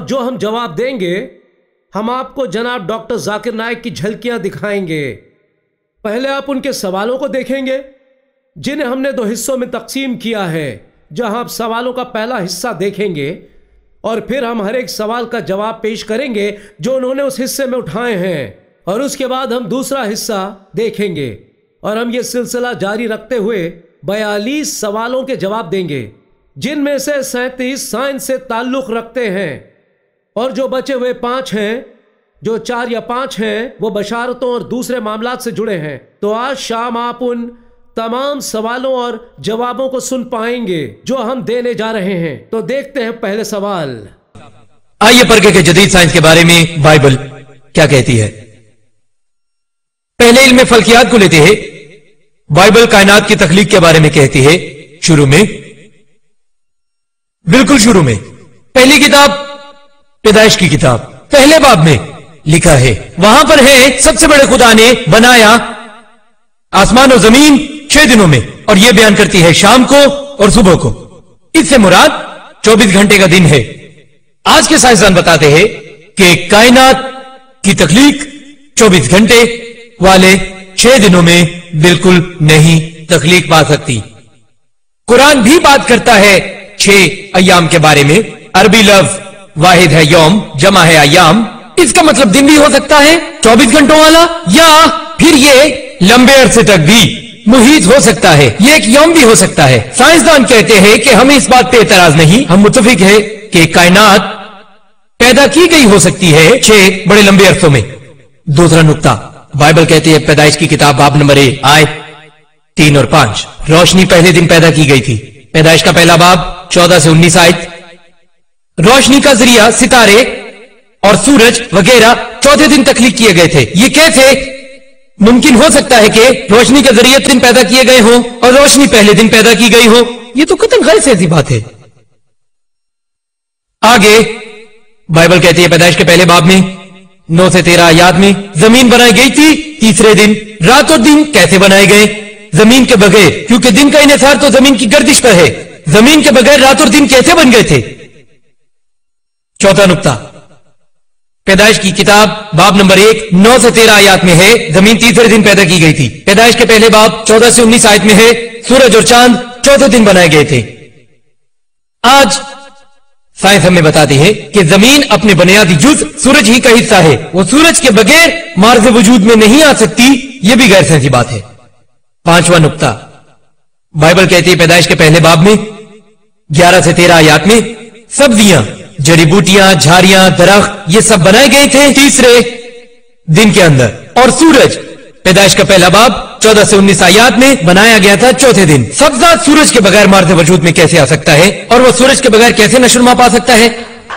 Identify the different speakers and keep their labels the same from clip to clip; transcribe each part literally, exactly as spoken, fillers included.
Speaker 1: जो हम जवाब देंगे हम आपको जनाब डॉक्टर जाकिर नाइक की झलकियां दिखाएंगे। पहले आप उनके सवालों को देखेंगे जिन्हें हमने दो हिस्सों में तकसीम किया है, जहां आप सवालों का पहला हिस्सा देखेंगे और फिर हम हर एक सवाल का जवाब पेश करेंगे जो उन्होंने उस हिस्से में उठाए हैं, और उसके बाद हम दूसरा हिस्सा देखेंगे और हम ये सिलसिला जारी रखते हुए बयालीस सवालों के जवाब देंगे, जिनमें से सैंतीस साइंस से ताल्लुक रखते हैं और जो बचे हुए पांच हैं, जो चार या पांच हैं, वो बशारतों और दूसरे मामलात से जुड़े हैं। तो आज शाम आप उन तमाम सवालों और जवाबों को सुन पाएंगे जो हम देने जा रहे हैं। तो देखते हैं पहले सवाल।
Speaker 2: आइए पढ़ के जदीद साइंस के बारे में बाइबल क्या कहती है। पहले इल्म फल्कियात को लेते हैं। बाइबल कायनात की तख्लीक के बारे में कहती है। शुरू में, बिल्कुल शुरू में, पहली किताब पैदाइश की किताब पहले बाब में लिखा है, वहां पर है सबसे बड़े खुदा ने बनाया आसमान और जमीन छह दिनों में, और यह बयान करती है शाम को और सुबह को। इससे मुराद चौबीस घंटे का दिन है। आज के साइंसदान बताते हैं कि कायनात की तख्लीक चौबीस घंटे वाले छह दिनों में बिल्कुल नहीं तख्लीक पा सकती। कुरान भी बात करता है छह अय्याम के बारे में। अरबी लफ्ज वाहिद है यौम, जमा है अय्याम। इसका मतलब दिन भी हो सकता है चौबीस घंटों वाला, या फिर ये लंबे अरसे तक भी मुहीत हो सकता है, ये एक यौम भी हो सकता है। साइंसदान कहते हैं कि हमें इस बात पे एतराज नहीं, हम मुत्तफिक है कि कायनात पैदा की गई हो सकती है छह बड़े लंबे अरसों में। दूसरा नुक्ता, बाइबल कहती है पैदाइश की किताब बाब नंबर एक आयत तीन और पांच, रोशनी पहले दिन पैदा की गई थी। पैदाइश का पहला बाब चौदह से उन्नीस आयत, रोशनी का जरिया सितारे और सूरज वगैरह चौथे दिन तख्लीक किए गए थे। ये कैसे मुमकिन हो सकता है कि रोशनी के जरिए दिन पैदा किए गए हों और रोशनी पहले दिन पैदा की गई हो? ये तो कतई गैर ऐसी बात है। आगे बाइबल कहती है पैदाइश के पहले बाब में नौ से तेरह आयात में, जमीन बनाई गई थी तीसरे दिन। रात और दिन कैसे बनाए गए? जमीन के बगैर, क्योंकि दिन का इन्हिसार तो जमीन की गर्दिश पर है। जमीन के बगैर रात और दिन कैसे बन गए थे? चौथा नुक्ता, पैदाइश की किताब बाब नंबर एक नौ से तेरह आयात में है, जमीन तीसरे दिन पैदा की गई थी। पैदाइश के पहले बाब चौदह से उन्नीस आयत में है, सूरज और चांद चौथे दिन बनाए गए थे। आज साइंस हमें बताती है कि जमीन अपने बुनियादी जुज सूरज ही का हिस्सा है, वो सूरज के बगैर मार्ज़ वजूद में नहीं आ सकती। यह भी गैर सैंसी बात है। पांचवा नुक्ता, बाइबल कहती है पैदाइश के पहले बाब में ग्यारह से तेरह आयात में सब्जियां, जड़ी बूटियां, झाड़ियां, दरख्त ये सब बनाए गए थे तीसरे दिन के अंदर, और सूरज पैदाइश का पहला बाब चौदह से उन्नीस आयात में बनाया गया था चौथे दिन। सब्जा सूरज के बगैर मार्ज़ वजूद में कैसे आ सकता है, और वो सूरज के बगैर कैसे नशुरमा पा सकता है?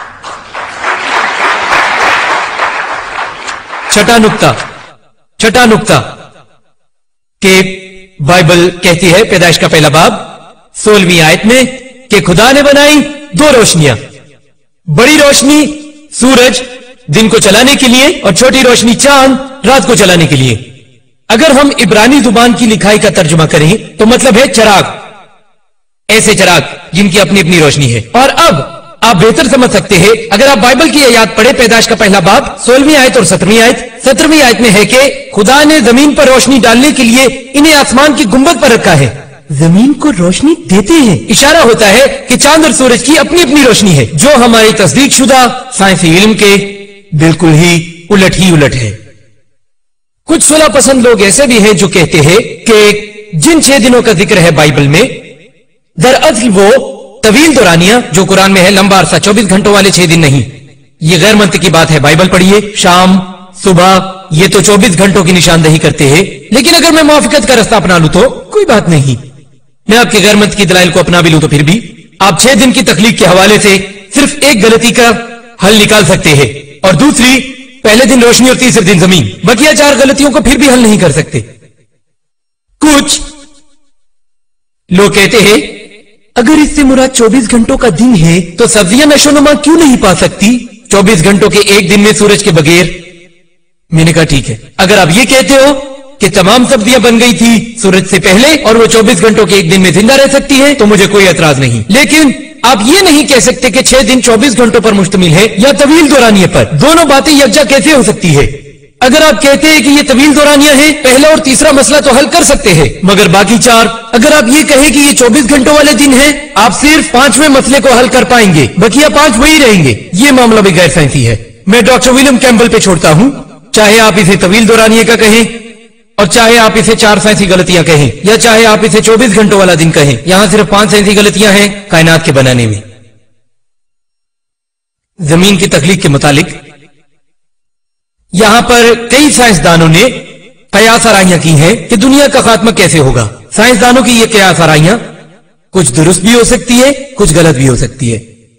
Speaker 2: छठा नुक्ता, छठा नुक्ता कि बाइबल कहती है पैदाइश का पहला बाब सोलहवीं आयत में कि खुदा ने बनाई दो रोशनियां, बड़ी रोशनी सूरज दिन को चलाने के लिए और छोटी रोशनी चांद रात को चलाने के लिए। अगर हम इब्रानी जुबान की लिखाई का तर्जुमा करें तो मतलब है चराग, ऐसे चराग जिनकी अपनी अपनी रोशनी है। और अब आप बेहतर समझ सकते हैं अगर आप बाइबल की आयत पढ़े, पैदाइश का पहला बाब सोलहवीं आयत और सत्रहवीं आयत। सत्रहवीं आयत में है कि खुदा ने जमीन पर रोशनी डालने के लिए इन्हें आसमान की गुंबद पर रखा है, जमीन को रोशनी देते हैं। इशारा होता है कि चांद और सूरज की अपनी अपनी रोशनी है, जो हमारी तस्दीक शुदा साइंसी इल्म के बिल्कुल ही उलट ही उलट है। कुछ सुलह पसंद लोग ऐसे भी हैं जो कहते हैं कि जिन छह दिनों का जिक्र है बाइबल में, दरअसल वो तवील दौरानिया जो कुरान में है लंबा अरसा चौबीस घंटों वाले छह दिन नहीं। ये गैर मंतिकी बात है। बाइबल पढ़िए, शाम सुबह ये तो चौबीस घंटों की निशानदेही करते हैं। लेकिन अगर मैं मुआफिकत का रास्ता अपना लूं तो कोई बात नहीं, मैं आपके गैर मंतिकी दलाइल को अपना भी लूं तो फिर भी आप छह दिन की तख्लीक के हवाले से सिर्फ एक गलती का हल निकाल सकते हैं, और दूसरी पहले दिन रोशनी और तीसरे दिन जमीन। बकिया चार गलतियों को फिर भी हल नहीं कर सकते। कुछ लोग कहते हैं अगर इससे मुराद चौबीस घंटों का दिन है तो सब्जियां नशोनुमा क्यों नहीं पा सकती चौबीस घंटों के एक दिन में सूरज के बगैर? मैंने कहा ठीक है, अगर आप ये कहते हो कि तमाम सब्जियां बन गई थी सूरज से पहले और वो चौबीस घंटों के एक दिन में जिंदा रह सकती है तो मुझे कोई एतराज नहीं। लेकिन आप ये नहीं कह सकते कि छह दिन चौबीस घंटों पर मुश्तमिल है या तवील दौरानिये पर। दोनों बातें यकजा कैसे हो सकती है? अगर आप कहते हैं कि ये तवील दौरानिया है, पहला और तीसरा मसला तो हल कर सकते हैं, मगर बाकी चार, अगर आप ये कहें कि ये चौबीस घंटों वाले दिन है, आप सिर्फ पांचवें मसले को हल कर पाएंगे, बकिया पांच वही रहेंगे। ये मामला भी गैर साइंसी है। मैं डॉक्टर विलियम कैम्पबेल पे छोड़ता हूं, चाहे आप इसे तवील दौरानिये का कहें और चाहे आप इसे चार साइंसी गलतियां कहें या चाहे आप इसे चौबीस घंटों वाला दिन कहें, यहां सिर्फ पांच साइंसी गलतियां हैं कायनात के बनाने में। जमीन की तख्लीक के मुतालिक यहां पर कई साइंसदानों ने कयास आराइयां की हैं कि दुनिया का खात्मा कैसे होगा। साइंसदानों की ये कयास आराइयां कुछ दुरुस्त भी हो सकती है, कुछ गलत भी हो सकती है,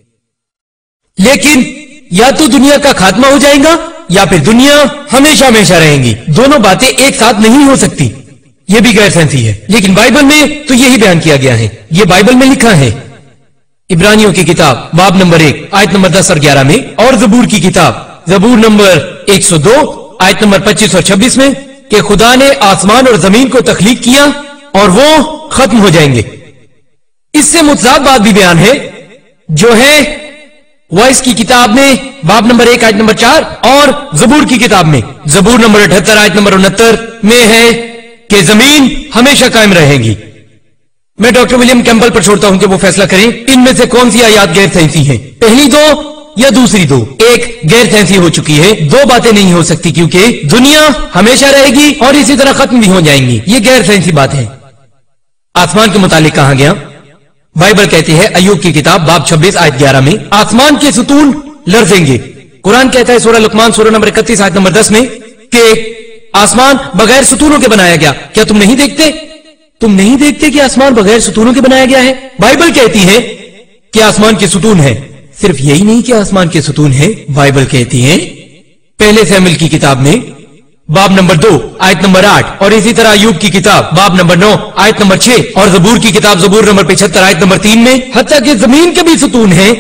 Speaker 2: लेकिन या तो दुनिया का खात्मा हो जाएगा या फिर दुनिया हमेशा हमेशा रहेंगी। दोनों बातें एक साथ नहीं हो सकती। यह भी गैर साइंसी है, लेकिन बाइबल में तो यही बयान किया गया है। यह बाइबल में लिखा है, इब्रानियों की किताब बाब नंबर एक आयत नंबर दस और ग्यारह में, और जबूर की किताब जबूर नंबर एक सौ दो आयत नंबर पच्चीस और छब्बीस में कि खुदा ने आसमान और जमीन को तख्लीक किया और वो खत्म हो जाएंगे। इससे मुतजाद बात भी बयान है जो है वॉइस की किताब में बाब नंबर एक आयत नंबर चार और जबूर की किताब में जबूर नंबर अठहत्तर आयत नंबर उनहत्तर में है कि जमीन हमेशा कायम रहेगी। मैं डॉक्टर विलियम कैम्पबेल पर छोड़ता हूं कि वो फैसला करें इनमें से कौन सी आयात गैर साइंसी हैं, पहली दो या दूसरी दो। एक गैर साइंसी हो चुकी है, दो बातें नहीं हो सकती क्योंकि दुनिया हमेशा रहेगी और इसी तरह खत्म भी हो जाएंगी। ये गैर साइंसी बात है। आसमान के मुतालिक कहा गया, बाइबल कहती है अय्यूब की किताब बाब छब्बीस आयत ग्यारह में, आसमान के सुतून लरजेंगे। कुरान कहता है सूरह लुकमान सूरह नंबर इकतीस आयत नंबर दस में कि आसमान बगैर सुतूनों के बनाया गया। क्या तुम नहीं देखते तुम नहीं देखते कि आसमान बगैर सुतूनों के बनाया गया है? बाइबल कहती है कि आसमान के सुतून है। सिर्फ यही नहीं कि आसमान के सुतून है, बाइबल कहती है पहले सैमुएल की किताब में बाब नंबर दो आयत नंबर आठ और इसी तरह अय्यूब की किताब बाब नंबर नौ आयत नंबर छह और जबूर की किताब जबूर नंबर पिछहत्तर आयत नंबर तीन में हत्ता कि जमीन के भी सुतून है।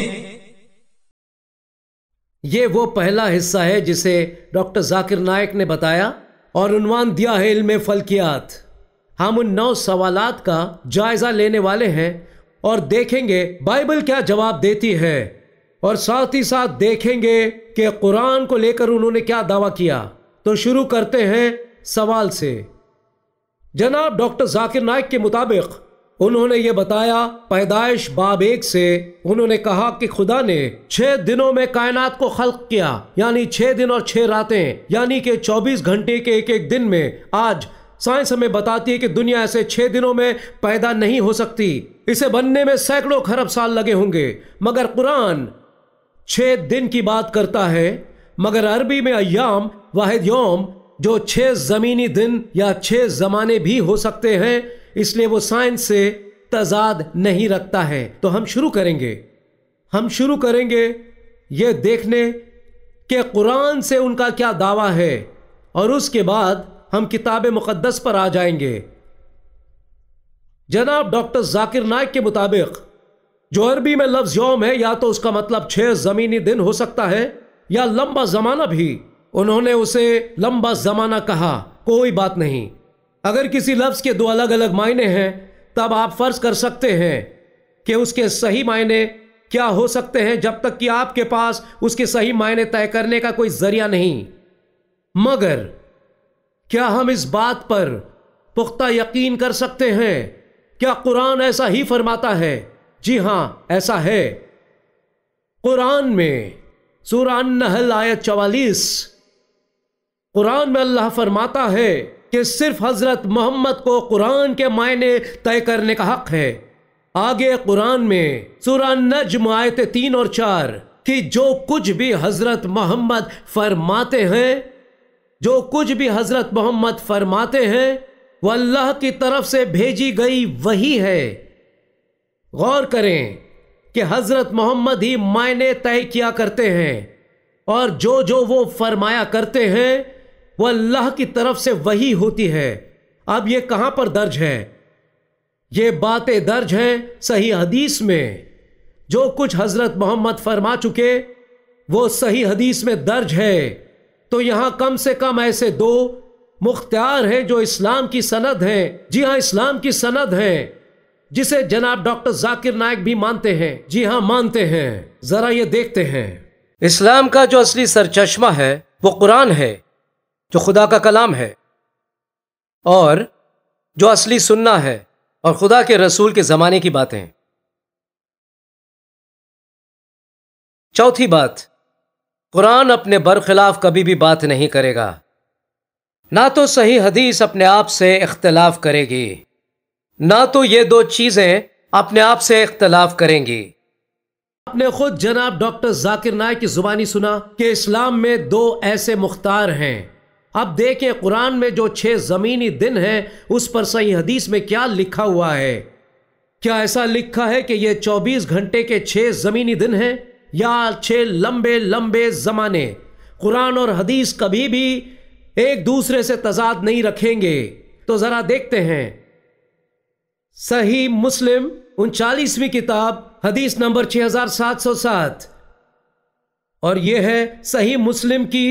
Speaker 1: ये वो पहला हिस्सा है जिसे डॉक्टर जाकिर नायक ने बताया और उन्वान दिया है इल्मे फल्कियात। हम उन नौ सवालात का जायजा लेने वाले हैं और देखेंगे बाइबल क्या जवाब देती है, और साथ ही साथ देखेंगे कि कुरान को लेकर उन्होंने क्या दावा किया। तो शुरू करते हैं सवाल से। जनाब डॉक्टर जाकिर नाइक के मुताबिक उन्होंने ये बताया, पैदाइश बाब एक से उन्होंने कहा कि खुदा ने छह दिनों में कायनात को खल्क किया, यानी छह दिन और छह रातें, यानी कि चौबीस घंटे के एक एक दिन में। आज साइंस हमें बताती है कि दुनिया ऐसे छह दिनों में पैदा नहीं हो सकती, इसे बनने में सैकड़ों खरब साल लगे होंगे। मगर कुरान छह दिन की बात करता है, मगर अरबी में अय्याम वाहिद यौम, जो छह जमीनी दिन या छह जमाने भी हो सकते हैं, इसलिए वो साइंस से तजाद नहीं रखता है। तो हम शुरू करेंगे हम शुरू करेंगे ये देखने कि कुरान से उनका क्या दावा है, और उसके बाद हम किताब मुक़द्दस पर आ जाएंगे। जनाब डॉक्टर जाकिर नाइक के मुताबिक जो अरबी में लफ्ज यौम है, या तो उसका मतलब छह जमीनी दिन हो सकता है या लंबा जमाना भी। उन्होंने उसे लंबा जमाना कहा, कोई बात नहीं। अगर किसी लफ्ज के दो अलग अलग मायने हैं तब आप फर्ज कर सकते हैं कि उसके सही मायने क्या हो सकते हैं, जब तक कि आपके पास उसके सही मायने तय करने का कोई जरिया नहीं। मगर क्या हम इस बात पर पुख्ता यकीन कर सकते हैं क्या कुरान ऐसा ही फरमाता है? जी हां, ऐसा है। कुरान में सूरह अन-नहल आयत चवालीस, कुरान में अल्लाह फरमाता है कि सिर्फ हजरत मोहम्मद को कुरान के मायने तय करने का हक है। आगे कुरान में सूरह नज्म आयत तीन और चार कि जो कुछ भी हजरत मोहम्मद फरमाते हैं जो कुछ भी हजरत मोहम्मद फरमाते हैं वो अल्लाह की तरफ से भेजी गई वही है। गौर करें कि हजरत मोहम्मद ही मायने तय किया करते हैं, और जो जो वो फरमाया करते हैं वो अल्लाह की तरफ से वही होती है। अब ये कहां पर दर्ज है? ये बातें दर्ज हैं सही हदीस में। जो कुछ हजरत मोहम्मद फरमा चुके वो सही हदीस में दर्ज है। तो यहां कम से कम ऐसे दो मुख्तियार हैं जो इस्लाम की सनद हैं। जी हां, इस्लाम की सनद हैं। جسے جناب ڈاکٹر ذاکر نائک بھی مانتے ہیں. جی ہاں مانتے ہیں. ذرا یہ دیکھتے ہیں. اسلام کا جو اصلی سرچشمہ ہے وہ قرآن ہے جو خدا کا کلام ہے، اور جو اصلی سنہ ہے اور خدا کے رسول کے زمانے کی باتیں. چوتھی بات، قرآن اپنے برخلاف کبھی بھی بات نہیں کرے گا. نہ تو صحیح حدیث اپنے آپ سے اختلاف کرے گی، نہ تو یہ دو چیزیں اپنے آپ سے اختلاف کریں گی. آپ نے خود جناب ڈاکٹر ذاکر نائک کی زبانی سنا کہ اسلام میں دو ایسے مختار ہیں. اب دیکھیں قرآن میں جو چھ زمینی دن ہیں اس پر صحیح حدیث میں کیا لکھا ہوا ہے. کیا ایسا لکھا ہے کہ یہ چوبیس گھنٹے کے چھ زمینی دن ہیں یا چھ لمبے لمبے زمانے؟ قرآن اور حدیث کبھی بھی ایک دوسرے سے تضاد نہیں رکھیں گے. تو ذرا دیکھتے ہیں. صحیح مسلم انچالیسویں کتاب حدیث نمبر چھ ہزار سات سو سات، اور یہ ہے صحیح مسلم کی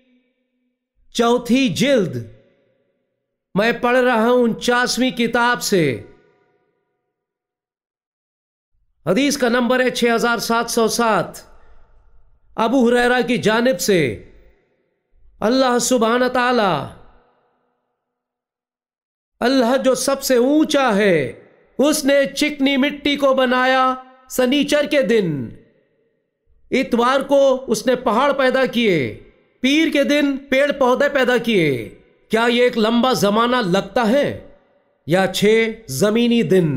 Speaker 1: چوتھی جلد. میں پڑھ رہا ہوں انچاسویں کتاب سے. حدیث کا نمبر ہے چھ ہزار سات سو سات. ابو ہریرہ کی جانب سے اللہ سبحانہ تعالی، اللہ جو سب سے اونچا ہے، اس نے چکنی مٹی کو بنایا سنیچر کے دن. اتوار کو اس نے پہاڑ پیدا کیے، پیر کے دن پیڑ پودے پیدا کیے. کیا یہ ایک لمبا زمانہ لگتا ہے یا چھ زمینی دن؟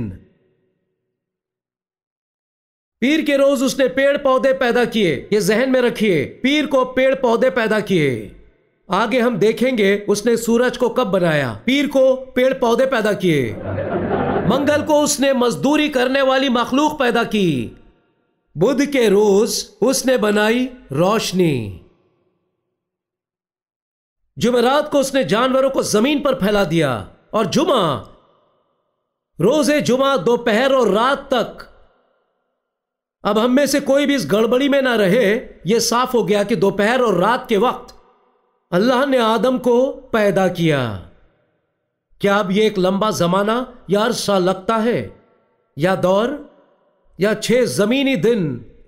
Speaker 1: پیر کے روز اس نے پیڑ پودے پیدا کیے. یہ ذہن میں رکھیے، پیر کو پیڑ پودے پیدا کیے. آگے ہم دیکھیں گے اس نے سورج کو کب بنایا. پیر کو پیڑ پودے پیدا کیے. منگل کو اس نے مزدوری کرنے والی مخلوق پیدا کی. بدھ کے روز اس نے بنائی روشنی. جمعرات کو اس نے جانوروں کو زمین پر پھیلا دیا. اور جمعہ، روز جمعہ دوپہر اور رات تک. اب ہم میں سے کوئی بھی اس گڑبڑی میں نہ رہے. یہ صاف ہو گیا کہ دوپہر اور رات کے وقت اللہ نے آدم کو پیدا کیا. کیا اب یہ ایک لمبا زمانہ یا عرصہ لگتا ہے، یا دور، یا چھ زمینی دن؟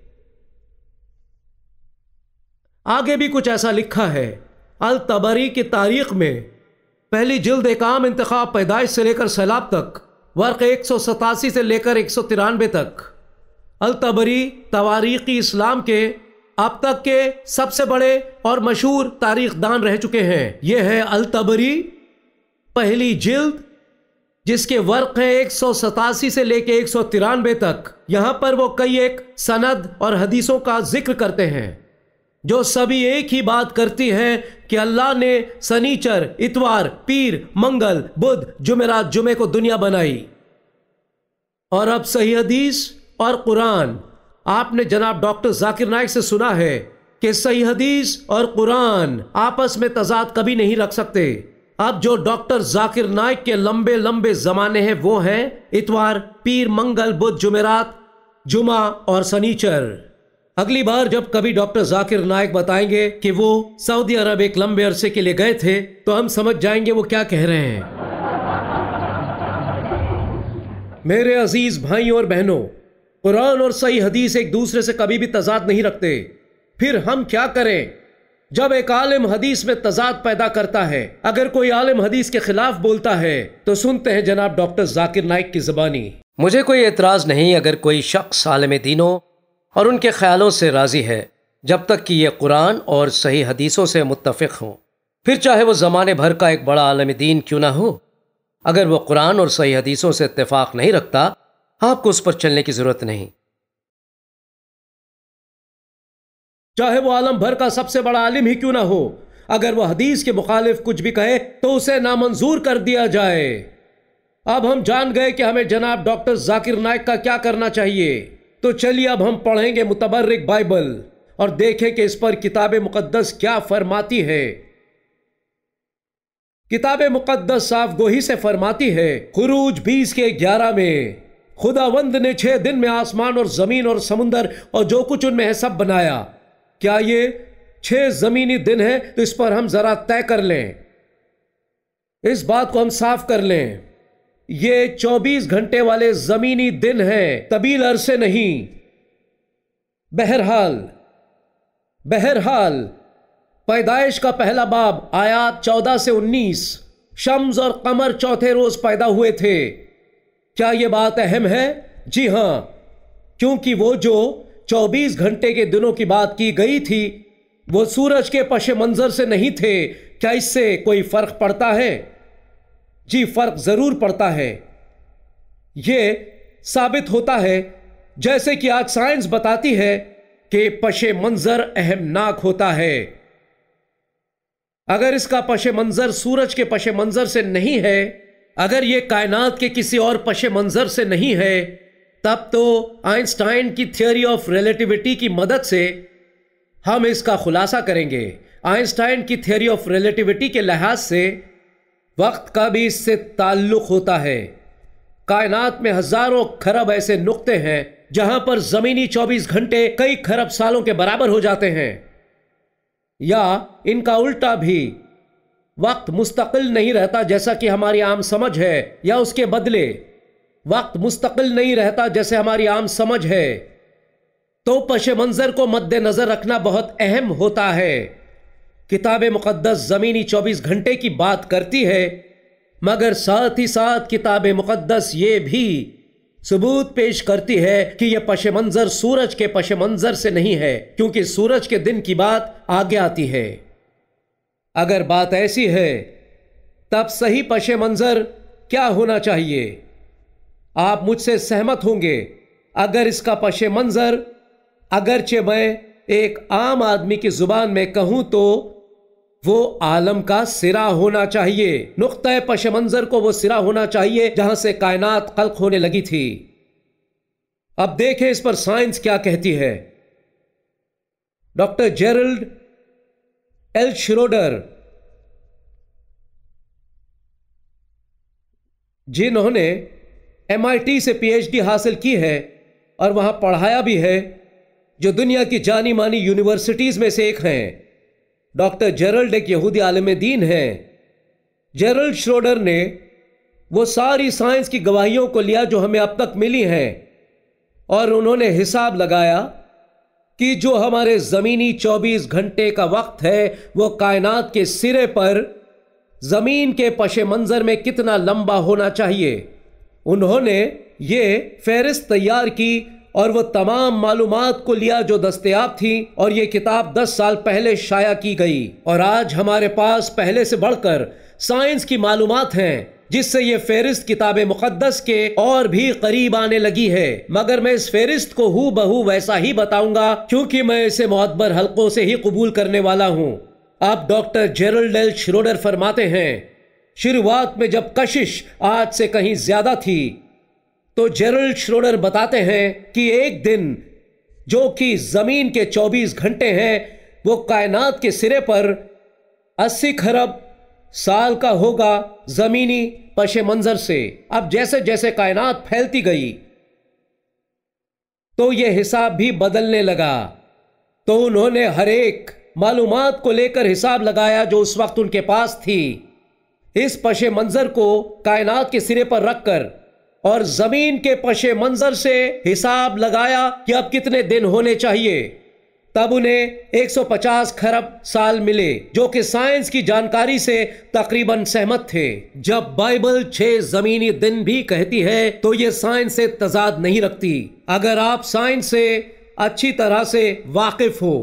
Speaker 1: آگے بھی کچھ ایسا لکھا ہے. الطبری کی تاریخ میں پہلی جلد ایک عام انتخاب پیدائش سے لے کر سیلاب تک، ورق ایک سو ستاسی سے لے کر ایک سو ترانوے تک. الطبری تواریخی اسلام کے اب تک کے سب سے بڑے اور مشہور تاریخ دان رہ چکے ہیں. یہ ہے الطبری پہلی جلد، جس کے ورق ہیں ایک سو ستاسی سے لے کے ایک سو ترانوے تک. یہاں پر وہ کئی ایک سند اور حدیثوں کا ذکر کرتے ہیں جو سبھی ایک ہی بات کرتی ہیں کہ اللہ نے سنیچر، اتوار، پیر، منگل، بدھ، جمعرات، جمعے کو دنیا بنائی. اور اب صحیح حدیث اور قرآن. آپ نے جناب ڈاکٹر ذاکر نائک سے سنا ہے کہ صحیح حدیث اور قرآن آپس میں تضاد کبھی نہیں رکھ سکتے. اب جو ڈاکٹر ذاکر نائک کے لمبے لمبے زمانے ہیں وہ ہیں اتوار، پیر، منگل، بدھ، جمعرات، جمعہ اور سنیچر. اگلی بار جب کبھی ڈاکٹر ذاکر نائک بتائیں گے کہ وہ سعودی عرب ایک لمبے عرصے کے لیے گئے تھے تو ہم سمجھ جائیں گے وہ کیا کہہ رہے ہیں. میرے عزیز بھائیوں اور بہنوں، قرآن اور صحیح حدیث ایک دوسرے سے کبھی بھی تضاد نہیں رکھتے. پھر ہم کیا کریں جب ایک عالم حدیث میں تضاد پیدا کرتا ہے؟ اگر کوئی عالم حدیث کے خلاف بولتا ہے تو سنتے ہیں جناب ڈاکٹر ذاکر نائک کی زبانی. مجھے کوئی اعتراض نہیں اگر کوئی شخص عالم دینوں اور ان کے خیالوں سے راضی ہے، جب تک کہ یہ قرآن اور صحیح حدیثوں سے متفق ہوں. پھر چاہے وہ زمانے بھر کا ایک بڑا عالم دین کیوں نہ ہو، اگر وہ قرآن اور صحیح حدیثوں سے اتفاق نہیں رکھتا، آپ کو اس پر چلنے کی ضرورت نہیں. چاہے وہ عالم بھر کا سب سے بڑا عالم ہی کیوں نہ ہو، اگر وہ حدیث کے مخالف کچھ بھی کہے تو اسے نامنظور کر دیا جائے. اب ہم جان گئے کہ ہمیں جناب ڈاکٹر ذاکر نائک کا کیا کرنا چاہیے. تو چلیے اب ہم پڑھیں گے متبرک بائبل اور دیکھیں کہ اس پر کتاب مقدس کیا فرماتی ہے. کتاب مقدس صاف گوئی سے فرماتی ہے، خروج بیس کے گیارہ میں، خداوند نے چھ دن میں آسمان اور زمین اور سمندر اور جو کچھ ان میں ہے سب بنایا. کیا یہ چھ زمینی دن ہیں؟ تو اس پر ہم ذرا طے کر لیں، اس بات کو ہم صاف کر لیں. یہ چوبیس گھنٹے والے زمینی دن ہیں، طویل عرصے نہیں۔ بہرحال بہرحال پیدائش کا پہلا باب آیات چودہ سے انیس، شمس اور قمر چوتھے روز پیدا ہوئے تھے۔ کیا یہ بات اہم ہے؟ جی ہاں، کیونکہ وہ جو چوبیس گھنٹے کے دنوں کی بات کی گئی تھی وہ سورج کے پس منظر سے نہیں تھے۔ کیا اس سے کوئی فرق پڑتا ہے؟ جی فرق ضرور پڑتا ہے۔ یہ ثابت ہوتا ہے جیسے کہ آج سائنس بتاتی ہے کہ پس منظر اہم ناک ہوتا ہے۔ اگر اس کا پس منظر سورج کے پس منظر سے نہیں ہے، اگر یہ کائنات کے کسی اور پس منظر سے نہیں ہے، تب تو آئنسٹائن کی تھیوری آف ریلیٹیوٹی کی مدد سے ہم اس کا خلاصہ کریں گے۔ آئنسٹائن کی تھیوری آف ریلیٹیوٹی کے لحاظ سے وقت کا بھی اس سے تعلق ہوتا ہے۔ کائنات میں ہزاروں کھرب ایسے نقطے ہیں جہاں پر زمینی چوبیس گھنٹے کئی کھرب سالوں کے برابر ہو جاتے ہیں، یا ان کا الٹا بھی، وقت مستقل نہیں رہتا جیسا کہ ہماری عام سمجھ ہے، یا اس کے بدلے وقت مستقل نہیں رہتا جیسے ہماری عام سمجھ ہے۔ تو پس منظر کو مد نظر رکھنا بہت اہم ہوتا ہے۔ کتاب مقدس زمینی چوبیس گھنٹے کی بات کرتی ہے، مگر ساتھ ہی ساتھ کتاب مقدس یہ بھی ثبوت پیش کرتی ہے کہ یہ پس منظر سورج کے پس منظر سے نہیں ہے، کیونکہ سورج کے دن کی بات آگے آتی ہے۔ اگر بات ایسی ہے تب صحیح پس منظر کیا ہونا چاہیے؟ آپ مجھ سے سہمت ہوں گے، اگر اس کا پس منظر اگرچہ میں ایک عام آدمی کی زبان میں کہوں تو وہ عالم کا سرا ہونا چاہیے۔ نقطہ پس منظر کو وہ سرا ہونا چاہیے جہاں سے کائنات خلق ہونے لگی تھی۔ اب دیکھیں اس پر سائنس کیا کہتی ہے۔ ڈاکٹر جیرلڈ ایل شروڈر، جنہوں نے ایم آئی ٹی سے پی ایچ ڈی حاصل کی ہے اور وہاں پڑھایا بھی ہے، جو دنیا کی جانی مانی یونیورسٹیز میں سے ایک ہیں۔ ڈاکٹر جیرلڈ ایک یہودی عالم دین ہیں۔ جیرلڈ شروڈر نے وہ ساری سائنس کی گواہیوں کو لیا جو ہمیں اب تک ملی ہیں، اور انہوں نے حساب لگایا کہ جو ہمارے زمینی چوبیس گھنٹے کا وقت ہے وہ کائنات کے سرے پر زمین کے پس منظر میں کتنا لمبا ہونا چاہیے۔ انہوں نے یہ فہرست تیار کی اور وہ تمام معلومات کو لیا جو دستیاب تھی، اور یہ کتاب دس سال پہلے شائع کی گئی، اور آج ہمارے پاس پہلے سے بڑھ کر سائنس کی معلومات ہیں جس سے یہ فہرست کتاب مقدس کے اور بھی قریب آنے لگی ہے۔ مگر میں اس فہرست کو ہو بہو ویسا ہی بتاؤں گا کیونکہ میں اسے معتبر حلقوں سے ہی قبول کرنے والا ہوں۔ اب ڈاکٹر جیرلڈ ایل شروڈر فرماتے ہیں، شروعات میں جب کشش آج سے کہیں زیادہ تھی تو جیرلڈ شروڈر بتاتے ہیں کہ ایک دن جو کہ زمین کے چوبیس گھنٹے ہیں وہ کائنات کے سرے پر اسی کھرب سال کا ہوگا زمینی پس منظر سے۔ اب جیسے جیسے کائنات پھیلتی گئی تو یہ حساب بھی بدلنے لگا، تو انہوں نے ہر ایک معلومات کو لے کر حساب لگایا جو اس وقت ان کے پاس تھی، اس پس منظر کو کائنات کے سرے پر رکھ کر، اور زمین کے پس منظر سے حساب لگایا کہ اب کتنے دن ہونے چاہیے۔ تب انہیں ایک سو پچاس کھرب سال ملے، جو کہ سائنس کی جانکاری سے تقریباً سہمت تھے۔ جب بائبل چھ زمینی دن بھی کہتی ہے تو یہ سائنس سے تضاد نہیں رکھتی، اگر آپ سائنس سے اچھی طرح سے واقف ہو۔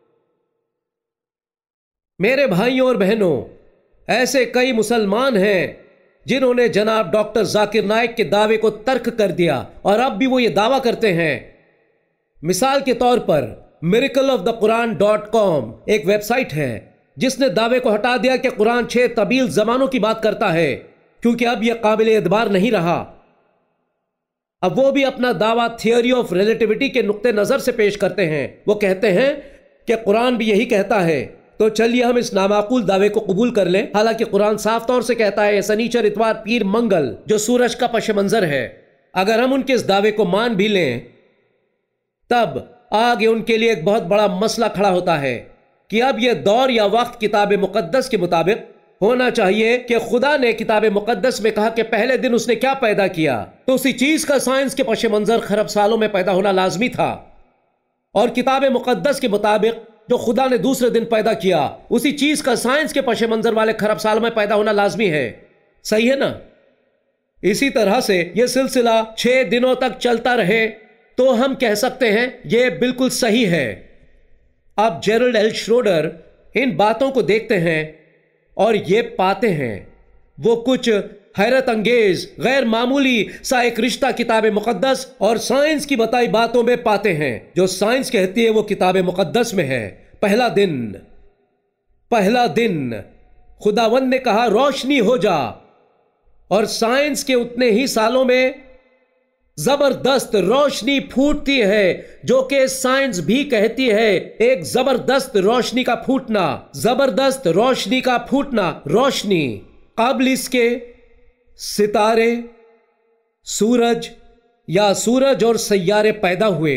Speaker 1: میرے بھائیوں اور بہنوں، ایسے کئی مسلمان ہیں جنہوں نے جناب ڈاکٹر ذاکر نائک کے دعوے کو ترک کر دیا، اور اب بھی وہ یہ دعویٰ کرتے ہیں۔ مثال کے طور پر miracle of the Quran dot com ایک ویب سائٹ ہے جس نے دعوے کو ہٹا دیا کہ قرآن چھ طویل زمانوں کی بات کرتا ہے، کیونکہ اب یہ قابل اعتبار نہیں رہا۔ اب وہ بھی اپنا دعویٰ تھیوری آف ریلیٹیوٹی کے نقطے نظر سے پیش کرتے ہیں۔ وہ کہتے ہیں کہ قرآن بھی یہی کہتا ہے، تو چلیے ہم اس نامعقول دعوے کو قبول کر لیں، حالانکہ قرآن صاف طور سے کہتا ہے سنیچر، اتوار، پیر، منگل جو سورج کا پس منظر ہے۔ اگر ہم ان کے اس دعوے کو مان بھی لیں تب آگے ان کے لیے ایک بہت بڑا مسئلہ کھڑا ہوتا ہے کہ اب یہ دور یا وقت کتاب مقدس کے مطابق ہونا چاہیے کہ خدا نے کتاب مقدس میں کہا کہ پہلے دن اس نے کیا پیدا کیا، تو اسی چیز کا سائنس کے پس منظر خرب سالوں میں پیدا ہونا لازمی تھا، اور کتاب مقدس کے مطابق جو خدا نے دوسرے دن پیدا کیا اسی چیز کا سائنس کے پس منظر والے خرب سالوں میں پیدا ہونا لازمی ہے۔ صحیح ہے نا؟ اسی طرح سے یہ سلسلہ چھ دنوں تک چلتا رہے تو ہم کہہ سکتے ہیں یہ بالکل صحیح ہے۔ اب جیرلڈ ایل شروڈر ان باتوں کو دیکھتے ہیں اور یہ پاتے ہیں، وہ کچھ حیرت انگیز غیر معمولی سا ایک رشتہ کتاب مقدس اور سائنس کی بتائی باتوں میں پاتے ہیں۔ جو سائنس کہتی ہے وہ کتاب مقدس میں ہے۔ پہلا دن پہلا دن خداوند نے کہا روشنی ہو جا، اور سائنس کے اتنے ہی سالوں میں زبردست روشنی پھوٹتی ہے، جو کہ سائنس بھی کہتی ہے ایک زبردست روشنی کا پھوٹنا، زبردست روشنی کا پھوٹنا۔ روشنی قبل اس کے ستارے، سورج یا سورج اور سیارے پیدا ہوئے۔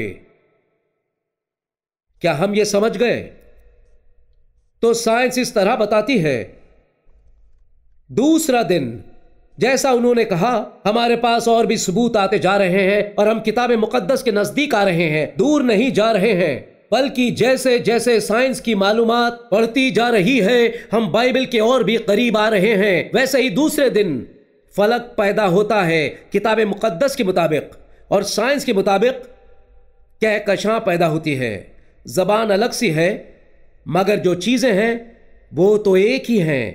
Speaker 1: کیا ہم یہ سمجھ گئے؟ تو سائنس اس طرح بتاتی ہے۔ دوسرا دن، جیسا انہوں نے کہا، ہمارے پاس اور بھی ثبوت آتے جا رہے ہیں اور ہم کتاب مقدس کے نزدیک آ رہے ہیں، دور نہیں جا رہے ہیں، بلکہ جیسے جیسے سائنس کی معلومات بڑھتی جا رہی ہے ہم بائبل کے اور بھی قریب آ رہے ہیں۔ ویسے ہی دوسرے دن فلک پیدا ہوتا ہے کتاب مقدس کے مطابق، اور سائنس کے مطابق کہکشاں پیدا ہوتی ہے۔ زبان الگ سی ہے مگر جو چیزیں ہیں وہ تو ایک ہی ہیں۔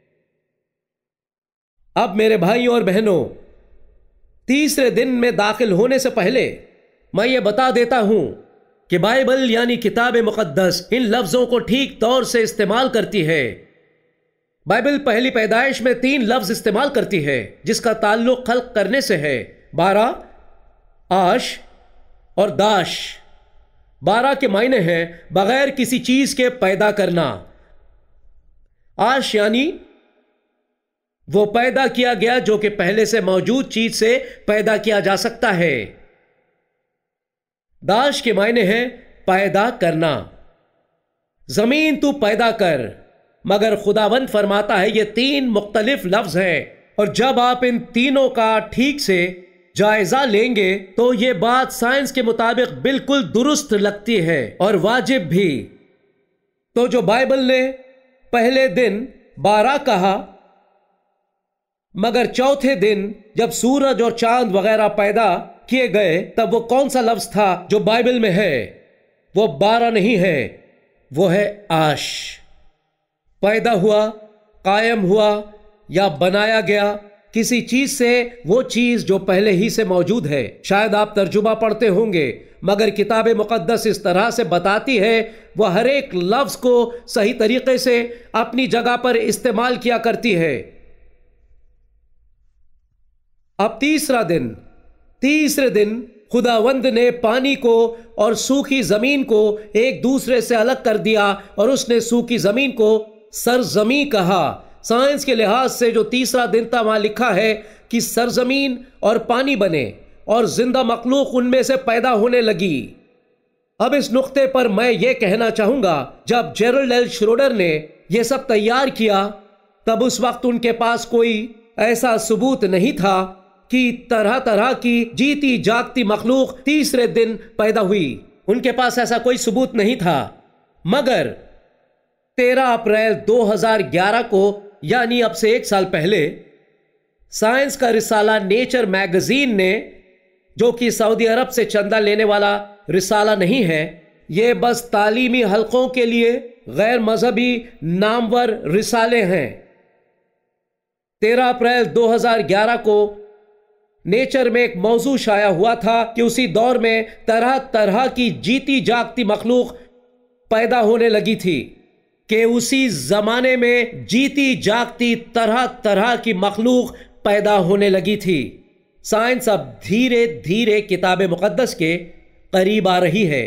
Speaker 1: اب میرے بھائیوں اور بہنوں، تیسرے دن میں داخل ہونے سے پہلے میں یہ بتا دیتا ہوں کہ بائبل یعنی کتاب مقدس ان لفظوں کو ٹھیک طور سے استعمال کرتی ہے۔ بائبل پہلی پیدائش میں تین لفظ استعمال کرتی ہے جس کا تعلق خلق کرنے سے ہے، بارہ، آش اور داش۔ بارہ کے معنی ہیں بغیر کسی چیز کے پیدا کرنا۔ آش یعنی وہ پیدا کیا گیا جو کہ پہلے سے موجود چیز سے پیدا کیا جا سکتا ہے۔ داش کے معنی ہے پیدا کرنا۔ زمین تو پیدا کر، مگر خداوند فرماتا ہے یہ تین مختلف لفظ ہیں، اور جب آپ ان تینوں کا ٹھیک سے جائزہ لیں گے تو یہ بات سائنس کے مطابق بالکل درست لگتی ہے اور واجب بھی۔ تو جو بائبل نے پہلے دن بارہ کہا، مگر چوتھے دن جب سورج اور چاند وغیرہ پیدا کیے گئے تب وہ کون سا لفظ تھا جو بائبل میں ہے؟ وہ بارہ نہیں ہے، وہ ہے آش۔ پیدا ہوا، قائم ہوا یا بنایا گیا کسی چیز سے، وہ چیز جو پہلے ہی سے موجود ہے۔ شاید آپ ترجمہ پڑھتے ہوں گے مگر کتاب مقدس اس طرح سے بتاتی ہے، وہ ہر ایک لفظ کو صحیح طریقے سے اپنی جگہ پر استعمال کیا کرتی ہے۔ اب تیسرا دن، تیسرے دن خداوند نے پانی کو اور سوکھی زمین کو ایک دوسرے سے الگ کر دیا، اور اس نے سوکھی زمین کو سرزمین کہا۔ سائنس کے لحاظ سے جو تیسرا دن تھا وہاں لکھا ہے کہ سرزمین اور پانی بنے اور زندہ مخلوق ان میں سے پیدا ہونے لگی۔ اب اس نقطے پر میں یہ کہنا چاہوں گا، جب جیرلڈ ایل شروڈر نے یہ سب تیار کیا تب اس وقت ان کے پاس کوئی ایسا ثبوت نہیں تھا کہ طرح طرح کی جیتی جاگتی مخلوق تیسرے دن پیدا ہوئی۔ ان کے پاس ایسا کوئی ثبوت نہیں تھا، مگر تیرہ اپریل دو ہزار گیارہ کو، یعنی اب سے ایک سال پہلے، سائنس کا رسالہ نیچر میگزین نے، جو کہ سعودی عرب سے چندہ لینے والا رسالہ نہیں ہے، یہ بس تعلیمی حلقوں کے لیے غیر مذہبی نامور رسالے ہیں۔ تیرہ اپریل دو ہزار گیارہ کو نیچر میں ایک موضوع شائع ہوا تھا کہ اسی دور میں طرح طرح کی جیتی جاگتی مخلوق پیدا ہونے لگی تھی، کہ اسی زمانے میں جیتی جاگتی طرح طرح کی مخلوق پیدا ہونے لگی تھی۔ سائنس اب دھیرے دھیرے کتاب مقدس کے قریب آ رہی ہے۔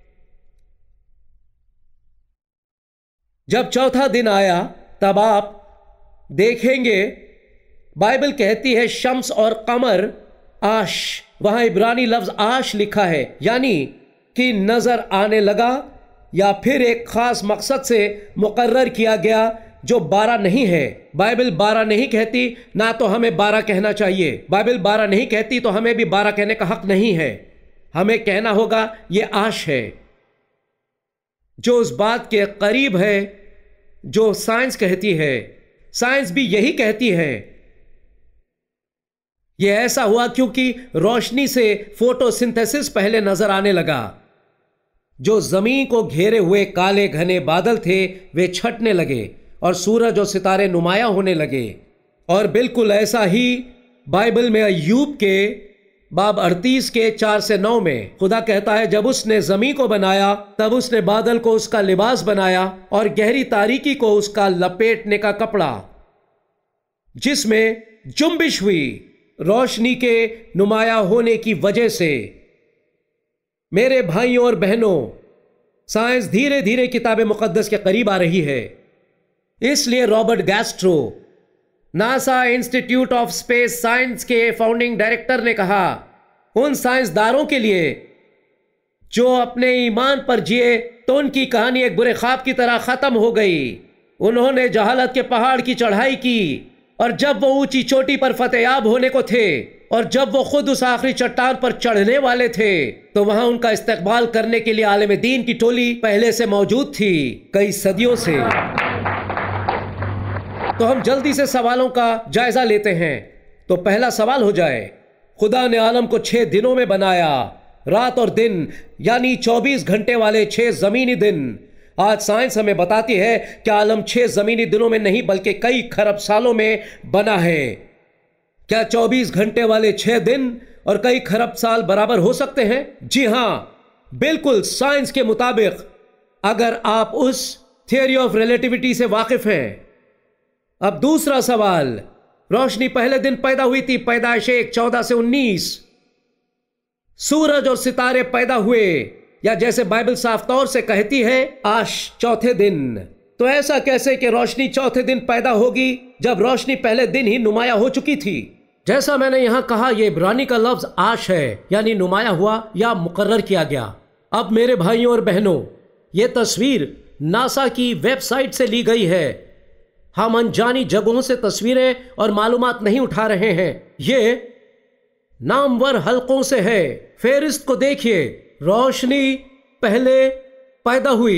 Speaker 1: جب چوتھا دن آیا تب آپ دیکھیں گے بائبل کہتی ہے شمس اور قمر آش، وہاں عبرانی لفظ آش لکھا ہے، یعنی کہ نظر آنے لگا، یا پھر ایک خاص مقصد سے مقرر کیا گیا جو بارہ نہیں ہے۔ بائبل بارہ نہیں کہتی، نہ تو ہمیں بارہ کہنا چاہیے۔ بائبل بارہ نہیں کہتی تو ہمیں بھی بارہ کہنے کا حق نہیں ہے۔ ہمیں کہنا ہوگا یہ آش ہے، جو اس بات کے قریب ہے جو سائنس کہتی ہے۔ سائنس بھی یہی کہتی ہے۔ یہ ایسا ہوا کیونکہ روشنی سے فوٹو سنتھیسس پہلے نظر آنے لگا۔ جو زمین کو گھیرے ہوئے کالے گھنے بادل تھے وہ چھٹنے لگے اور سورج اور ستارے نمایاں ہونے لگے۔ اور بالکل ایسا ہی بائبل میں ایوب کے باب اڑتیس کے چار سے نو میں خدا کہتا ہے، جب اس نے زمین کو بنایا تب اس نے بادل کو اس کا لباس بنایا اور گہری تاریکی کو اس کا لپیٹنے کا کپڑا، جس میں جنبش ہوئی روشنی کے نمایاں ہونے کی وجہ سے۔ میرے بھائیوں اور بہنوں، سائنس دھیرے دھیرے کتاب مقدس کے قریب آ رہی ہے۔ اس لیے Robert Jastrow, NASA institute of space science کے فاؤنڈنگ ڈائریکٹر نے کہا، ان سائنسدانوں کے لیے جو اپنے ایمان پر جیے تو ان کی کہانی ایک برے خواب کی طرح ختم ہو گئی۔ انہوں نے جہالت کے پہاڑ کی چڑھائی کی، اور جب وہ اونچی چوٹی پر فتح یاب ہونے کو تھے اور جب وہ خود اس آخری چٹان پر چڑھنے والے تھے تو وہاں ان کا استقبال کرنے کے لیے عالم دین کی ٹولی پہلے سے موجود تھی، کئی صدیوں سے۔ تو ہم جلدی سے سوالوں کا جائزہ لیتے ہیں۔ تو پہلا سوال ہو جائے، خدا نے عالم کو چھ دنوں میں بنایا، رات اور دن، یعنی چوبیس گھنٹے والے چھ زمینی دن۔ آج سائنس ہمیں بتاتی ہے کہ عالم چھ زمینی دنوں میں نہیں بلکہ کئی خرب سالوں میں بنا ہے۔ کیا چوبیس گھنٹے والے چھ دن اور کئی خرب سال برابر ہو سکتے ہیں؟ جی ہاں، بالکل سائنس کے مطابق، اگر آپ اس تھیوری آف ریلیٹیوٹی سے واقف ہیں۔ اب دوسرا سوال، روشنی پہلے دن پیدا ہوئی تھی، پیدائش ایک چودہ سے انیس۔ سورج اور ستارے پیدا ہوئے، یا جیسے بائبل صاف طور سے کہتی ہے، آش چوتھے دن۔ تو ایسا کیسے کہ روشنی چوتھے دن پیدا ہوگی جب روشنی پہلے دن ہی نمایاں ہو چکی تھی؟ جیسا میں نے یہاں کہا، یہ عبرانی کا لفظ آش ہے، یعنی نمایاں ہوا یا مقرر کیا گیا۔ اب میرے بھائیوں اور بہنوں، یہ تصویر ناسا کی ویب سائٹ سے لی گئی ہے۔ ہم انجانی جگہوں سے تصویریں اور معلومات نہیں اٹھا رہے ہیں، یہ نامور حلقوں سے ہے۔ فہرست کو دیکھیے، روشنی پہلے پیدا ہوئی۔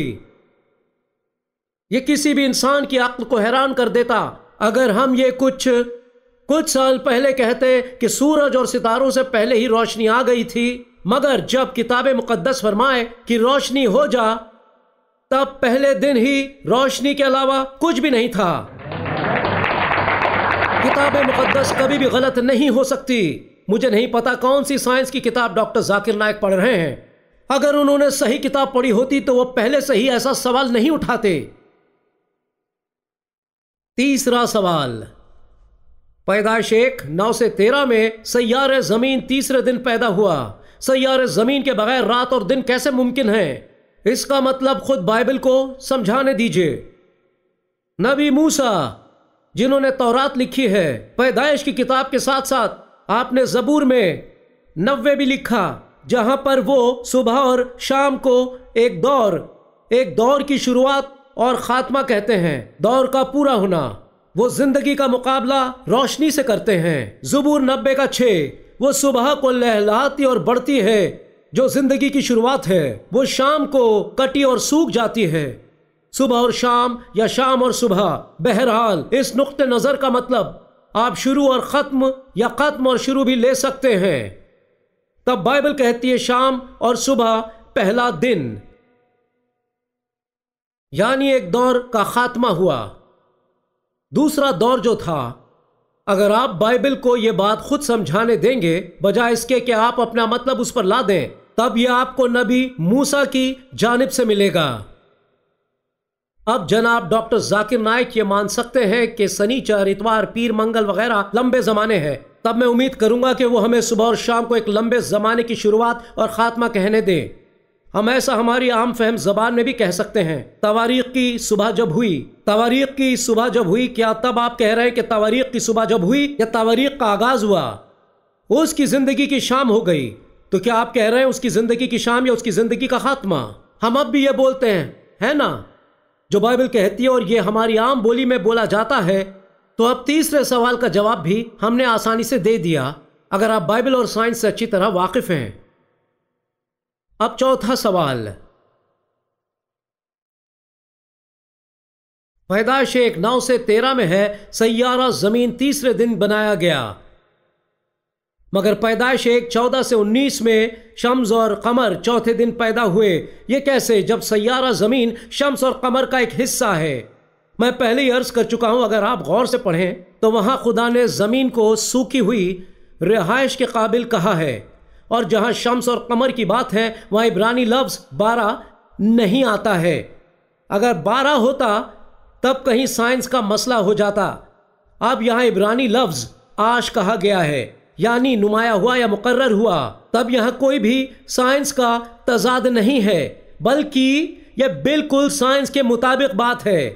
Speaker 1: یہ کسی بھی انسان کی عقل کو حیران کر دیتا اگر ہم یہ کچھ کچھ سال پہلے کہتے کہ سورج اور ستاروں سے پہلے ہی روشنی آ گئی تھی، مگر جب کتاب مقدس فرمائے کہ روشنی ہو جا، تب پہلے دن ہی روشنی کے علاوہ کچھ بھی نہیں تھا۔ کتاب مقدس کبھی بھی غلط نہیں ہو سکتی۔ مجھے نہیں پتا کون سی سائنس کی کتاب ڈاکٹر ذاکر نائک پڑھ رہے ہیں۔ اگر انہوں نے صحیح کتاب پڑھی ہوتی تو وہ پہلے سے ہی ایسا سوال نہیں اٹھاتے۔ تیسرا سوال، پیدائش ایک نو سے تیرہ میں سیارہ زمین تیسرے دن پیدا ہوا۔ سیارہ زمین کے بغیر رات اور دن کیسے ممکن ہے؟ اس کا مطلب خود بائبل کو سمجھانے دیجئے۔ نبی موسیٰ، جنہوں نے تورات لکھی ہے، پیدائش کی کتاب کے ساتھ ساتھ آپ نے زبور میں نوے بھی لکھا، جہاں پر وہ صبح اور شام کو ایک دور ایک دور کی شروعات اور خاتمہ کہتے ہیں، دور کا پورا ہونا۔ وہ زندگی کا مقابلہ روشنی سے کرتے ہیں۔ زبور نبے کا چھ، وہ صبح کو لہلاتی اور بڑھتی ہے جو زندگی کی شروعات ہے، وہ شام کو کٹی اور سوکھ جاتی ہے۔ صبح اور شام یا شام اور صبح، بہرحال اس نقطہ نظر کا مطلب آپ شروع اور ختم یا ختم اور شروع بھی لے سکتے ہیں۔ تب بائبل کہتی ہے شام اور صبح پہلا دن، یعنی ایک دور کا خاتمہ ہوا۔ دوسرا دور جو تھا، اگر آپ بائبل کو یہ بات خود سمجھانے دیں گے بجائے اس کے کہ آپ اپنا مطلب اس پر لا دیں، تب یہ آپ کو نبی موسیٰ کی جانب سے ملے گا۔ اب جناب ڈاکٹر ذاکر نائک یہ مان سکتے ہیں کہ سنیچر، اتوار، پیر، منگل وغیرہ لمبے زمانے ہیں، تب میں امید کروں گا کہ وہ ہمیں صبح اور شام کو ایک لمبے زمانے کی شروعات اور خاتمہ کہنے دیں۔ ہم ایسا ہماری عام فہم زبان میں بھی کہہ سکتے ہیں، تواریخ کی صبح جب ہوئی۔ تواریخ کی صبح جب ہوئی، کیا تب آپ کہہ رہے ہیں کہ تواریخ کی صبح جب ہوئی یا تواریخ کا آغاز ہوا؟ اس کی زندگی کی شام ہو گئی، تو کیا آپ کہہ رہے ہیں اس کی زندگی کی شام یا اس کی زندگی کا خاتمہ؟ ہم اب بھی یہ بولتے ہیں، ہے نا؟ जो बाइबल कहती है और ये हमारी आम बोली में बोला जाता है, तो अब तीसरे सवाल का जवाब भी हमने आसानी से दे दिया अगर आप बाइबल और साइंस से अच्छी तरह वाकिफ हैं। अब चौथा सवाल, पैदाइश एक नौ से तेरह में है सैयारा जमीन तीसरे दिन बनाया गया, मगर पैदाइश एक चौदह से उन्नीस में शम्स और कमर चौथे दिन पैदा हुए। ये कैसे, जब सैयारा जमीन शम्स और कमर का एक हिस्सा है? मैं पहले ही अर्ज कर चुका हूं, अगर आप गौर से पढ़ें तो वहां खुदा ने जमीन को सूखी हुई रिहाइश के काबिल कहा है, और जहां शम्स और कमर की बात है वहां इब्रानी लफ्ज बारह नहीं आता है। अगर बारह होता तब कहीं साइंस का मसला हो जाता। अब यहां इब्रानी लफ्ज आश कहा गया है, यानी नुमाया हुआ या मुकर्रर हुआ। तब यहां कोई भी साइंस का तजाद नहीं है, बल्कि यह बिल्कुल साइंस के मुताबिक बात है।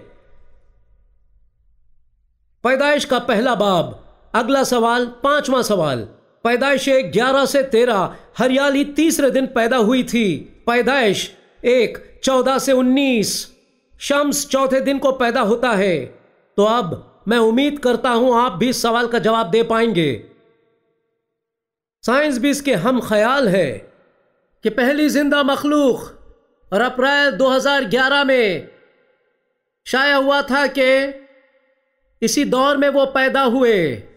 Speaker 1: पैदाइश का पहला बाब। अगला सवाल, पांचवा सवाल, पैदाइश एक ग्यारह से तेरह हरियाली तीसरे दिन पैदा हुई थी। पैदाइश एक चौदह से उन्नीस शम्स चौथे दिन को पैदा होता है। तो अब मैं उम्मीद करता हूं आप भी इस सवाल का जवाब दे पाएंगे। साइंस भी इसके हम ख्याल है कि पहली जिंदा मखलूक और अप्रैल दो हज़ार ग्यारह में शाया हुआ था कि इसी दौर में वो पैदा हुए।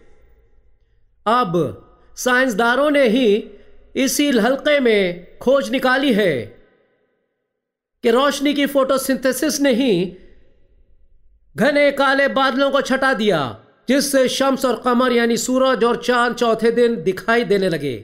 Speaker 1: अब साइंसदानों ने ही इसी हल्के में खोज निकाली है कि रोशनी की फोटोसिंथेसिस ने ही घने काले बादलों को छटा दिया, जिससे शम्स और कमर यानी सूरज और चांद चौथे दिन दिखाई देने लगे।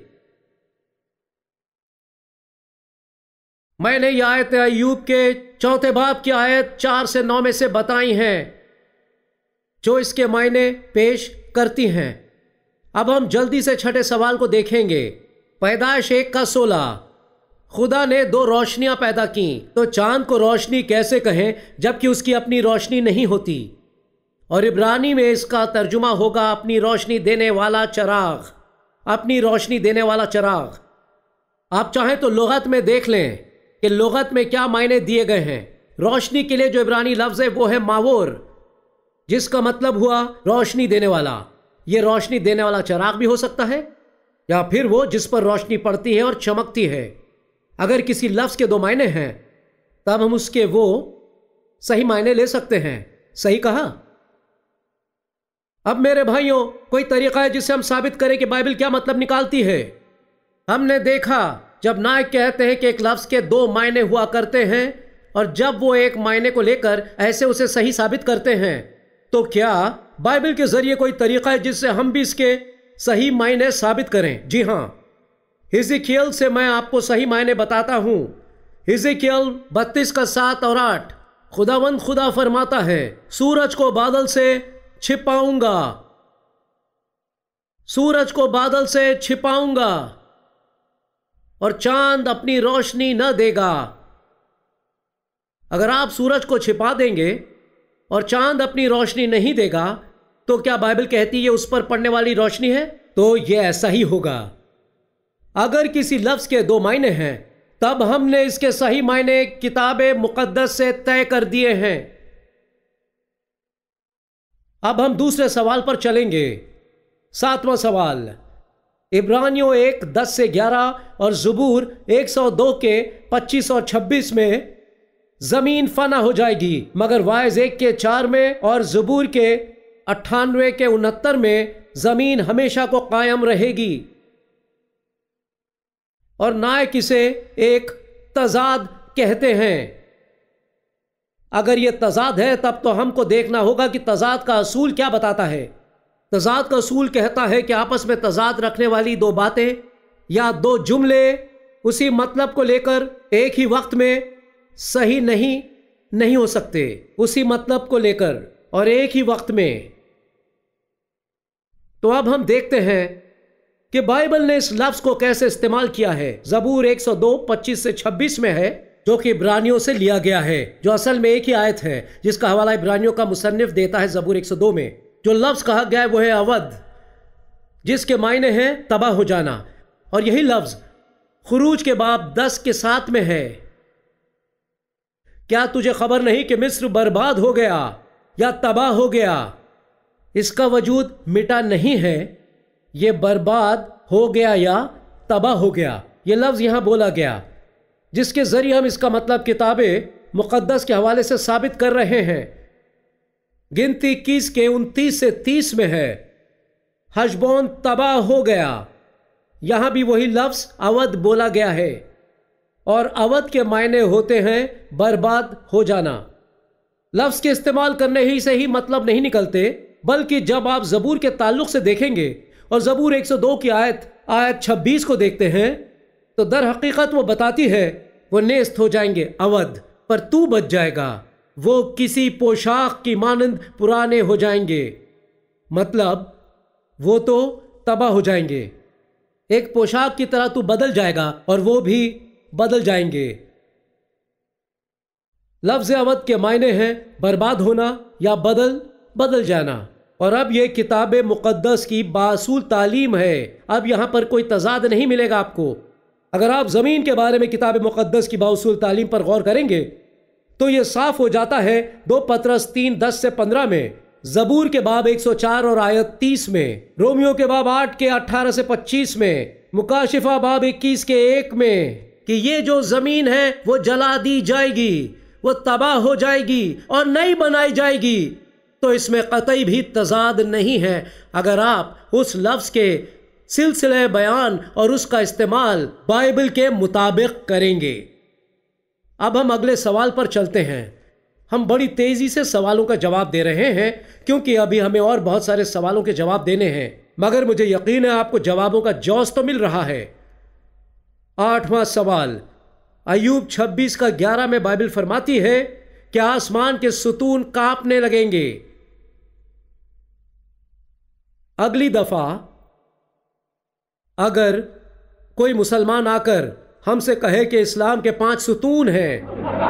Speaker 1: मैंने यह आयत अय्यूब के चौथे बाब की आयत चार से नौ में से बताई हैं, जो इसके मायने पेश करती हैं। अब हम जल्दी से छठे सवाल को देखेंगे। पैदाइश एक का सोलह, खुदा ने दो रोशनियां पैदा की, तो चांद को रोशनी कैसे कहें जबकि उसकी अपनी रोशनी नहीं होती? और इब्रानी में इसका तर्जुमा होगा अपनी रोशनी देने वाला चराग। अपनी रोशनी देने वाला चराग। आप चाहें तो लुगत में देख लें कि लुगत में क्या मायने दिए गए हैं। रोशनी के लिए जो इब्रानी लफ्ज है वो है मावोर, जिसका मतलब हुआ रोशनी देने वाला। ये रोशनी देने वाला चराग भी हो सकता है, या फिर वो जिस पर रोशनी पड़ती है और चमकती है। अगर किसी लफ्ज के दो मायने हैं तब हम उसके वो सही मायने ले सकते हैं। सही कहा। अब मेरे भाइयों, कोई तरीका है जिससे हम साबित करें कि बाइबल क्या मतलब निकालती है? हमने देखा जब नायक कहते हैं कि एक लफ्ज के दो मायने हुआ करते हैं, और जब वो एक मायने को लेकर ऐसे उसे सही साबित करते हैं, तो क्या बाइबल के जरिए कोई तरीका है जिससे हम भी इसके सही मायने साबित करें? जी हां, हिजकियेल से मैं आपको सही मायने बताता हूं। हिजकियेल बत्तीस का सात और आठ, खुदावंद खुदा फरमाता है, सूरज को बादल से छिपाऊंगा, सूरज को बादल से छिपाऊंगा और चांद अपनी रोशनी न देगा। अगर आप सूरज को छिपा देंगे और चांद अपनी रोशनी नहीं देगा, तो क्या बाइबल कहती है उस पर पड़ने वाली रोशनी है? तो यह ऐसा ही होगा। अगर किसी लफ्ज के दो मायने हैं, तब हमने इसके सही मायने किताब मुकद्दस से तय कर दिए हैं। अब हम दूसरे सवाल पर चलेंगे। सातवां सवाल, इब्रानियों एक दस से ग्यारह और ज़बूर एक सौ दो के पच्चीस और छब्बीस में जमीन फना हो जाएगी, मगर वाइज एक के चार में और ज़बूर के अट्ठानवे के उनहत्तर में जमीन हमेशा को कायम रहेगी। और नायक इसे एक तजाद कहते हैं। अगर यह तजाद है तब तो हमको देखना होगा कि तजाद का असूल क्या बताता है। तजाद का असूल कहता है कि आपस में तजाद रखने वाली दो बातें या दो जुमले उसी मतलब को लेकर एक ही वक्त में सही नहीं नहीं हो सकते। उसी मतलब को लेकर और एक ही वक्त में। तो अब हम देखते हैं कि बाइबल ने इस लफ्ज को कैसे इस्तेमाल किया है। ज़बूर एक सौ दो पच्चीस से छब्बीस में है, जो कि इब्रानियों से लिया गया है, जो असल में एक ही आयत है जिसका हवाला इब्रानियों का मुसन्निफ देता है। ज़बूर एक सौ दो में जो लफ्ज कहा गया है वो है अवध, जिसके मायने हैं तबाह हो जाना। और यही लफ्ज खुरूज के बाब दस के सात में है, کیا تجھے خبر نہیں کہ مصر برباد ہو گیا یا تباہ ہو گیا؟ اس کا وجود مٹا نہیں ہے، یہ برباد ہو گیا یا تباہ ہو گیا۔ یہ لفظ یہاں بولا گیا جس کے ذریعے ہم اس کا مطلب کتاب مقدس کے حوالے سے ثابت کر رہے ہیں۔ گنتی اکیس کے انتیس سے تیس میں ہے، حشبون تباہ ہو گیا۔ یہاں بھی وہی لفظ اود بولا گیا ہے، اور اود کے معنی ہوتے ہیں برباد ہو جانا۔ لفظ کے استعمال کرنے ہی سے ہی مطلب نہیں نکلتے، بلکہ جب آپ زبور کے تعلق سے دیکھیں گے اور زبور ایک سو دو کی آیت آیت چھبیس کو دیکھتے ہیں تو در حقیقت وہ بتاتی ہے وہ نیست ہو جائیں گے اود، پر تو بچ جائے گا، وہ کسی پوشاک کی مانند پرانے ہو جائیں گے۔ مطلب وہ تو تباہ ہو جائیں گے، ایک پوشاک کی طرح تو بدل جائے گا اور وہ بھی بدل جائیں گے۔ لفظ اود کے معنی ہیں برباد ہونا یا بدل بدل جانا، اور اب یہ کتاب مقدس کی باصول تعلیم ہے۔ اب یہاں پر کوئی تضاد نہیں ملے گا آپ کو۔ اگر آپ زمین کے بارے میں کتاب مقدس کی باصول تعلیم پر غور کریں گے تو یہ صاف ہو جاتا ہے دو پطرس تین دس سے پندرہ میں، زبور کے باب ایک سو چار اور آیت تیس میں، رومیو کے باب آٹھ کے اٹھارہ سے پچیس میں، مکاشفہ باب اکیس کے ایک میں، کہ یہ جو زمین ہے وہ جلا دی جائے گی، وہ تباہ ہو جائے گی اور نئی بنائی جائے گی۔ تو اس میں قطعی بھی تضاد نہیں ہے اگر آپ اس لفظ کے سلسلہ بیان اور اس کا استعمال بائبل کے مطابق کریں گے۔ اب ہم اگلے سوال پر چلتے ہیں۔ ہم بڑی تیزی سے سوالوں کا جواب دے رہے ہیں کیونکہ ابھی ہمیں اور بہت سارے سوالوں کے جواب دینے ہیں، مگر مجھے یقین ہے آپ کو جوابوں کا جوش تو مل رہا ہے۔ آٹھواں سوال، ایوب چھبیس کا گیارہ میں بائبل فرماتی ہے کہ آسمان کے ستون کانپنے لگیں گے۔ اگلی دفعہ اگر کوئی مسلمان آ کر ہم سے کہے کہ اسلام کے پانچ ستون ہیں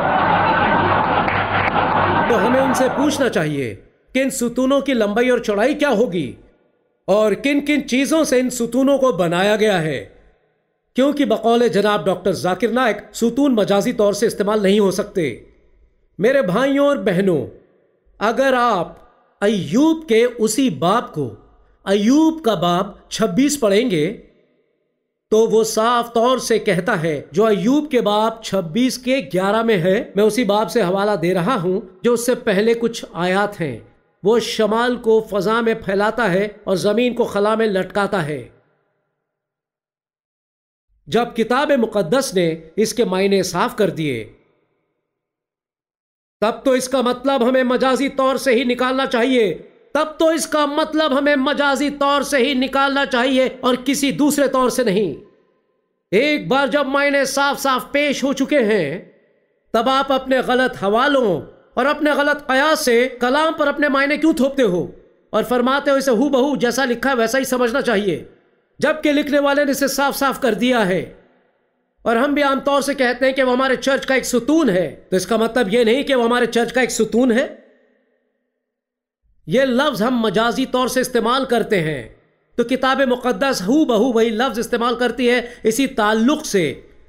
Speaker 1: تو ہمیں ان سے پوچھنا چاہیے کہ ان ستونوں کی لمبائی اور چوڑائی کیا ہوگی اور کن کن چیزوں سے ان ستونوں کو بنایا گیا ہے، کیونکہ بقول جناب ڈاکٹر ذاکر نائک ستون مجازی طور سے استعمال نہیں ہو سکتے۔ میرے بھائیوں اور بہنوں، اگر آپ ایوب کے اسی باب کو، ایوب کا باب چھبیس پڑھیں گے تو وہ صاف طور سے کہتا ہے، جو ایوب کے باب چھبیس کے گیارہ میں ہے، میں اسی باب سے حوالہ دے رہا ہوں جو اس سے پہلے کچھ آیات ہیں، وہ شمال کو فضا میں پھیلاتا ہے اور زمین کو خلا میں لٹکاتا ہے۔ جب کتاب مقدس نے اس کے معنی صاف کر دیے تب تو اس کا مطلب ہمیں مجازی طور سے ہی نکالنا چاہیے، تب تو اس کا مطلب ہمیں مجازی طور سے ہی نکالنا چاہیے اور کسی دوسرے طور سے نہیں۔ ایک بار جب معنی صاف صاف پیش ہو چکے ہیں تب آپ اپنے غلط حوالوں اور اپنے غلط قیاس سے کلام پر اپنے معنی کیوں تھوپتے ہو اور فرماتے ہو اسے ہو بہو جیسا لکھا ہے ویسا ہی سمجھنا چاہیے، جبکہ لکھنے والے نے اسے صاف صاف کر دیا ہے۔ اور ہم بھی عام طور سے کہتے ہیں کہ وہ ہمارے چرچ کا ایک ستون ہے، تو اس کا مطلب یہ نہیں کہ وہ ہمارے چرچ کا ایک ستون ہے۔ یہ لفظ ہم مجازی طور سے استعمال کرتے ہیں، تو کتاب مقدس ہو بہو وہی لفظ استعمال کرتی ہے اسی تعلق سے۔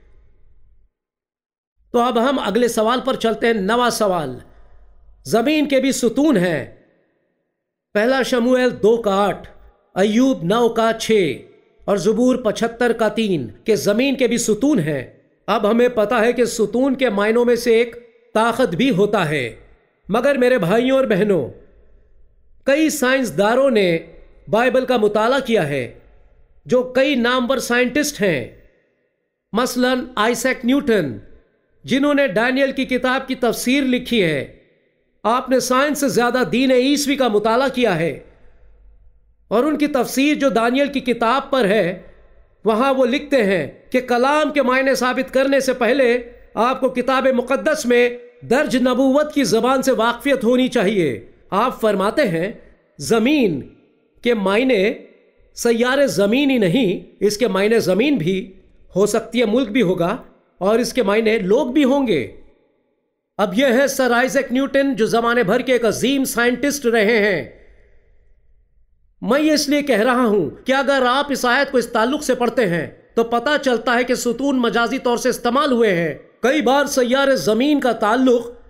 Speaker 1: تو اب ہم اگلے سوال پر چلتے ہیں۔ نواں سوال، زمین کے بھی ستون ہیں۔ پہلا شموئیل دو کا آٹھ، ایوب نو کا چھ اور زبور پچہتر کا تین کہ زمین کے بھی ستون ہیں۔ اب ہمیں پتا ہے کہ ستون کے معنوں میں سے ایک طاقت بھی ہوتا ہے، مگر میرے بھائیوں اور بہنوں، کئی سائنسدانوں نے بائبل کا مطالعہ کیا ہے جو کئی نامور سائنٹسٹ ہیں، مثلا آئیسیک نیوٹن جنہوں نے ڈینیل کی کتاب کی تفسیر لکھی ہے۔ آپ نے سائنس سے زیادہ دین عیسوی کا مطالعہ کیا ہے، اور ان کی تفسیر جو دانیل کی کتاب پر ہے وہاں وہ لکھتے ہیں کہ کلام کے معنی ثابت کرنے سے پہلے آپ کو کتاب مقدس میں درج نبوت کی زبان سے واقفیت ہونی چاہیے۔ آپ فرماتے ہیں زمین کے معنی سیارے زمین ہی نہیں، اس کے معنی زمین بھی ہو سکتی ہے، ملک بھی ہوگا، اور اس کے معنی لوگ بھی ہوں گے۔ اب یہ ہے سر آئیزیک نیوٹن جو زمانے بھر کے ایک عظیم سائنٹسٹ رہے ہیں۔ میں یہ اس لیے کہہ رہا ہوں کہ اگر آپ اس آیت کو اس تعلق سے پڑھتے ہیں تو پتہ چلتا ہے کہ ستون مجازی طور سے استعمال ہوئے ہیں۔ کئی بار سیارے زمین کا تعلق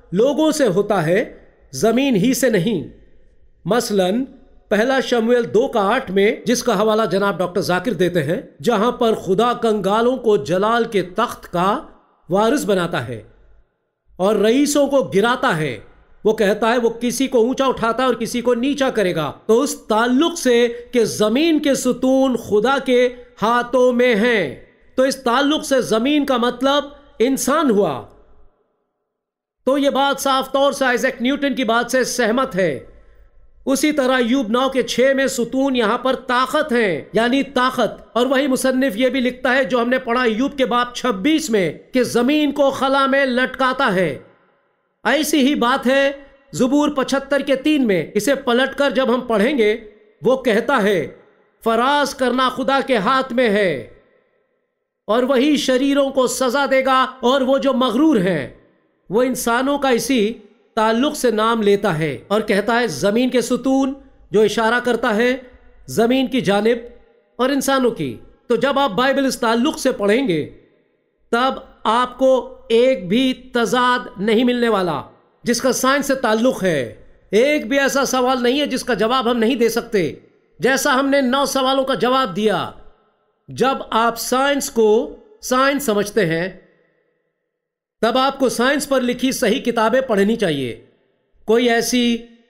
Speaker 1: लोगों से होता है, जमीन ही से नहीं। मसलन पहला शमूएल दो का आठ में, जिसका हवाला जनाब डॉक्टर जाकिर देते हैं, जहां पर खुदा कंगालों को जलाल के तख्त का वारिस बनाता है और रईसों को गिराता है। वो कहता है वो किसी को ऊंचा उठाता है और किसी को नीचा करेगा। तो उस ताल्लुक से कि जमीन के सुतून खुदा के हाथों में हैं, तो इस ताल्लुक से जमीन का मतलब इंसान हुआ। तो ये बात साफ तौर से आइजैक न्यूटन की बात से सहमत है। उसी तरह यूब नौ के छह में सुतून यहां पर ताकत है, यानी ताकत। और वही मुसन्निफ ये भी लिखता है जो हमने पढ़ा यूब के बाब छब्बीस में, कि जमीन को खला में लटकाता है। ऐसी ही बात है ज़बूर पचहत्तर के तीन में। इसे पलटकर जब हम पढ़ेंगे, वो कहता है फराज करना खुदा के हाथ में है और वही शरीरों को सजा देगा, और वो जो मगरूर हैं वो इंसानों का इसी ताल्लुक से नाम लेता है और कहता है जमीन के सुतून, जो इशारा करता है जमीन की जानिब और इंसानों की। तो जब आप बाइबल इस ताल्लुक से पढ़ेंगे, तब आपको एक भी तजाद नहीं मिलने वाला जिसका साइंस से ताल्लुक है। एक भी ऐसा सवाल नहीं है जिसका जवाब हम नहीं दे सकते, जैसा हमने नौ सवालों का जवाब दिया। जब आप साइंस को साइंस समझते हैं, तब आपको साइंस पर लिखी सही किताबें पढ़नी चाहिए। कोई ऐसी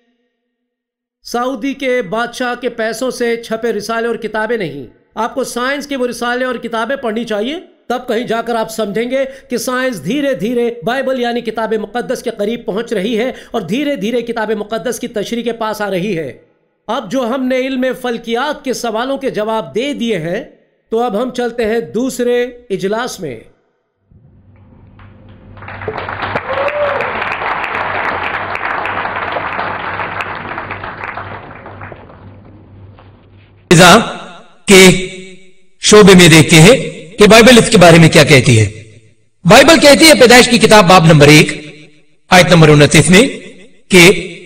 Speaker 1: सऊदी के बादशाह के पैसों से छपे रिसाले और किताबें नहीं। आपको साइंस के वो रिसाले और किताबें पढ़नी चाहिए, तब कहीं जाकर आप समझेंगे कि साइंस धीरे धीरे बाइबल यानी किताब मुकद्दस के करीब पहुंच रही है और धीरे धीरे किताब मुकद्दस की तशरीह के पास आ रही है। अब जो हमने इल्म फल्कियात के सवालों के जवाब दे दिए हैं, तो अब हम चलते हैं दूसरे इजलास में।
Speaker 2: के शोबे में देखते हैं कि बाइबल इसके बारे में क्या कहती है। बाइबल कहती है पैदाइश की किताब बाब नंबर एक आयत नंबर उनतीस में कि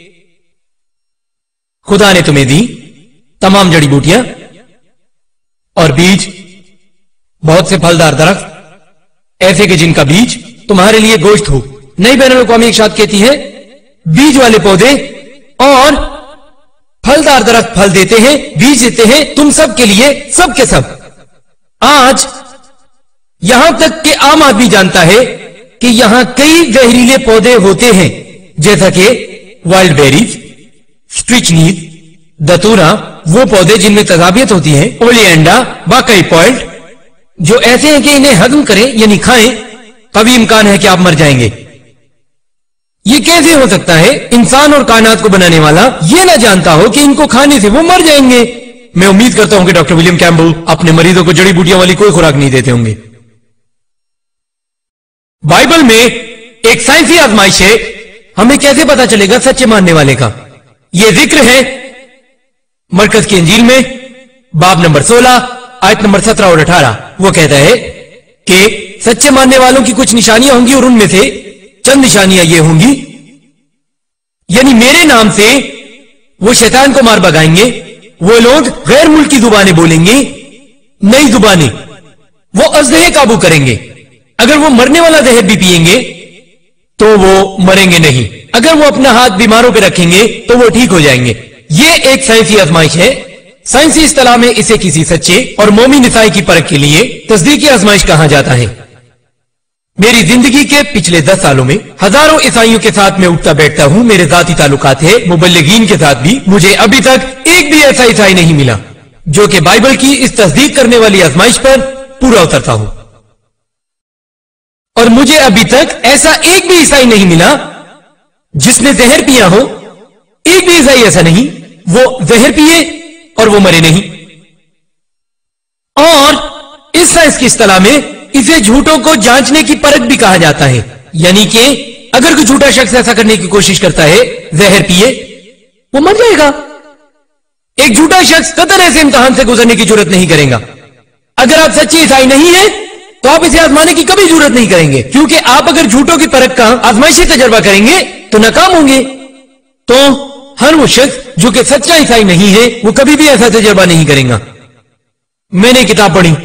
Speaker 2: खुदा ने तुम्हें दी तमाम जड़ी बूटियां और बीज, बहुत से फलदार दरख्त ऐसे कि जिनका बीज तुम्हारे लिए गोश्त हो। नई बैनुल अक़वामी इरशाद कहती है बीज वाले पौधे और फलदार दरख्त फल देते हैं, बीज देते हैं तुम सब के लिए, सब के सब। आज यहां तक कि आम आदमी जानता है कि यहां कई जहरीले पौधे होते हैं, जैसा कि वाइल्ड बेरीज, स्ट्रिचनीज, दतूरा, वो पौधे जिनमें तजाबियत होती है, ओलिएंडा, बाकई पॉइंट, जो ऐसे हैं कि इन्हें हजम करें यानी खाएं, कभी इम्कान है कि आप मर जाएंगे। ये कैसे हो सकता है? इंसान और कायनात को बनाने वाला ये ना जानता हो कि इनको खाने से वो मर जाएंगे। मैं उम्मीद करता हूं कि डॉक्टर विलियम कैम्पबेल अपने मरीजों को जड़ी बूटियों वाली कोई खुराक नहीं देते होंगे। बाइबल में एक साइंसी आजमाइश है, हमें कैसे पता चलेगा सच्चे मानने वाले का? यह जिक्र है मरकज की इंजील में बाब नंबर सोलह आयत नंबर सत्रह और अठारह। वो कहता है कि सच्चे मानने वालों की कुछ निशानियां होंगी और उनमें से चंद निशानियां ये होंगी, यानी मेरे नाम से वो शैतान को मार भगाएंगे, वो लोग गैर मुल्की जुबानें बोलेंगे, नई जुबानें, वो अज़्हर काबू करेंगे। अगर वो मरने वाला जहर भी पिएंगे तो वो मरेंगे नहीं, अगर वो अपना हाथ बीमारों पे रखेंगे तो वो ठीक हो जाएंगे। ये एक साइंसी आजमाइश है। साइंसी इस्तिलाह में इसे किसी सच्चे और मोमिन ईसाई की परख के लिए तस्दीकी आजमाइश कहा जाता है। मेरी जिंदगी के पिछले दस सालों में हजारों ईसाइयों के साथ मैं उठता बैठता हूं, मेरे जाती ताल्लुकात है मुबल्लिगीन के साथ भी। मुझे अभी तक एक भी ऐसा ईसाई नहीं मिला जो कि बाइबल की इस तस्दीक करने वाली आजमाइश पर पूरा उतरता हो, और मुझे अभी तक ऐसा एक भी ईसाई नहीं मिला जिसने जहर पिया हो। एक भी ईसाई ऐसा नहीं, वो जहर पिए और वो मरे नहीं। और इस साइंस की इस्तिलाह में इसे झूठों को जांचने की परख भी कहा जाता है, यानी कि अगर कोई झूठा शख्स ऐसा करने की कोशिश करता है, जहर पिए, वो मर जाएगा। एक झूठा शख्स कतई ऐसे इम्तिहान से गुजरने की जरूरत नहीं करेगा। अगर आप सच्चे ईसाई नहीं है तो आप इसे आजमाने की कभी जरूरत नहीं करेंगे, क्योंकि आप अगर झूठों की परख का आजमाइशी तजर्बा करेंगे तो नाकाम होंगे। तो हर वो शख्स जो कि सच्चा ईसाई नहीं है वो कभी भी ऐसा तजर्बा नहीं करेगा। मैंने किताब पढ़ी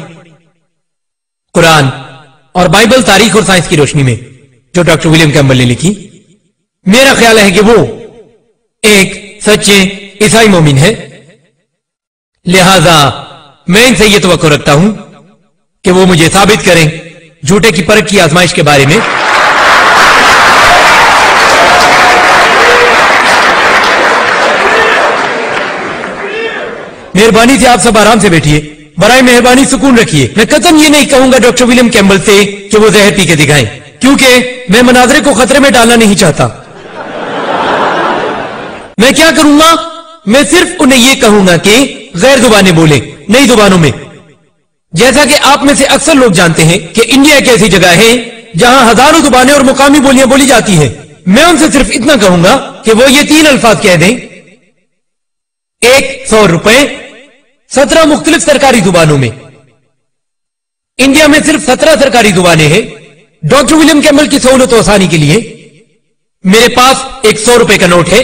Speaker 2: कुरान और बाइबल तारीख और साइंस की रोशनी में, जो डॉक्टर विलियम कैम्पबेल ने लिखी। मेरा ख्याल है कि वो एक सच्चे ईसाई मोमिन है, लिहाजा मैं इनसे ये तवक्को रखता हूं कि वो मुझे साबित करें झूठे की परख की आजमाइश के बारे में। मेहरबानी से आप सब आराम से बैठिए, बराए मेहरबानी सुकून रखिए। मैं कतई ये नहीं कहूंगा डॉक्टर विलियम कैम्बल से कि वो जहर पी के दिखाएं, क्योंकि मैं मनाजरे को खतरे में डालना नहीं चाहता। मैं क्या करूंगा, मैं सिर्फ उन्हें यह कहूंगा कि गैर जुबानें बोले, नई जुबानों में। जैसा कि आप में से अक्सर लोग जानते हैं कि इंडिया एक ऐसी जगह है जहां हजारों जुबानें और मुकामी बोलियां बोली जाती हैं। मैं उनसे सिर्फ इतना कहूंगा कि वो ये तीन अल्फाज कह दें, एक सौ रुपए सत्रह मुख्तलिफ सरकारी जुबानों में। इंडिया में सिर्फ सत्रह सरकारी जुबानें हैं। डॉक्टर विलियम कैम्बल की सहूलत और आसानी के लिए मेरे पास एक सौ रुपए का नोट है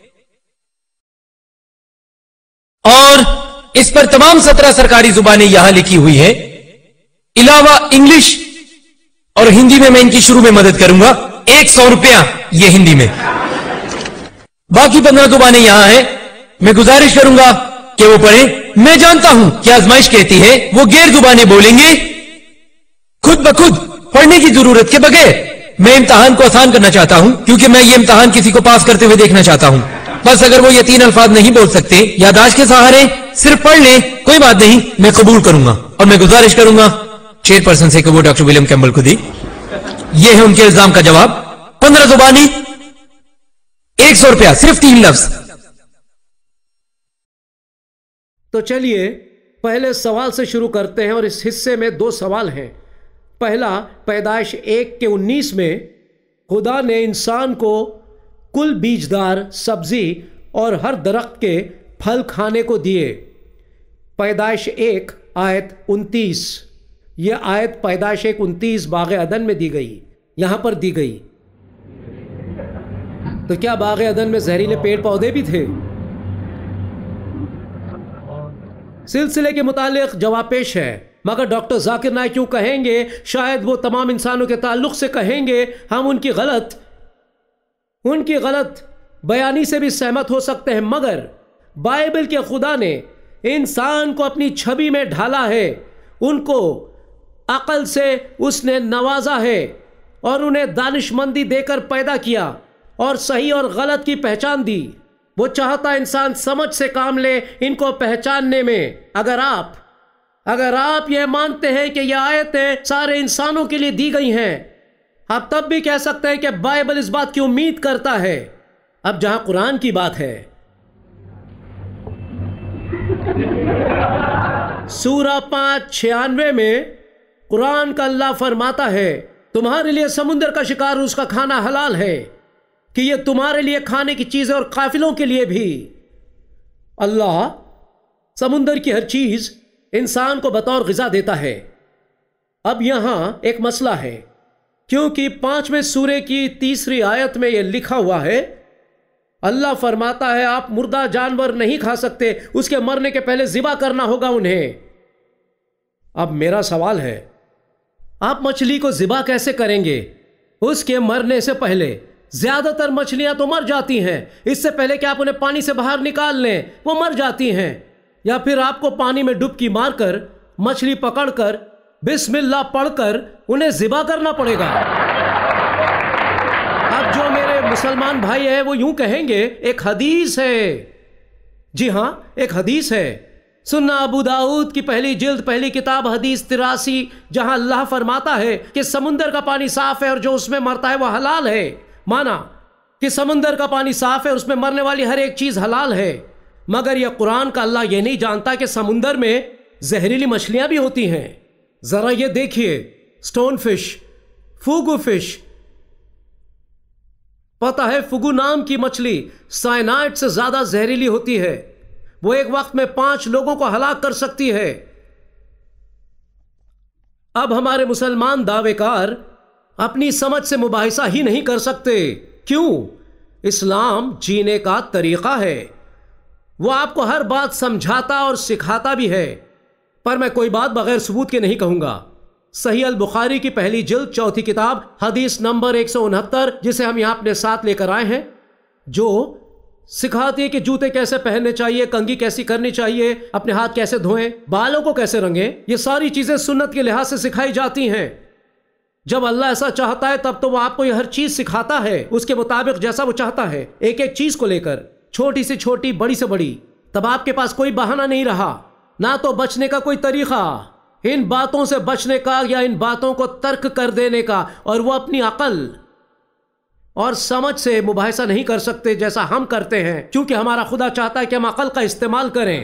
Speaker 2: और इस पर तमाम सत्रह सरकारी जुबानें यहां लिखी हुई है। अलावा इंग्लिश और हिंदी में मैं इनकी शुरू में मदद करूंगा। एक सौ रुपया ये हिंदी में, बाकी पंद्रह जुबानें यहां हैं। मैं गुजारिश करूंगा कि वो पढ़ें। मैं जानता हूं कि आजमाइश कहती है वो गैर जुबानें बोलेंगे खुद ब खुद, पढ़ने की जरूरत के बगैर। मैं इम्तिहान को आसान करना चाहता हूं क्योंकि मैं ये इम्तिहान किसी को पास करते हुए देखना चाहता हूं। बस अगर वो ये तीन अल्फाज नहीं बोल सकते याददाश्त के सहारे सिर्फ पढ़ लें, कोई बात नहीं, मैं कबूल करूंगा। और मैं गुजारिश करूंगा चेयरपर्सन से कि वो डॉक्टर विलियम कैम्बल को दी। ये है उनके इल्जाम का जवाब। पंद्रह जुबानी, एक सौ रुपया, सिर्फ तीन लफ्ज।
Speaker 1: तो चलिए पहले सवाल से शुरू करते हैं और इस हिस्से में दो सवाल हैं। पहला, पैदाइश एक के उन्नीस में खुदा ने इंसान को कुल बीजदार सब्जी और हर दरख्त के फल खाने को दिए। पैदाइश एक आयत उनतीस। यह आयत पैदाइश एक उनतीस बाग अदन में दी गई, यहां पर दी गई। तो क्या बाग अदन में जहरीले पेड़ पौधे भी थे? सिलसिले के मुतालिक जवाब पेश है, मगर डॉक्टर जाकिर नाइक क्यों कहेंगे, शायद वो तमाम इंसानों के ताल्लुक से कहेंगे। हम उनकी गलत उनकी गलत बयानी से भी सहमत हो सकते हैं, मगर बाइबल के खुदा ने इंसान को अपनी छवि में ढाला है, उनको अकल से उसने नवाजा है और उन्हें दानिशमंदी देकर पैदा किया और सही और गलत की पहचान दी। वो चाहता इंसान समझ से काम ले इनको पहचानने में। अगर आप अगर आप ये मानते हैं कि यह आयतें सारे इंसानों के लिए दी गई हैं, आप तब भी कह सकते हैं कि बाइबल इस बात की उम्मीद करता है। अब जहां कुरान की बात है, सूरा पांच छियानवे में कुरान का अल्लाह फरमाता है, तुम्हारे लिए समुद्र का शिकार उसका खाना हलाल है, कि यह तुम्हारे लिए खाने की चीजें और काफिलों के लिए भी। अल्लाह समुद्र की हर चीज इंसान को बतौर ग़िज़ा देता है। अब यहां एक मसला है, क्योंकि पांचवें सूरे की तीसरी आयत में यह लिखा हुआ है, अल्लाह फरमाता है आप मुर्दा जानवर नहीं खा सकते, उसके मरने के पहले ज़िबा करना होगा उन्हें। अब मेरा सवाल है, आप मछली को ज़िबा कैसे करेंगे उसके मरने से पहले? ज्यादातर मछलियां तो मर जाती हैं, इससे पहले कि आप उन्हें पानी से बाहर निकाल लें वो मर जाती हैं। या फिर आपको पानी में डुबकी मारकर मछली पकड़कर बिस्मिल्लाह पढ़कर उन्हें ज़िबा करना पड़ेगा। अब जो मेरे मुसलमान भाई है वो यूं कहेंगे, एक हदीस है। जी हां, एक हदीस है, सुन्ना अबू दाऊद की पहली जिल्द पहली किताब हदीस तिरासी, जहां अल्लाह फरमाता है कि समुंदर का पानी साफ है और जो उसमें मरता है वह हलाल है। माना कि समुंदर का पानी साफ है, उसमें मरने वाली हर एक चीज हलाल है। मगर यह कुरान का अल्लाह यह नहीं जानता कि समुंदर में जहरीली मछलियां भी होती हैं। जरा ये देखिए, स्टोन फिश, फुगु फिश, पता है फुगु नाम की मछली साइनाइड से ज्यादा जहरीली होती है, वो एक वक्त में पांच लोगों को हलाक कर सकती है। अब हमारे मुसलमान दावेकार अपनी समझ से मुबाहिसा ही नहीं कर सकते। क्यों? इस्लाम जीने का तरीका है, वो आपको हर बात समझाता और सिखाता भी है। पर मैं कोई बात बगैर सबूत के नहीं कहूंगा। صحیح البخاری کی پہلی جلد چوتھی کتاب حدیث نمبر ایک سو انہتر، جسے ہم یہاں اپنے ساتھ لے کر آئے ہیں، جو سکھاتی ہے کہ جوتے کیسے پہننے چاہیے، کنگھی کیسی کرنی چاہیے، اپنے ہاتھ کیسے دھوئیں، بالوں کو کیسے رنگیں۔ یہ ساری چیزیں سنت کے لحاظ سے سکھائی جاتی ہیں۔ جب اللہ ایسا چاہتا ہے تب تو وہ آپ کو یہ ہر چیز سکھاتا ہے اس کے مطابق جیسا وہ چاہتا ہے، ایک ایک چیز کو لے کر، چھوٹی سے چھوٹی، بڑی سے بڑی۔ تب آپ کے پاس کوئی بہانہ نہیں رہا، نہ تو بچنے کا کوئی طریقہ، ان باتوں سے بچنے کا یا ان باتوں کو ترک کر دینے کا، اور وہ اپنی عقل اور سمجھ سے مباحثہ نہیں کر سکتے جیسا ہم کرتے ہیں، کیونکہ ہمارا خدا چاہتا ہے کہ ہم عقل کا استعمال کریں۔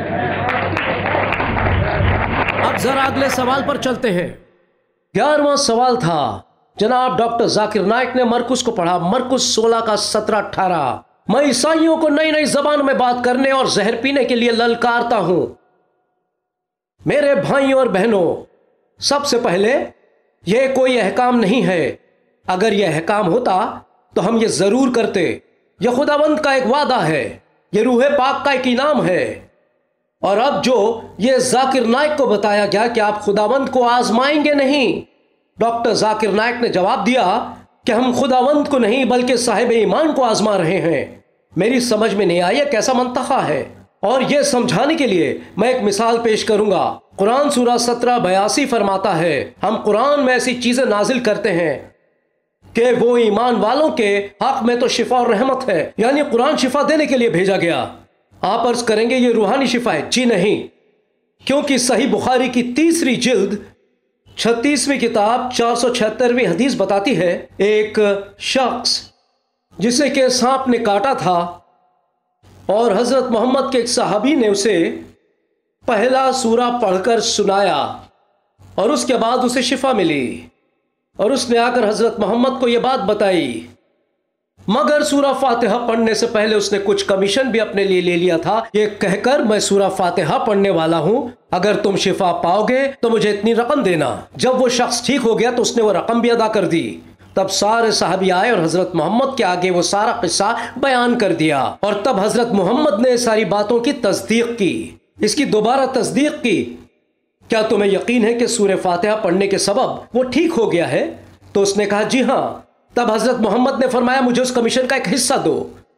Speaker 1: اب ذرا اگلے سوال پر چلتے ہیں۔ گیارہواں سوال تھا، جناب ڈاکٹر ذاکر نائک نے مرکز کو پڑھا، مرکز سولہ کا سترہ اٹھارہ۔ میں عیسائیوں کو نئی نئی زبان میں بات کرنے اور زہر پینے کے لیے للکارتا ہوں۔ میرے بھائیوں اور بہنوں، سب سے پہلے یہ کوئی احکام نہیں ہے۔ اگر یہ احکام ہوتا تو ہم یہ ضرور کرتے۔ یہ خداوند کا ایک وعدہ ہے، یہ روح پاک کا ایک انعام ہے۔ اور اب جو یہ ذاکر نائک کو بتایا گیا کہ آپ خداوند کو آزمائیں گے نہیں، ڈاکٹر ذاکر نائک نے جواب دیا کہ ہم خداوند کو نہیں بلکہ صاحب ایمان کو آزما رہے ہیں۔ میری سمجھ میں نہیں آئی یہ کیسا منطقہ ہے، اور یہ سمجھانے کے لیے میں ایک مثال پیش کروں گا۔ قرآن سورہ سترہ بیاسی فرماتا ہے، ہم قرآن میں ایسی چیزیں نازل کرتے ہیں کہ وہ ایمان والوں کے حق میں تو شفا اور رحمت ہے، یعنی قرآن شفا دینے کے لیے بھیجا گیا۔ آپ عرض کریں گے یہ روحانی شفا ہے؟ جی نہیں، کیونکہ صحیح بخاری کی تیسری جلد چھتیسویں کتاب چار سو چھہترویں حدیث بتاتی ہے، ایک شخص جسے کہ سانپ نے کاٹا تھا اور حضرت محمد کے ایک صحابی نے اسے پہلا سورہ پڑھ کر سنایا اور اس کے بعد اسے شفا ملی، اور اس نے آ کر حضرت محمد کو یہ بات بتائی، مگر سورہ فاتحہ پڑھنے سے پہلے اس نے کچھ کمیشن بھی اپنے لیے لے لیا تھا، یہ کہہ کر میں سورہ فاتحہ پڑھنے والا ہوں، اگر تم شفا پاؤ گے تو مجھے اتنی رقم دینا۔ جب وہ شخص ٹھیک ہو گیا تو اس نے وہ رقم بھی ادا کر دی۔ تب سارے صحابی آئے اور حضرت محمد کے آگے وہ سارا قصہ بیان کر دیا، اور تب حضرت محمد نے ساری باتوں کی تصدیق کی، اس کی دوبارہ تصدیق کی، کیا تمہیں یقین ہے کہ سورہ فاتحہ پڑھنے کے سبب وہ ٹھیک ہو گیا ہے؟ تو اس نے کہا جی ہاں۔ تب حضرت محمد نے فرمایا مجھے اس کمیشن کا ایک حصہ دو۔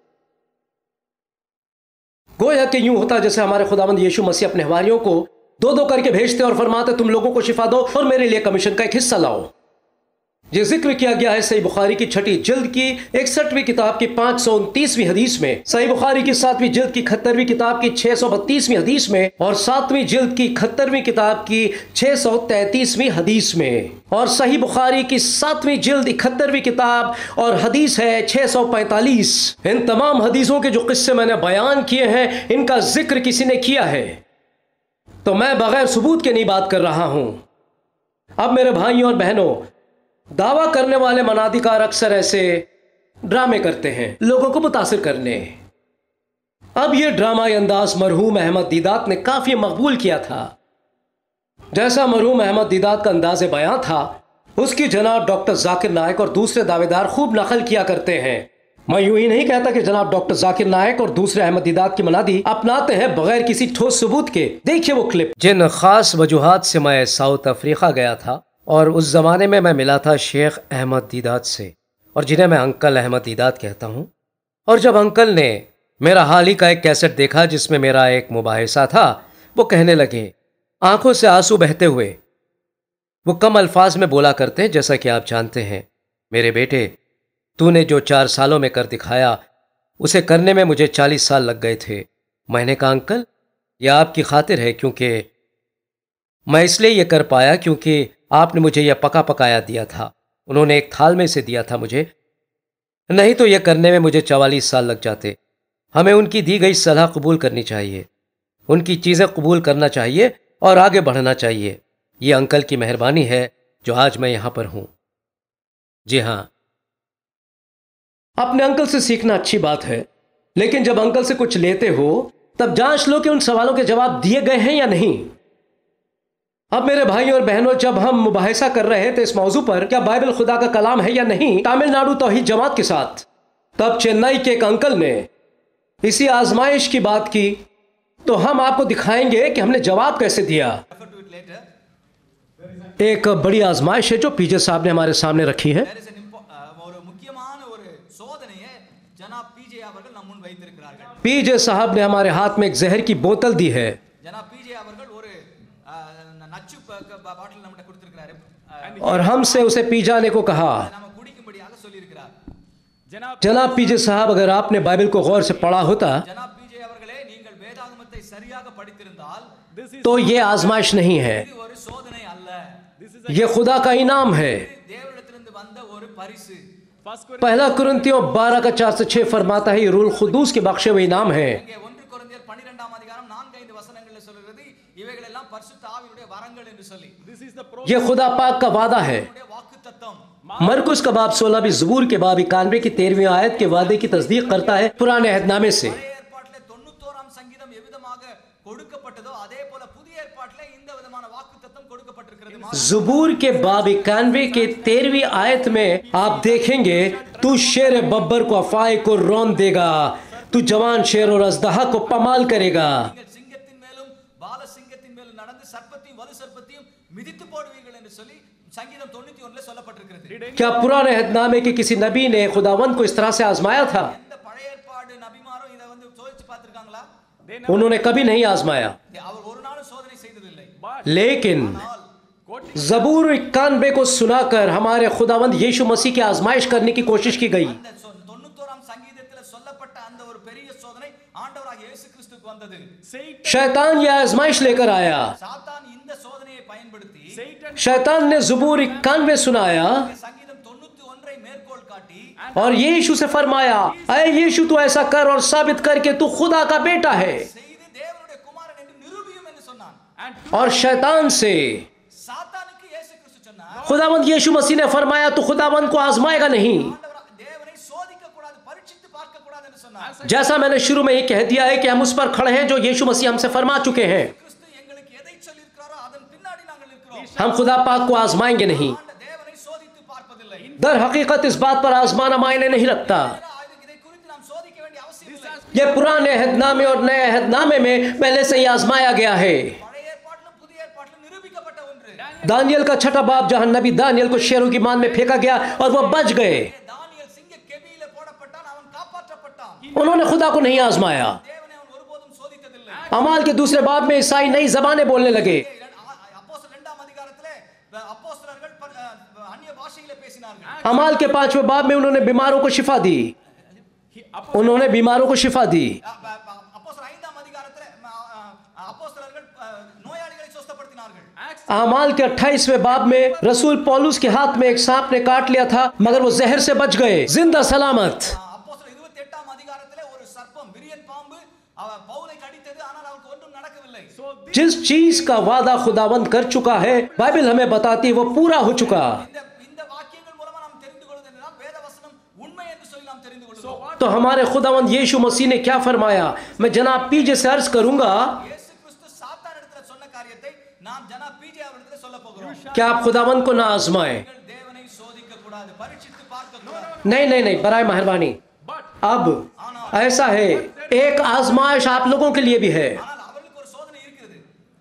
Speaker 1: گویا کہ یوں ہوتا جیسے ہمارے خداوند یشوع مسیح اپنے حواریوں کو دو دو کر کے بھیجتے اور فرماتے تم لوگوں کو شفا دو اور میرے لیے کمیشن کا ایک حصہ لاؤ۔ یہ ذکر کیا گیا ہے صحیح بخاری کی چھٹی جلد کی اکسٹھویں کتاب کی پانچ سو انتیسویں حدیث میں، صحیح بخاری کی ساتویں جلد کی اکہترویں کتاب کی چھ سو بتیسویں حدیث میں، اور ساتویں جلد کی اکہترویں کتاب کی چھ سو تینتیسویں حدیث میں، اور صحیح بخاری کی ساتویں جلد اکہترویں کتاب اور حدیث ہے چھ سو پینتالیس۔ ان تمام حدیثوں کے جو قصے میں نے بیان کیے ہیں ان کا ذکر کسی نے کیا ہے، تو میں بغیر ثبوت کے نہیں بات کر رہا ہوں۔ اب میرے بھائیوں اور بہنوں، دعویٰ کرنے والے منادیکار اکثر ایسے ڈرامے کرتے ہیں لوگوں کو متاثر کرنے۔ اب یہ ڈرامائی انداز مرحوم احمد دیدات نے کافی مقبول کیا تھا۔ جیسا مرحوم احمد دیدات کا انداز بیان تھا، اس کی جناب ڈاکٹر ذاکر نائک اور دوسرے دعوے دار خوب نقل کیا کرتے ہیں۔ میں یوں ہی نہیں کہتا کہ جناب ڈاکٹر ذاکر نائک اور دوسرے احمد دیدات کی منادی اپناتے ہیں بغیر کسی ٹھوس ثبوت کے۔ دیکھیے وہ کلپ۔ جن خاص وجوہات سے میں ساؤتھ افریقہ گیا تھا، اور اس زمانے میں میں ملا تھا شیخ احمد دیدات سے، اور جنہیں میں انکل احمد دیدات کہتا ہوں، اور جب انکل نے میرا حال ہی کا ایک کیسٹ دیکھا جس میں میرا ایک مباحثہ تھا، وہ کہنے لگے آنکھوں سے آنسو بہتے ہوئے، وہ کم الفاظ میں بولا کرتے ہیں جیسا کہ آپ جانتے ہیں، میرے بیٹے تو نے جو چار سالوں میں کر دکھایا اسے کرنے میں مجھے چالیس سال لگ گئے تھے۔ میں نے کہا انکل یہ آپ کی خاطر ہے، کیونکہ میں اس لیے یہ کر پایا کیونکہ آپ نے مجھے یہ پکا پکایا دیا تھا، انہوں نے ایک تھال میں سے دیا تھا مجھے، نہیں تو یہ کرنے میں مجھے چوالیس سال لگ جاتے۔ ہمیں ان کی دی گئی صلاح قبول کرنی چاہیے، ان کی چیزیں قبول کرنا چاہیے اور آگے بڑھنا چاہیے۔ یہ انکل کی مہربانی ہے جو آج میں یہاں پر ہوں۔ جی ہاں، اپنے انکل سے سیکھنا اچھی بات ہے، لیکن جب انکل سے کچھ لیتے ہو تب جانچ لو کہ ان سوالوں کے جواب دیے گئے ہیں یا نہیں۔ اب میرے بھائیوں اور بہنوں، جب ہم مباحثہ کر رہے تھے اس موضوع پر کیا بائبل خدا کا کلام ہے یا نہیں تامل ناڈو توحید جماعت کے ساتھ، تب چنئی کے ایک انکل نے اسی آزمائش کی بات کی، تو ہم آپ کو دکھائیں گے کہ ہم نے جواب کیسے دیا۔ एक बड़ी आजमाइश है जो पीजे साहब ने हमारे सामने रखी है।
Speaker 3: There is an impo- uh, ஒரு முக்கியமான ஒரு சோதனையை ஜனாப் பிஜே அவர்கள் நம் முன் வைத்திருக்கிறார்கள்.
Speaker 1: पीजे साहब ने हमारे हाथ में एक जहर की बोतल दी है
Speaker 3: ஜனாப் பிஜே அவர்கள் ஒரு அஹ், நச்சு பாட்டில் நம்மகிட்ட கொடுத்திருக்கிறாரு. அஹ்,
Speaker 1: और हमसे उसे पी जाने को कहा।
Speaker 3: நம்ம குடிக்கும்படியாக சொல்லியிருக்கிறார்.
Speaker 1: जनाब पीजे साहब, अगर आपने बाइबल को गौर से पढ़ा होता
Speaker 3: ஜனாப் பிஜே அவர்களே, நீங்கள் வேதாகமத்தை சரியாக படித்திருந்தால்
Speaker 1: तो ये आजमाइश नहीं है,
Speaker 3: இது ஒரு சோதனை அல்ல,
Speaker 1: ये खुदा का इनाम है।
Speaker 3: இது தேவனிடத்திலிருந்து வந்த ஒரு பரிசு.
Speaker 1: पहला कुरिन्थियों बारह का चार से छह फरमाता है, ये रूल खुदूस के बख्शे हुए इनाम है।
Speaker 3: இங்கே ஒன்று கொரிந்தியர் பன்னிரண்டாம் அதிகாரம் நான்கு ஐந்து வசனங்களில் சொல்கிறது, இவைகள் எல்லாம் பரிசுத்த ஆவியுடைய வரங்கள் என்று சொல்லி.
Speaker 1: ये खुदा पाक का वादा है।
Speaker 3: அவருடைய வாக்குத்தத்தம்.
Speaker 1: मरकुस का बाब सोलह भी ज़बूर के बाब इक्यानवे की तेरहवीं आयत के वादे की तस्दीक करता है पुराने अहदनामे से।
Speaker 3: பழைய ஏற்பாட்டிலே தொண்ணூத்தோராம் சங்கீதம் எவ்விதமாக கொடுக்கப்பட்டதோ அதே போல புதிய ஏற்பாட்டிலே இந்த விதமான வாக்குத்தத்தம் கொடுக்கப்பட்டிருக்கிறது.
Speaker 1: ज़बूर के बाब इक्यानवे के तेरहवीं आयत में आप देखेंगे, तू शेर बब्बर को अफाए को रौन देगा, तू जवान शेर और अजदहा को पमाल करेगा।
Speaker 3: நீங்கள் சிங்கத்தின் மேலும் பால சிங்கத்தின் மேலும் நடந்து சர்ப்பத்தையும் வலு சர்ப்பத்தையும் மிதித்து போடுவீர்கள் என்று சொல்லி சங்கீதம் தொண்ணூத்தி ஒன்றுல சொல்லப்பட்டிருக்கிறது.
Speaker 1: क्या पुराने अहदनामे के किसी नबी ने खुदावंद को इस तरह से आजमाया था?
Speaker 3: இந்த பழைய ஏற்பாடு நபிமாரும் இதை வந்து சோதிச்சு பார்த்திருக்காங்களா?
Speaker 1: उन्होंने कभी नहीं आजमाया।
Speaker 3: அவர் ஒரு நாளும் சோதனை செய்ததில்லை.
Speaker 1: लेकिन
Speaker 3: ஆனால்
Speaker 1: ज़बूर इक्यानवे को सुनाकर हमारे खुदावंद यीशु मसीह की आजमाइश करने की कोशिश की गई।
Speaker 3: அந்த சொ- தொண்ணூத்தோராம் சங்கீதத்தில் சொல்லப்பட்ட அந்த ஒரு பெரிய சோதனை ஆண்டவராகிய இயேசு கிறிஸ்துவுக்கு வந்தது.
Speaker 1: शैतान यह आजमाइश लेकर आया।
Speaker 3: சாத்தான் இந்த சோதனையை பயன்படுத்தி
Speaker 1: शैतान ने ज़बूर इक्यानवे सुनाया
Speaker 3: சங்கீதம் தொண்ணூத்தி ஒன்றை மேற்கோள் காட்டி
Speaker 1: और यीशु से फरमाया, अरे यीशु तू ऐसा कर और साबित कर के तू खुदा का बेटा है।
Speaker 3: செய்து தேவனுடைய குமாரன் என்று நிரூபியும் என்று சொன்னான்.
Speaker 1: और शैतान से
Speaker 3: சாத்தானுக்கு இயேசு கிறிஸ்து சொன்னார்,
Speaker 1: खुदावंद यीशु मसीह ने फरमाया, तू खुदावंद को आजमाएगा नहीं।
Speaker 3: ஆண்டவரா- தேவனை சோதிக்க கூடாது, பரீட்சித்து பார்க்க கூடாது என்று சொன்னார்.
Speaker 1: जैसा मैंने शुरू में ही कह दिया है कि हम उस पर खड़े हैं जो यीशु मसीह हमसे फरमा चुके हैं।
Speaker 3: கிறிஸ்து எங்களுக்கு எதை சொல்லியிருக்கிறாரோ அதன் பின்னாடி நாங்கள் இருக்கிறோம்.
Speaker 1: हम खुदा पाक को आजमाएंगे नहीं।
Speaker 3: ஆண்ட தேவனை சோதித்து பார்ப்பதில்லை.
Speaker 1: दर हकीकत इस बात पर आजमाना मायने नहीं रखता।
Speaker 3: இதை குறித்து நாம் சோதிக்க வேண்டிய அவசியம் இல்லை.
Speaker 1: यह पुराने अहदनामे और नए अहदनामे में पहले से ही आजमाया गया है।
Speaker 3: பழைய ஏற்பாட்டிலும் புதிய ஏற்பாட்டிலும் நிரூபிக்கப்பட்ட ஒன்று.
Speaker 1: दानियल का छठा बाब, जहां नबी दानियल को शेरों की मान में फेंका गया और वह बच गए।
Speaker 3: தானியேல் சிங்க கெபியிலே போடப்பட்டான், அவன் காப்பாற்றப்பட்டான்.
Speaker 1: उन्होंने खुदा को नहीं आजमाया।
Speaker 3: தேவனை அவன் ஒருபோதும் சோதித்ததில்லை.
Speaker 1: अमाल के दूसरे बाब में ईसाई नई जबानें बोलने लगे।
Speaker 3: அப்போஸ்தலர் இரண்டாம் அதிகாரத்திலே அப்போஸ்தலர்கள் ப- அஹ் அந்நிய பாஷையிலே பேசினார்கள்.
Speaker 1: अमाल के पांचवें बाब में उन्होंने बीमारों को शिफा दी। उन्होंने बीमारों को शिफा दी।
Speaker 3: அ- ப- ப- அப்போஸ்தலர் ஐந்தாம் அதிகாரத்திலே அ- அ- அப்போஸ்தலர்கள் அஹ், நோயாளிகளை சுஸ்தப்படுத்தினார்கள்.
Speaker 1: अमाल के अट्ठाईसवें बाब में रसूल पौलुस के हाथ में एक सांप ने काट लिया था, मगर वो जहर से बच गए, जिंदा सलामत।
Speaker 3: அப்போஸ்தலர் இருபத்தி எட்டாம் அதிகாரத்திலே ஒரு சர்ப்பம் விரியன் பாம்பு அவ பவுலை கடித்தது, ஆனால் அவருக்கு ஒன்றும் நடக்கவில்லை.
Speaker 1: जिस चीज का वादा खुदावंद कर चुका है, बाइबल हमें बताती है वो पूरा हो चुका।
Speaker 3: இந்த இந்த வாக்கியங்கள் மூலமா நாம் தெரிந்து கொள்வது என்னன்னா வேத வசனம் உண்மை என்று சொல்லி நாம் தெரிந்து கொள்கிறோம்.
Speaker 1: तो हमारे खुदावंद यीशु मसीह ने क्या फरमाया? मैं जनाब पीजे से अर्ज करूंगा,
Speaker 3: இயேசு கிறிஸ்து சாத்தான் இடத்துல சொன்ன காரியத்தை நாம் ஜனா பிஜே அவரிடத்துல சொல்ல போகிறோம்.
Speaker 1: क्या आप खुदावंद को ना आजमाएं?
Speaker 3: நீங்கள் தேவனை சோதிக்க கூடாது, பரீட்சித்து பார்க்க கூடாது.
Speaker 1: नहीं नहीं नहीं, बराए मेहरबानी। अब ऐसा है, एक आजमाइश आप लोगों के लिए भी है।
Speaker 3: ஆனால் அவர்களுக்கு ஒரு சோதனை இருக்கிறது.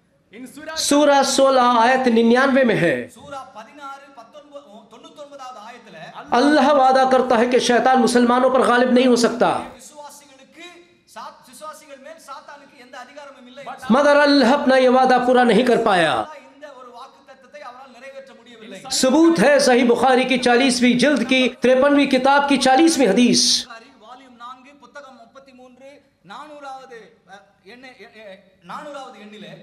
Speaker 1: सूरा सोलह आयत निन्यानवे में है।
Speaker 3: சூரா பதினாறு பத்தொன்பது தொண்ணூத்தி ஒன்பதாவது ஆயத்துல
Speaker 1: अल्लाह वादा करता है कि शैतान मुसलमानों पर गालिब नहीं हो सकता,
Speaker 3: விசுவாசிகளுக்கு சாத் விசுவாசிகள் மேல் சாத்தானுக்கு எந்த அதிகாரமும் இல்லை.
Speaker 1: मगर अल्लाह अपना ये वादा पूरा नहीं कर पाया।
Speaker 3: இந்த ஒரு வாக்குத்தத்தத்தை அவரால் நிறைவேற்ற முடியவில்லை.
Speaker 1: सबूत है सही बुखारी की चालीसवीं जिल्द की तिरपनवीं किताब की चालीसवीं हदीस।
Speaker 3: வால்யூம் நான்கு புத்தகம் முப்பத்தி மூன்று நானூறாவது அஹ், எண்ண எ- எ- நானூறாவது எண்ணிலே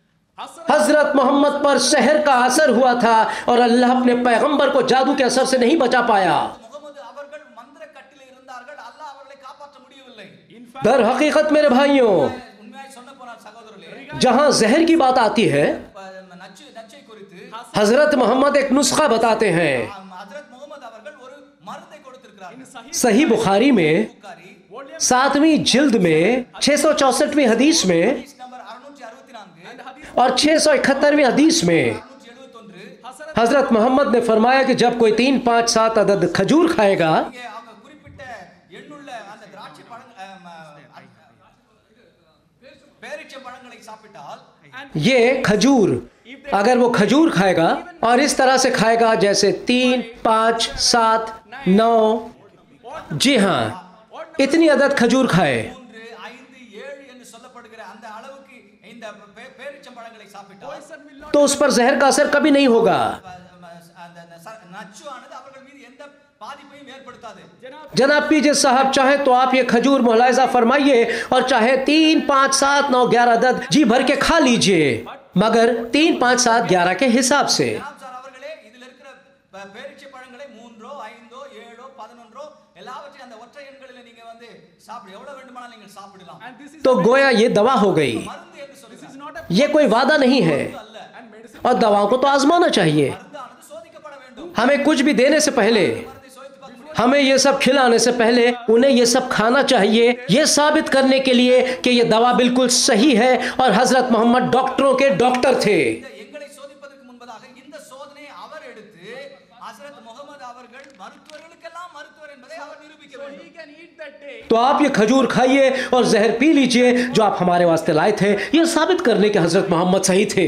Speaker 1: हजरत मोहम्मद पर शहर का असर हुआ था और अल्लाह अपने पैगंबर को जादू के असर से नहीं बचा पाया।
Speaker 3: முகமது அவர்கள் மந்திர கட்டிலே இருந்தார்கள், அல்லாஹ் அவர்களை காப்பாற்ற முடியவில்லை.
Speaker 1: दर हकीकत मेरे भाइयों,
Speaker 3: உண்மையாய் சொன்ன போனால் சகோதரர்களே,
Speaker 1: जहां जहर की बात आती है,
Speaker 3: அஹ், நச்சு நச்சை குறித்து
Speaker 1: हजरत मोहम्मद एक नुस्खा बताते हैं।
Speaker 3: ஹஜ்ரத் முகமது அவர்கள் ஒரு மருந்தை கொடுத்திருக்கிறார்கள்.
Speaker 1: सही बुखारी में
Speaker 3: புகாரி
Speaker 1: सातवीं जिल्द में छह सौ चौसठवीं हदीस में
Speaker 3: ஹதீஸ் நம்பர் அறுநூற்று அறுபத்தி நான்கு
Speaker 1: और छह सौ इकहत्तरवीं हदीस में
Speaker 3: அறுநூற்று எழுபத்தி ஒன்று
Speaker 1: हजरत मोहम्मद ने फरमाया कि जब कोई तीन पाँच सात अदद खजूर खाएगा,
Speaker 3: இங்கே அவங்க குறிப்பிட்ட எண்ணுள்ள அந்த திராட்சை பழங்க பேரிச்ச பழங்களை சாப்பிட்டால்
Speaker 1: ये खजूर अगर वो खजूर खाएगा और इस तरह से खाएगा जैसे तीन, पाँच, सात, नौ, जी हाँ, इतनी अदद खजूर खाए,
Speaker 3: மூன்று ஐந்து ஏழு என்று சொல்லப்படுகிற அந்த அளவுக்கு இந்த பே- பேரீச்சம்பழங்களை சாப்பிட்டால்
Speaker 1: तो उस पर जहर का असर कभी नहीं होगा।
Speaker 3: அந்த ச- நச்சு ஆனது அவர்கள் மீது எந்த பாதிப்பையும் ஏற்படுத்தாது.
Speaker 1: जनाब पीजे साहब, चाहे तो आप ये खजूर मुलायजा फरमाइए और चाहे तीन, पाँच, सात, नौ, ग्यारह अदद जी भर के खा लीजिए, मगर तीन, पाँच, सात, ग्यारह के हिसाब से।
Speaker 3: ஜனாப் சார் அவர்களே, இதில் இருக்கிற ப- பேரீச்சை பழங்களை மூன்றோ ஐந்தோ ஏழோ பதினொன்றோ எல்லாவற்றையும் அந்த ஒற்றை எண்களில் நீங்க வந்து சாப்பிடு எவ்வளவு வேண்டுமானாலும் நீங்கள் சாப்பிடலாம்.
Speaker 1: तो गोया ये दवा हो गई,
Speaker 3: மருந்து என்று சொல்லுகிறார்.
Speaker 1: ये कोई वादा नहीं है, और दवाओं को तो आजमाना चाहिए।
Speaker 3: மருந்தானது சோதிக்கப்பட வேண்டும்.
Speaker 1: हमें कुछ भी देने से पहले,
Speaker 3: மருந்தை சோதித்து பார்க்க முடியாது.
Speaker 1: हमें ये सब खिलाने से पहले उन्हें ये सब खाना चाहिए, ये साबित करने के लिए कि ये दवा बिल्कुल सही है और हजरत मोहम्मद डॉक्टरों के डॉक्टर थे।
Speaker 3: இந்த எங்களை சோதிப்பதற்கு முன்பதாக இந்த சோதனையை அவர் எடுத்து ஹஜ்ரத் முகமது அவர்கள் மருத்துவர்களுக்கெல்லாம் மருத்துவர் என்பதை அவர் நிரூபிக்க வேண்டும்.
Speaker 1: तो आप ये खजूर खाइए और जहर पी लीजिए जो आप हमारे वास्ते लाए थे, ये साबित करने के हजरत मोहम्मद सही थे।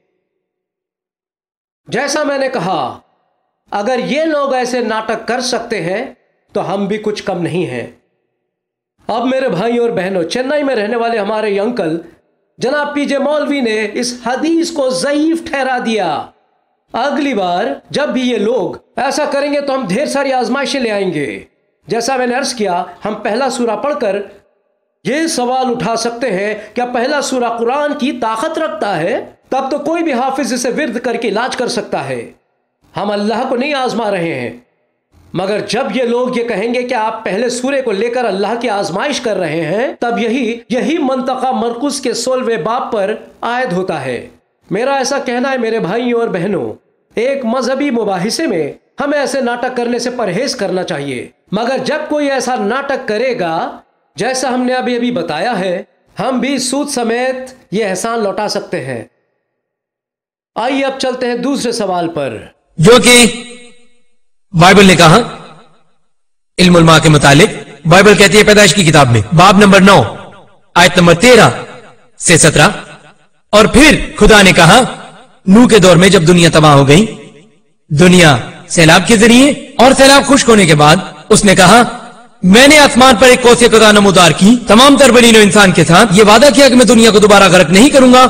Speaker 1: जैसा मैंने कहा, अगर ये लोग ऐसे नाटक कर सकते हैं तो हम भी कुछ कम नहीं हैं। अब मेरे भाई और बहनों, चेन्नई में रहने वाले हमारे ये अंकल जनाब पीजे मौलवी ने इस हदीस को ज़ईफ ठहरा दिया। अगली बार जब भी ये लोग ऐसा करेंगे तो हम ढेर सारी आजमाइशें ले आएंगे। जैसा मैंने अर्ज किया, हम पहला सूरा पढ़कर ये सवाल उठा सकते हैं, क्या पहला सूरा कुरान की ताकत रखता है? तब तो कोई भी हाफिज इसे विर्द करके इलाज कर सकता है। हम अल्लाह को नहीं आजमा रहे हैं, मगर जब ये लोग ये कहेंगे कि आप पहले सूरे को लेकर अल्लाह की आजमाइश कर रहे हैं, तब यही यही मंतका मरकुज के सोलहवें बाब पर आयद होता है। मेरा ऐसा कहना है मेरे भाइयों और बहनों, एक मजहबी मुबाहिसे में हमें ऐसे नाटक करने से परहेज करना चाहिए, मगर जब कोई ऐसा नाटक करेगा जैसा हमने अभी अभी बताया है, हम भी सूद समेत ये एहसान लौटा सकते हैं। आइए अब चलते हैं दूसरे सवाल पर,
Speaker 2: जो कि बाइबल ने कहा इल्मुल मा के मुतालिक। बाइबल कहती है पैदाइश की किताब में बाब नंबर नौ आयत नंबर तेरह से सत्रह, और फिर खुदा ने कहा नूह के दौर में जब दुनिया तबाह हो गई, दुनिया सैलाब के जरिए और सैलाब खुश्क होने के बाद, उसने कहा मैंने आसमान पर एक कौसे कदा नमूदार की तमाम तर बनीनो इंसान के साथ ये वादा किया कि मैं दुनिया को दोबारा गर्क नहीं करूंगा।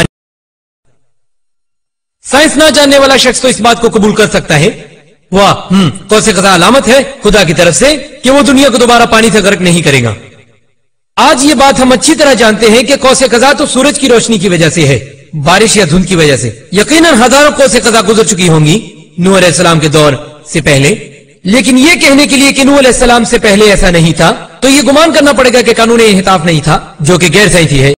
Speaker 2: साइंस ना जानने वाला शख्स तो इस बात को कबूल कर सकता है, वाह हम्म कौसे कदा अलामत है खुदा की तरफ से कि वो दुनिया को दोबारा पानी से गर्क नहीं करेगा। आज ये बात हम अच्छी तरह जानते हैं कि कौसे कजा तो सूरज की रोशनी की वजह से है, बारिश या धुंध की वजह से। यकीनन हजारों कौसे कजा गुजर चुकी होंगी नूह अलैहिस्सलाम के दौर से पहले, लेकिन ये कहने के लिए कि नूह अलैहिस्सलाम से पहले ऐसा नहीं था, तो ये गुमान करना पड़ेगा कि कानून इंहिताफ नहीं था, जो कि गैर सही है।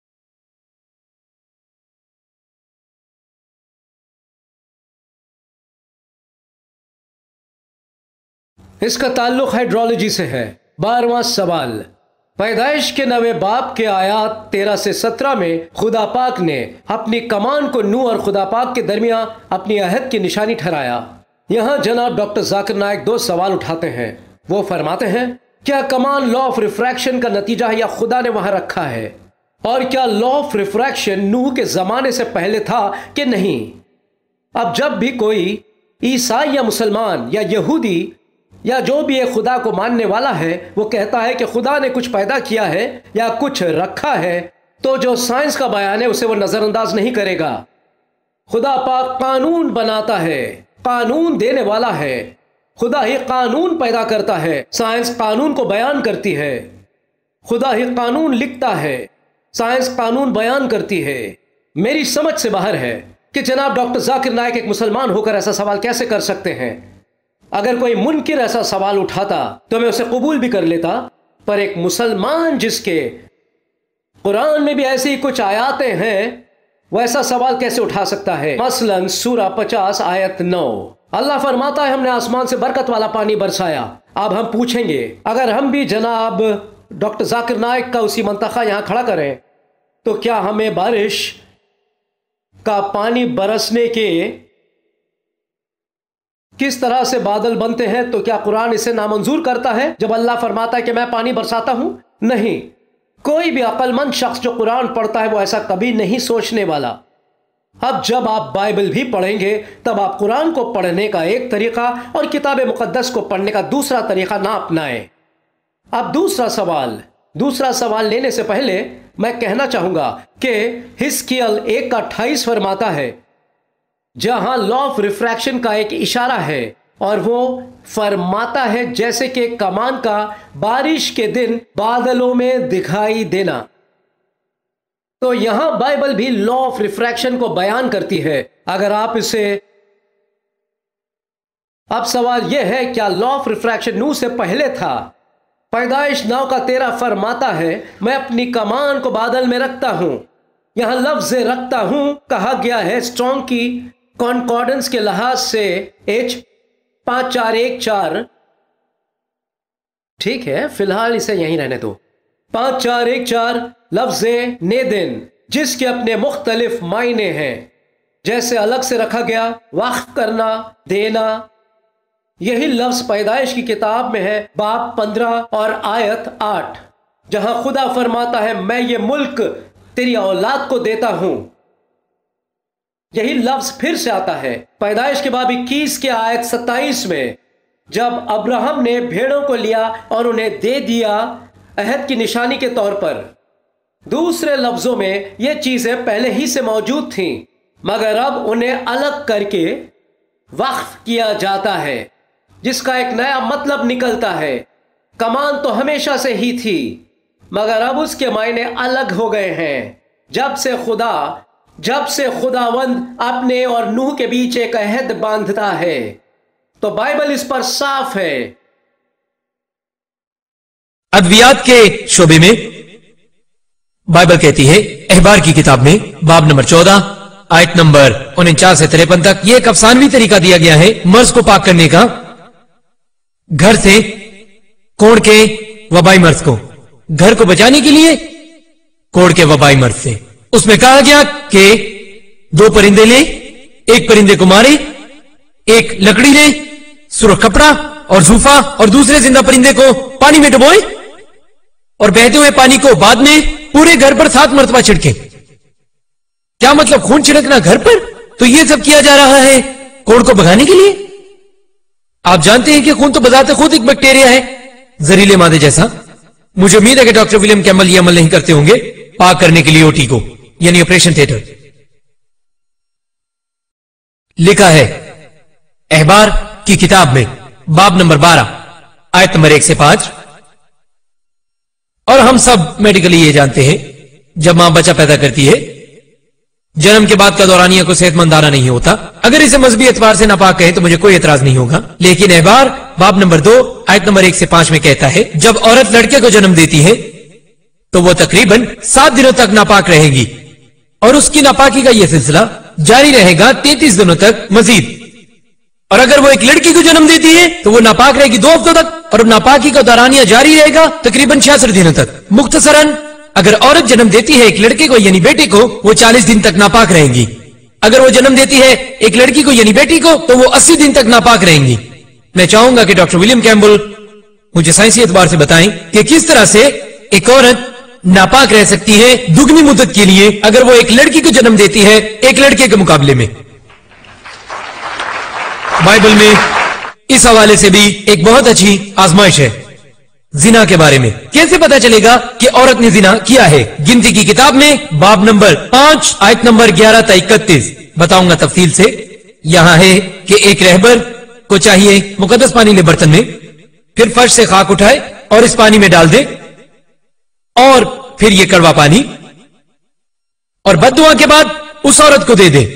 Speaker 1: इसका ताल्लुक हाइड्रोलॉजी से है। बारहवां सवाल, पैदाइश के नवे बाब के आयात तेरह से सत्रह में खुदा पाक ने अपनी कमान को नूह और खुदा पाक के दरमियान अपनी अहद की निशानी ठहराया। यहाँ जनाब डॉक्टर जाकिर नाइक दो सवाल उठाते हैं। वो फरमाते हैं, क्या कमान लॉ ऑफ रिफ्रैक्शन का नतीजा है या खुदा ने वहां रखा है, और क्या लॉ ऑफ रिफ्रैक्शन नूह के जमाने से पहले था कि नहीं? अब जब भी कोई ईसाई या मुसलमान या यहूदी या जो भी एक खुदा को मानने वाला है वो कहता है कि खुदा ने कुछ पैदा किया है या कुछ रखा है, तो जो साइंस का बयान है उसे वो नजरअंदाज नहीं करेगा। खुदा पाक कानून बनाता है, कानून देने वाला है, खुदा ही कानून पैदा करता है, साइंस कानून को बयान करती है। खुदा ही कानून लिखता है, साइंस कानून बयान करती है। मेरी समझ से बाहर है कि जनाब डॉक्टर जाकिर नाइक एक मुसलमान होकर ऐसा सवाल कैसे कर सकते हैं। अगर कोई मुनकिर ऐसा सवाल उठाता तो मैं उसे कबूल भी कर लेता, पर एक मुसलमान जिसके कुरान में भी ऐसी कुछ आयातें हैं, वो ऐसा सवाल कैसे उठा सकता है? मसलन सूरा पचास आयत नौ, अल्लाह फरमाता है हमने आसमान से बरकत वाला पानी बरसाया। अब हम पूछेंगे, अगर हम भी जनाब डॉक्टर जाकिर नाइक का उसी मंतखा यहां खड़ा करें, तो क्या हमें बारिश का पानी बरसने के किस तरह से बादल बनते हैं, तो क्या कुरान इसे नामंजूर करता है जब अल्लाह फरमाता है कि मैं पानी बरसाता हूं? नहीं, कोई भी अक्लमंद शख्स जो कुरान पढ़ता है वो ऐसा कभी नहीं सोचने वाला। अब जब आप बाइबल भी पढ़ेंगे तब आप कुरान को पढ़ने का एक तरीका और किताब मुकद्दस को पढ़ने का दूसरा तरीका ना अपनाएं। अब दूसरा सवाल दूसरा सवाल लेने से पहले मैं कहना चाहूंगा कि हिस्कियल एक का अट्ठाईस फरमाता है, जहां लॉ ऑफ रिफ्रैक्शन का एक इशारा है, और वो फरमाता है जैसे कि कमान का बारिश के दिन बादलों में दिखाई देना। तो यहां बाइबल भी लॉ ऑफ रिफ्रैक्शन को बयान करती है। अगर आप इसे अब सवाल यह है, क्या लॉ ऑफ रिफ्रैक्शन नूह से पहले था? पैदाइश नौ का तेरह फरमाता है, मैं अपनी कमान को बादल में रखता हूं। यहां लफ्ज रखता हूं कहा गया है स्ट्रॉन्ग की कॉन्कॉर्डेंस के लिहाज से एच पांच चार एक चार। ठीक है, फिलहाल इसे यहीं रहने दो। पांच चार एक चार लफ्ज नेदिन, जिसके अपने मुख्तलिफ मायने हैं, जैसे अलग से रखा गया, वक्फ करना, देना। यही लफ्ज पैदाइश की किताब में है, बाब पंद्रह और आयत आठ, जहां खुदा फरमाता है, मैं ये मुल्क तेरी औलाद को देता हूं। यही लफ्ज फिर से आता है पैदाइश के बाब इक्कीस के आयत सत्ताईस में, जब अब्राहम ने भेड़ों को लिया और उन्हें दे दिया अहद की निशानी के तौर पर। दूसरे लफ्जों में ये चीजें पहले ही से मौजूद थीं, मगर अब उन्हें अलग करके वक्फ किया जाता है, जिसका एक नया मतलब निकलता है। कमान तो हमेशा से ही थी, मगर अब उसके मायने अलग हो गए हैं। जब से खुदा जब से खुदावंद अपने और नूह के बीच एक अहद बांधता है, तो बाइबल इस पर साफ है।
Speaker 2: अद्वियात के शोबे में बाइबल कहती है, अहबार की किताब में बाब नंबर चौदह आयत नंबर उनचास से तिरपन तक, यह एक अफसानवी तरीका दिया गया है मर्ज को पाक करने का, घर से कोड़ के वबाई मर्ज को, घर को बचाने के लिए कोड़ के वबाई मर्ज से। उसमें कहा गया कि दो परिंदे ले, एक परिंदे को मारे, एक लकड़ी ले, सुर्ख कपड़ा और जूफा, और दूसरे जिंदा परिंदे को पानी में डुबोए और बहते हुए पानी को बाद में पूरे घर पर सात मरतबा छिड़के। क्या मतलब, खून छिड़कना घर पर? तो यह सब किया जा रहा है कोड़ को भगाने के लिए। आप जानते हैं कि खून तो बजाते खुद एक बैक्टीरिया है, जहरीले मादे जैसा। मुझे उम्मीद है कि डॉक्टर विलियम कैम्बल ये अमल नहीं करते होंगे पाक करने के लिए ओटी को, यानी ऑपरेशन थिएटर। लिखा है अहबार की किताब में बाब नंबर बारह आयत नंबर एक से पांच, और हम सब मेडिकली ये जानते हैं, जब मां बच्चा पैदा करती है, जन्म के बाद का दौरानिया को सेहतमंद आना नहीं होता। अगर इसे मजहबी एतबार से नापाक कहें तो मुझे कोई एतराज नहीं होगा, लेकिन अहबार बाब नंबर दो आयत नंबर एक से पांच में कहता है, जब औरत लड़के को जन्म देती है तो वो तकरीबन सात दिनों तक नापाक रहेगी, और उसकी नापाकी का यह सिलसिला जारी रहेगा तैंतीस दिनों तक मजीद। और अगर वो एक लड़की को जन्म देती है तो वो नापाक रहेगी दो हफ्तों तक, और नापाकी का दौरानिया जारी रहेगा तकरीबन छियासठ दिनों तक। मुख्तसरन, अगर औरत जन्म देती है एक लड़के को यानी बेटे को, वो चालीस दिन तक नापाक रहेंगी। अगर वो जन्म देती है एक लड़की को यानी बेटी को, तो वो अस्सी दिन तक नापाक रहेंगी। मैं चाहूंगा कि डॉक्टर विलियम कैम्बल मुझे साइंसी एतबार से बताएं कि किस तरह से एक औरत नापाक रह सकती है दुगनी मुद्दत के लिए अगर वो एक लड़की को जन्म देती है एक लड़के के मुकाबले में। बाइबल में इस हवाले से भी एक बहुत अच्छी आजमाइश है जिना के बारे में। कैसे पता चलेगा कि औरत ने जिना किया है? गिनती की किताब में बाब नंबर पांच आयत नंबर ग्यारह तक इकतीस बताऊंगा तफसील से। यहां है कि एक रहबर को चाहिए मुकद्दस पानी ले बर्तन में, फिर फर्श से खाक उठाए और इस पानी में डाल दे, और फिर ये कड़वा पानी, और बद्दुआ के बाद उस औरत को दे दे।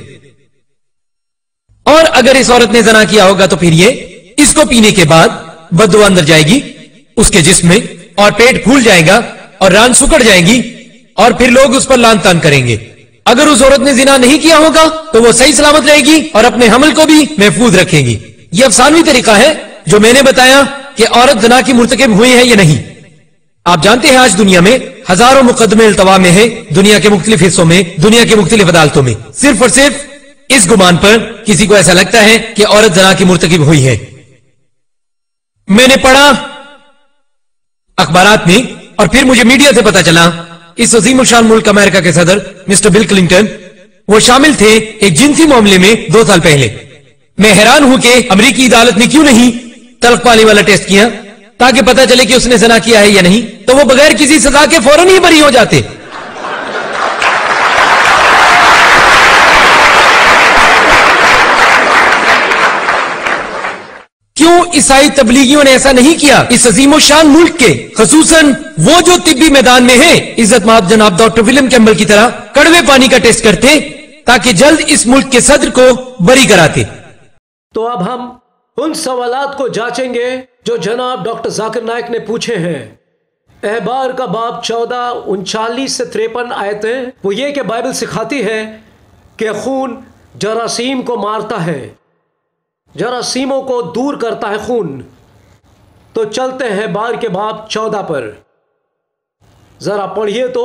Speaker 2: और अगर इस औरत ने ज़ना किया होगा तो फिर ये इसको पीने के बाद बद्दुआ अंदर जाएगी उसके जिस्म में, और पेट फूल जाएगा और रान सुकड़ जाएगी, और फिर लोग उस पर लान तान करेंगे। अगर उस औरत ने जिना नहीं किया होगा तो वो सही सलामत रहेगी और अपने हमल को भी महफूज रखेंगी। यह अफसानवी तरीका है जो मैंने बताया कि औरत ज़ना की मुर्तकिब हुई है या नहीं। आप जानते हैं आज दुनिया में हजारों मुकदमे इल्तवा में है, दुनिया के मुख्तलिफ हिस्सों में, दुनिया के मुख्तलिफ अदालतों में, सिर्फ और सिर्फ इस गुमान पर किसी को ऐसा लगता है कि औरत ज़ना की मुर्तकिब हुई है। मैंने पढ़ा अखबारात में और फिर मुझे मीडिया से पता चला, इस अजीम शान मुल्क अमेरिका के सदर मिस्टर बिल क्लिंटन वो शामिल थे एक जिनसी मामले में दो साल पहले। मैं हैरान हूं कि अमेरिकी अदालत ने क्यों नहीं तलाक पाने वाला टेस्ट किया ताकि पता चले कि उसने ज़िना किया है या नहीं, तो वो बगैर किसी सजा के फौरन ही बरी हो जाते। क्यों ईसाई तबलीगियों ने ऐसा नहीं किया? इस अजीमो शान मुल्क के, खसूसन वो जो तिब्बी मैदान में है, इज्जत माब जनाब डॉक्टर विलियम कैम्बल की तरह कड़वे पानी का टेस्ट करते ताकि जल्द इस मुल्क के सदर को बरी कराते।
Speaker 1: तो अब हम उन सवालात को जांचेंगे जो जनाब डॉक्टर जाकिर नाइक ने पूछे हैं। अहबार का बाब चौदह उनचालीस से तिरपन आयतें वो ये कि बाइबल सिखाती है कि खून जरासीम को मारता है, जरासीमों को दूर करता है खून। तो चलते हैं बार के बाब चौदह पर, जरा पढ़िए तो,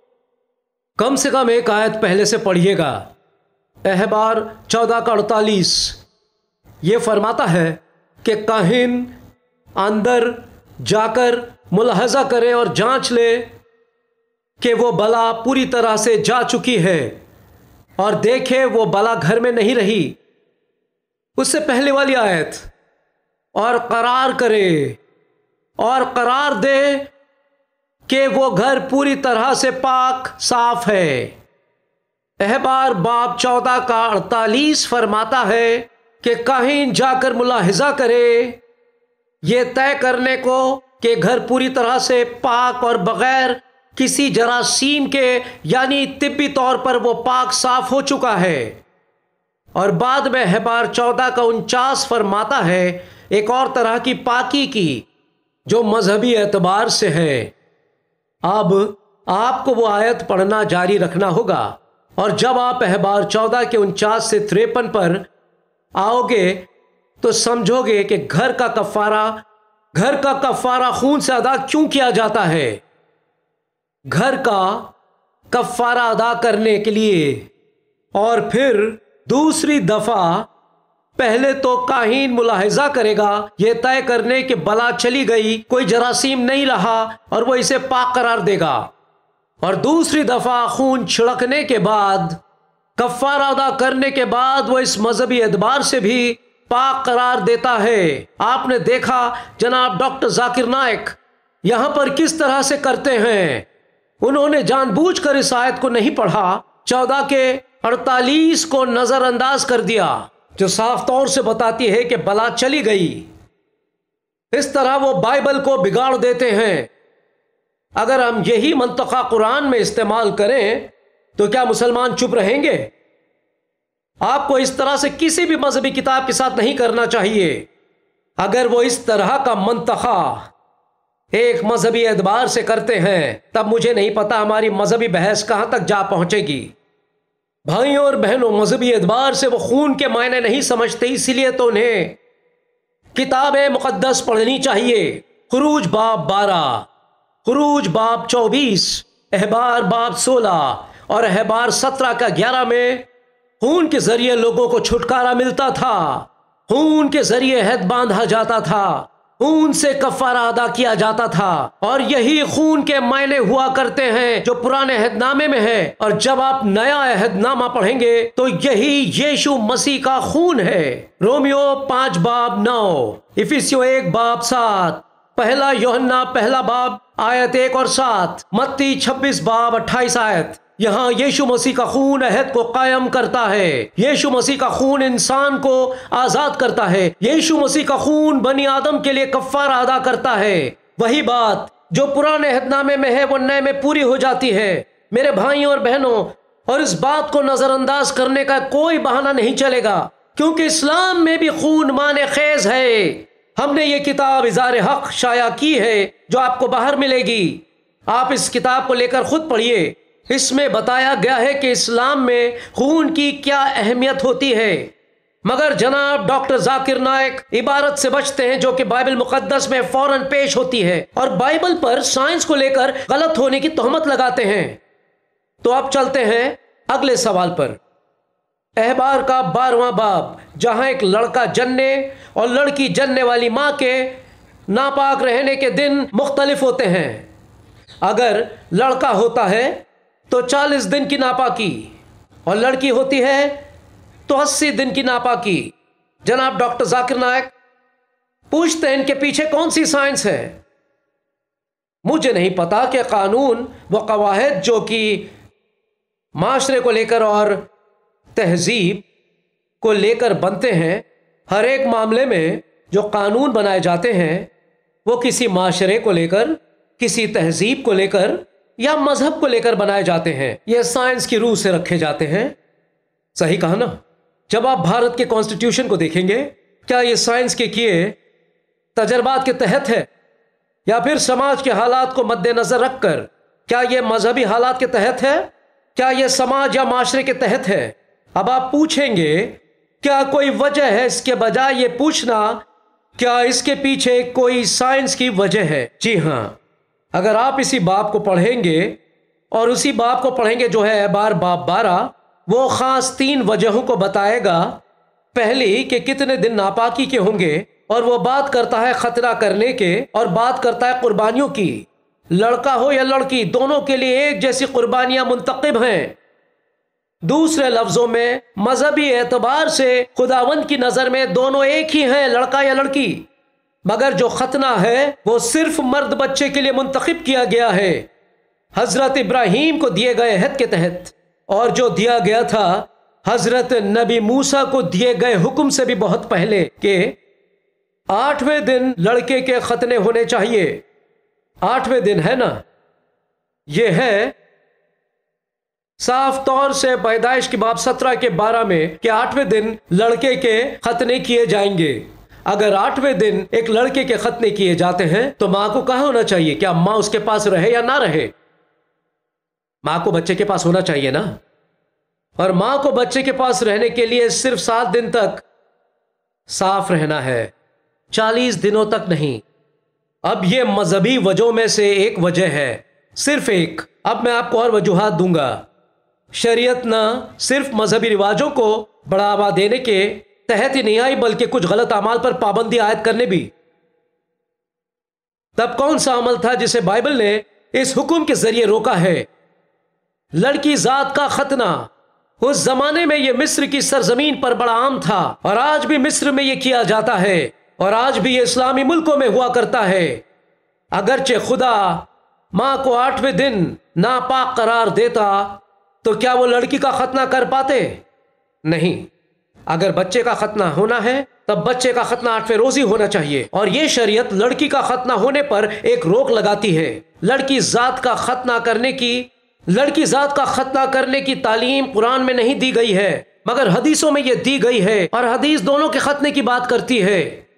Speaker 1: कम से कम एक आयत पहले से पढ़िएगा। अहबार चौदह का अड़तालीस ये फरमाता है कि काहिन अंदर जाकर मुलाहजा करे और जांच ले कि वो बला पूरी तरह से जा चुकी है और देखे वो बला घर में नहीं रही। उससे पहले वाली आयत, और करार करे और करार दे कि वो घर पूरी तरह से पाक साफ है। अहबार बाब चौदह का अड़तालीस फरमाता है कि काहिन जाकर मुलाहिजा करे ये तय करने को कि घर पूरी तरह से पाक और बगैर किसी जरासीम के यानी तिब्बी तौर पर वो पाक साफ हो चुका है। और बाद में अहबार चौदह का उनचास फरमाता है एक और तरह की पाकी की जो मजहबी एतबार से है। अब आपको वो आयत पढ़ना जारी रखना होगा और जब आप अहबार चौदह के उनचास से तिरपन पर आओगे तो समझोगे कि घर का कफारा घर का कफारा खून से अदा क्यों किया जाता है। घर का कफारा अदा करने के लिए। और फिर दूसरी दफा पहले तो काहीन मुलाहिजा करेगा ये तय करने कि बला चली गई, कोई जरासीम नहीं रहा और वो इसे पाक करार देगा। और दूसरी दफा खून छिड़कने के बाद, कफारा अदा करने के बाद वो इस मजहबी एतबार से भी पाक करार देता है। आपने देखा जनाब डॉक्टर जाकिर नाइक यहां पर किस तरह से करते हैं। उन्होंने जानबूझकर इस आयत को नहीं पढ़ा, चौदह के अड़तालीस को नजरअंदाज कर दिया जो साफ तौर से बताती है कि बला चली गई। इस तरह वो बाइबल को बिगाड़ देते हैं। अगर हम यही मंतखा कुरान में इस्तेमाल करें तो क्या मुसलमान चुप रहेंगे? आपको इस तरह से किसी भी मजहबी किताब के साथ नहीं करना चाहिए। अगर वो इस तरह का मंतखा एक मजहबी एतबार से करते हैं तब मुझे नहीं पता हमारी मजहबी बहस कहां तक जा पहुंचेगी। भाइयों और बहनों, मजहबी एतबार से वो खून के मायने नहीं समझते, इसलिए तो उन्हें किताबें मुकद्दस पढ़नी चाहिए। खुरूज बाब बारह, खुरूज बाब चौबीस, अहबार बाब सोलह और अहबार सत्रह का ग्यारह में खून के जरिए लोगों को छुटकारा मिलता था, खून के जरिए हद बांधा जाता था, खून से कफारा अदा किया जाता था। और यही खून के मायने हुआ करते हैं जो पुराने अहदनामे में है। और जब आप नया अहदनामा पढ़ेंगे तो यही यीशु मसीह का खून है। रोमियो पांच बाब नौ, इफिसियो एक बाब सात, पहला यूहन्ना पहला बाब आयत एक और सात, मत्ती छब्बीस बाब अट्ठाईस आयत। यहाँ यीशु मसीह का खून अहद को कायम करता है। यीशु मसीह का खून इंसान को आजाद करता है। यीशु मसीह का खून बनी आदम के लिए कफ्फारा अदा करता है। वही बात जो पुराने अहदनामे में है वो नए में पूरी हो जाती है। मेरे भाइयों और बहनों, और इस बात को नजरअंदाज करने का कोई बहाना नहीं चलेगा, क्योंकि इस्लाम में भी खून माने खेज है। हमने ये किताब इज़ार हक शाया की है जो आपको बाहर मिलेगी। आप इस किताब को लेकर खुद पढ़िए। इसमें बताया गया है कि इस्लाम में खून की क्या अहमियत होती है। मगर जनाब डॉक्टर जाकिर नाइक इबारत से बचते हैं जो कि बाइबल मुकद्दस में फौरन पेश होती है और बाइबल पर साइंस को लेकर गलत होने की तोहमत लगाते हैं। तो अब चलते हैं अगले सवाल पर। अहबार का बारहवां बाब, जहां एक लड़का जनने और लड़की जनने वाली मां के नापाक रहने के दिन मुख्तलिफ होते हैं। अगर लड़का होता है तो चालीस दिन की नापाकी, और लड़की होती है तो अस्सी दिन की नापाकी। जनाब डॉक्टर जाकिर नायक पूछते हैं इनके पीछे कौन सी साइंस है। मुझे नहीं पता कि कानून व कवायद जो कि माशरे को लेकर और तहजीब को लेकर बनते हैं, हर एक मामले में जो कानून बनाए जाते हैं वो किसी माशरे को लेकर, किसी तहजीब को लेकर या मजहब को लेकर बनाए जाते हैं। ये साइंस की रूह से रखे जाते हैं। सही कहा ना? जब आप भारत के कॉन्स्टिट्यूशन को देखेंगे, क्या ये साइंस के किए तजर्बात के तहत है या फिर समाज के हालात को मद्देनजर रखकर? क्या ये मजहबी हालात के तहत है? क्या ये समाज या माशरे के तहत है? अब आप पूछेंगे क्या कोई वजह है इसके बजाय ये पूछना क्या इसके पीछे कोई साइंस की वजह है? जी हां, अगर आप इसी बाब को पढ़ेंगे और उसी बाब को पढ़ेंगे जो है बार बाब बारह, वो खास तीन वजहों को बताएगा। पहली कि कितने दिन नापाकी के होंगे, और वो बात करता है खतरा करने के और बात करता है कुर्बानियों की। लड़का हो या लड़की, दोनों के लिए एक जैसी कुर्बानियां मुंतकिब हैं। दूसरे लफ्जों में मजहबी एतबार से खुदावंद की नजर में दोनों एक ही हैं, लड़का या लड़की। मगर जो खतना है वो सिर्फ मर्द बच्चे के लिए मुंतखब किया गया है हजरत इब्राहीम को दिए गए हद के तहत, और जो दिया गया था हजरत नबी मूसा को दिए गए हुक्म से भी बहुत पहले कि आठवें दिन लड़के के खतने होने चाहिए। आठवें दिन है ना, यह है साफ तौर से पैदाइश की बाब सत्रह के बारह में कि आठवें दिन लड़के के खतने किए जाएंगे। अगर आठवें दिन एक लड़के के खतने किए जाते हैं तो मां को कहाँ होना चाहिए? क्या मां उसके पास रहे या ना रहे? मां को बच्चे के पास होना चाहिए ना। और मां को बच्चे के पास रहने के लिए सिर्फ सात दिन तक साफ रहना है, चालीस दिनों तक नहीं। अब यह मजहबी वजहों में से एक वजह है, सिर्फ एक। अब मैं आपको और वजूहात दूंगा। शरीयत ना सिर्फ मजहबी रिवाजों को बढ़ावा देने के तहत ही नहीं आई, बल्कि कुछ गलत अमाल पर पाबंदी आयद करने भी। तब कौन सा अमल था जिसे बाइबल ने इस हुक्म के जरिए रोका है? लड़की जात का खतना। उस जमाने में यह मिस्र की सरजमीन पर बड़ा आम था, और आज भी मिस्र में यह किया जाता है, और आज भी ये इस्लामी मुल्कों में हुआ करता है। अगरचे खुदा मां को आठवें दिन नापाक करार देता तो क्या वो लड़की का खतना कर पाते? नहीं। अगर बच्चे का खतना होना है तब बच्चे का खतना आठवें रोज ही होना चाहिए, और ये शरीयत लड़की का खतना होने पर एक रोक लगाती है। लड़की जात का खतना करने की लड़की जात का खतना करने की तालीम कुरान में नहीं दी गई है, मगर हदीसों में यह दी गई है, और हदीस दोनों के खतने की बात करती है।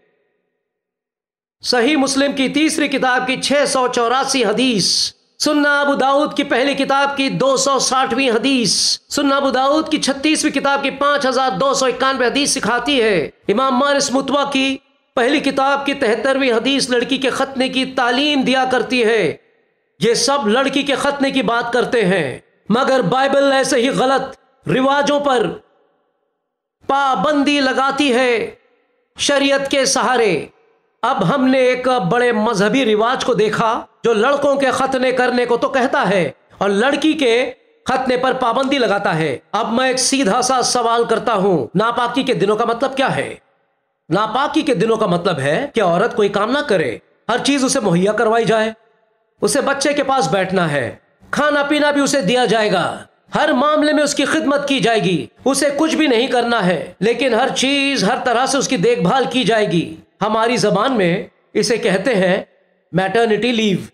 Speaker 1: सही मुस्लिम की तीसरी किताब की छह सौ चौरासी हदीस, सुन्ना अबू दाऊद की पहली किताब की दो सौ साठवीं हदीस, सुन्ना अबू दाऊद की छत्तीसवीं किताब की पांच हजार दो सौ इक्यानवे हदीस सिखाती है। इमाम मारिस मुतवा की पहली किताब की तिहत्तरवीं हदीस लड़की के खतने की तालीम दिया करती है। ये सब लड़की के खतने की बात करते हैं, मगर बाइबल ऐसे ही गलत रिवाजों पर पाबंदी लगाती है शरीयत के सहारे। अब हमने एक बड़े मजहबी रिवाज को देखा जो लड़कों के खतने करने को तो कहता है और लड़की के खतने पर पाबंदी लगाता है। अब मैं एक सीधा सा सवाल करता हूं, नापाकी के दिनों का मतलब क्या है? नापाकी के दिनों का मतलब है कि औरत कोई काम ना करे, हर चीज उसे मुहैया करवाई जाए, उसे बच्चे के पास बैठना है, खाना पीना भी उसे दिया जाएगा, हर मामले में उसकी खिदमत की जाएगी, उसे कुछ भी नहीं करना है, लेकिन हर चीज हर तरह से उसकी देखभाल की जाएगी। हमारी जबान में इसे कहते हैं मैटरनिटी लीव।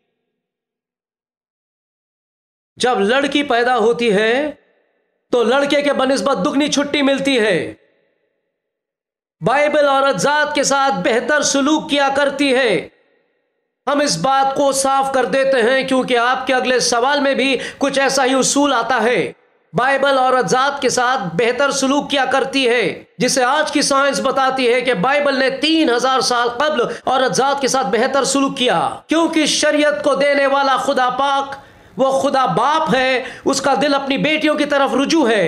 Speaker 1: जब लड़की पैदा होती है तो लड़के के बनिस्बत दुगनी छुट्टी मिलती है। बाइबल औरत जात के साथ बेहतर सलूक किया करती है। हम इस बात को साफ कर देते हैं क्योंकि आपके अगले सवाल में भी कुछ ऐसा ही उसूल आता है। बाइबल औरत जात के साथ बेहतर सलूक किया करती है, जिसे आज की साइंस बताती है कि बाइबल ने तीन हजार साल कब्ल औरत जात के साथ बेहतर सलूक किया, क्योंकि शरीयत को देने वाला खुदा पाक वो खुदा बाप है, उसका दिल अपनी बेटियों की तरफ रुजू है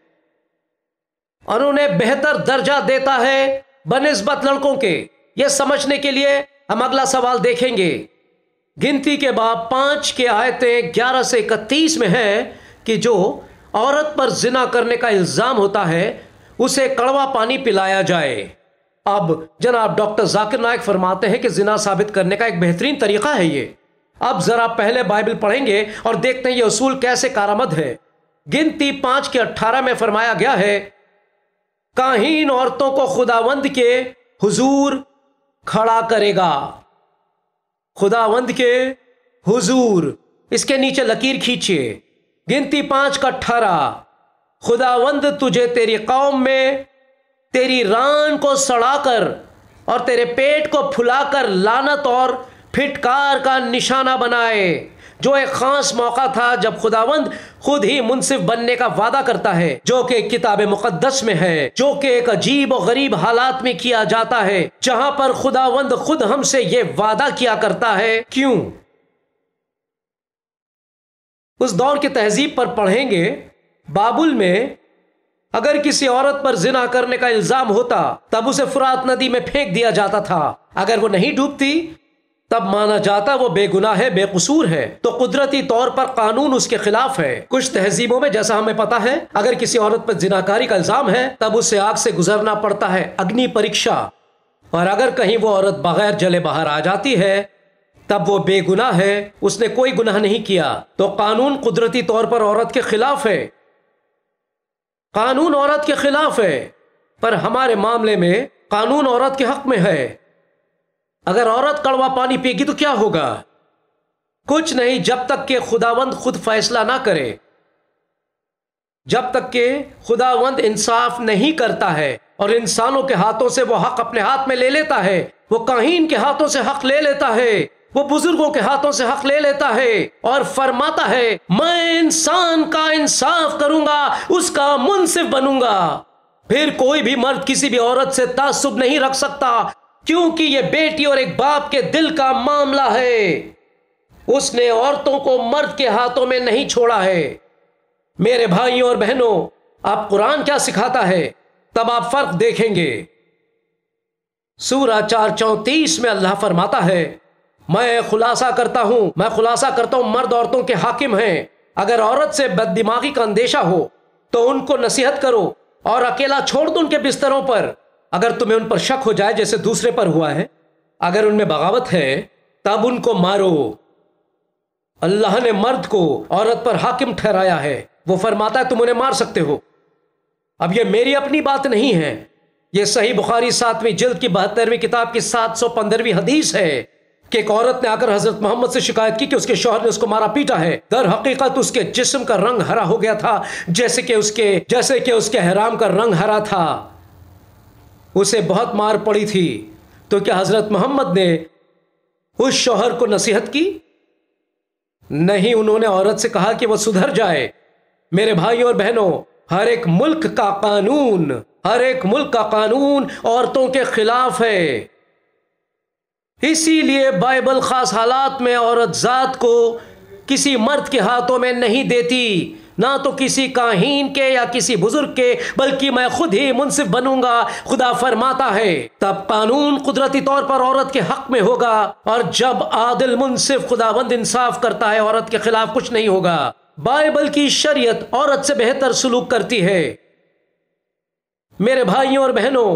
Speaker 1: और उन्हें बेहतर दर्जा देता है बनिस्बत लड़कों के। यह समझने के लिए हम अगला सवाल देखेंगे। गिनती के बाब पांच के आयतें ग्यारह से इकतीस में है कि जो عورت پر زنا کرنے کا الزام ہوتا ہے اسے کڑوا پانی پلایا جائے۔ اب جناب ڈاکٹر ذاکر نائک فرماتے ہیں کہ زنا ثابت کرنے کا ایک بہترین طریقہ ہے یہ۔ اب ذرا پہلے بائبل پڑھیں گے اور دیکھتے ہیں یہ اصول کیسے کارآمد ہے۔ گنتی پانچ کے اٹھارہ میں فرمایا گیا ہے، کاہین عورتوں کو خداوند کے حضور کھڑا کرے گا۔ خداوند کے حضور، اس کے نیچے لکیر کھینچیے، گنتی پانچ کا اٹھارہ، خداوند تجھے تیری قوم میں تیری ران کو سڑا کر اور تیرے پیٹ کو پھلا کر لعنت اور پھٹکار کا نشانہ بنائے، جو ایک خاص موقع تھا جب خداوند خود ہی منصف بننے کا وعدہ کرتا ہے، جو کہ کتاب مقدس میں ہے، جو کہ ایک عجیب و غریب حالات میں کیا جاتا ہے، جہاں پر خداوند خود ہم سے یہ وعدہ کیا کرتا ہے۔ کیوں؟ اس دور کی تہذیب پر پڑھیں گے، بابل میں اگر کسی عورت پر زنا کرنے کا الزام ہوتا تب اسے فرات ندی میں پھینک دیا جاتا تھا۔ اگر وہ نہیں ڈوبتی تب مانا جاتا وہ بے گناہ ہے، بے قصور ہے، تو قدرتی طور پر قانون اس کے خلاف ہے۔ کچھ تہذیبوں میں جیسا ہمیں پتا ہے، اگر کسی عورت پر زناکاری کا الزام ہے تب اسے آگ سے گزرنا پڑتا ہے، اگنی پریکشا، اور اگر کہیں وہ عورت بغیر جلے باہر آ جاتی ہے تب وہ بے گناہ ہے، اس نے کوئی گناہ نہیں کیا۔ تو قانون قدرتی طور پر عورت کے خلاف ہے، قانون عورت کے خلاف ہے، پر ہمارے معاملے میں قانون عورت کے حق میں ہے۔ اگر عورت کڑوا پانی پی گی تو کیا ہوگا؟ کچھ نہیں، جب تک کہ خداوند خود فیصلہ نہ کرے، جب تک کہ خداوند انصاف نہیں کرتا ہے اور انسانوں کے ہاتھوں سے وہ حق اپنے ہاتھ میں لے لیتا ہے، وہ کاہین کے ہاتھوں سے حق لے لیتا ہے، وہ بزرگوں کے ہاتھوں سے حق لے لیتا ہے اور فرماتا ہے میں انسان کا انصاف کروں گا، اس کا منصف بنوں گا۔ پھر کوئی بھی مرد کسی بھی عورت سے تعصب نہیں رکھ سکتا، کیونکہ یہ بیٹی اور ایک باپ کے دل کا معاملہ ہے۔ اس نے عورتوں کو مرد کے ہاتھوں میں نہیں چھوڑا ہے۔ میرے بھائیوں اور بہنوں، اب قرآن کیا سکھاتا ہے تب آپ فرق دیکھیں گے۔ سورہ چار چونتیس میں اللہ فرماتا ہے میں خلاصہ کرتا ہوں میں خلاصہ کرتا ہوں مرد عورتوں کے حاکم ہیں۔ اگر عورت سے بد دماغی کا اندیشہ ہو تو ان کو نصیحت کرو اور اکیلا چھوڑ دو ان کے بستروں پر۔ اگر تمہیں ان پر شک ہو جائے جیسے دوسرے پر ہوا ہے، اگر ان میں بغاوت ہے تب ان کو مارو۔ اللہ نے مرد کو عورت پر حاکم ٹھہرایا ہے، وہ فرماتا ہے تم انہیں مار سکتے ہو۔ اب یہ میری اپنی بات نہیں ہے، یہ صحیح بخاری ساتویں جلد کی بہترویں کتاب کی سات سو پندرہویں حدیث ہے کہ ایک عورت نے آ کر حضرت محمد سے شکایت کی کہ اس کے شوہر نے اس کو مارا پیٹا ہے۔ در حقیقت اس کے جسم کا رنگ ہرا ہو گیا تھا، جیسے کہ اس کے جیسے کہ اس کے احرام کا رنگ ہرا تھا، اسے بہت مار پڑی تھی۔ تو کیا حضرت محمد نے اس شوہر کو نصیحت کی؟ نہیں، انہوں نے عورت سے کہا کہ وہ سدھر جائے۔ میرے بھائیوں اور بہنوں، ہر ایک ملک کا قانون ہر ایک ملک کا قانون عورتوں کے خلاف ہے۔ اسی لیے بائبل خاص حالات میں عورت ذات کو کسی مرد کے ہاتھوں میں نہیں دیتی، نہ تو کسی کاہین کے یا کسی بزرگ کے، بلکہ میں خود ہی منصف بنوں گا، خدا فرماتا ہے۔ تب قانون قدرتی طور پر عورت کے حق میں ہوگا، اور جب عادل منصف خداوند انصاف کرتا ہے عورت کے خلاف کچھ نہیں ہوگا۔ بائبل کی شریعت عورت سے بہتر سلوک کرتی ہے۔ میرے بھائیوں اور بہنوں،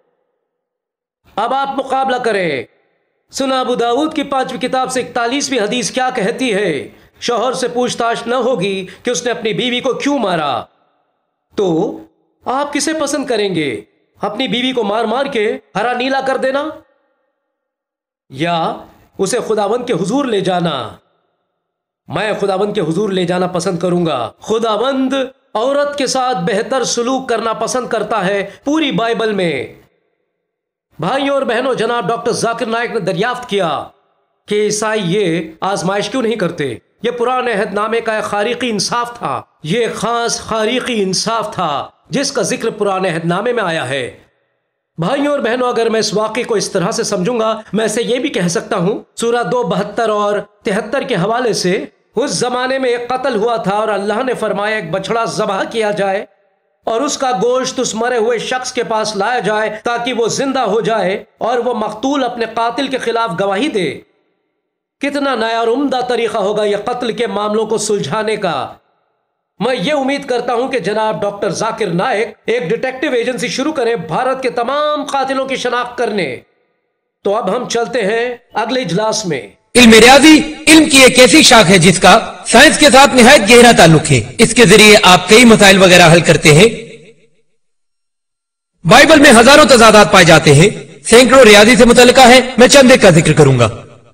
Speaker 1: اب آپ مقابلہ کریں۔ سنا ابو داؤد کی پانچویں کتاب سے اکتالیسویں حدیث کیا کہتی ہے؟ شوہر سے پوچھ تاچھ نہ ہوگی کہ اس نے اپنی بیوی کو کیوں مارا۔ تو آپ کسے پسند کریں گے؟ اپنی بیوی کو مار مار کے ہرا نیلا کر دینا، یا اسے خداوند کے حضور لے جانا؟ میں خداوند کے حضور لے جانا پسند کروں گا۔ خداوند عورت کے ساتھ بہتر سلوک کرنا پسند کرتا ہے پوری بائبل میں۔ بھائیوں اور بہنوں، جناب ڈاکٹر ذاکر نائک نے دریافت کیا کہ عیسائی یہ آزمائش کیوں نہیں کرتے۔ یہ پرانے عہد نامے کا ایک خارقی انصاف تھا، یہ خاص خارقی انصاف تھا جس کا ذکر پرانے عہد نامے میں آیا ہے۔ بھائیوں اور بہنوں، اگر میں اس واقعے کو اس طرح سے سمجھوں گا، میں اسے یہ بھی کہہ سکتا ہوں، سورہ دو بہتر اور تہتر کے حوالے سے، اس زمانے میں ایک قتل ہوا تھا اور اللہ نے فرمایا ایک بچڑا ذبح کیا جائے اور اس کا گوشت اس مرے ہوئے شخص کے پاس لایا جائے تاکہ وہ زندہ ہو جائے اور وہ مقتول اپنے قاتل کے خلاف گواہی دے۔ کتنا نیا اور عمدہ طریقہ ہوگا یہ قتل کے معاملوں کو سلجھانے کا۔ मैं ये उम्मीद करता हूं कि जनाब डॉक्टर जाकिर नाइक एक डिटेक्टिव एजेंसी शुरू करें भारत के तमाम कातिलों की शनाख्त करने। तो अब हम चलते हैं अगले इजलास में।
Speaker 2: इल्म रियाजी इल्म की एक ऐसी शाख है जिसका साइंस के साथ निहायत गहरा ताल्लुक है। इसके जरिए आप कई मसाइल वगैरह हल करते हैं। बाइबल में हजारों तजादात पाए जाते हैं, सैकड़ों रियाजी से मुतल्लिका है। मैं चंद एक का जिक्र करूंगा।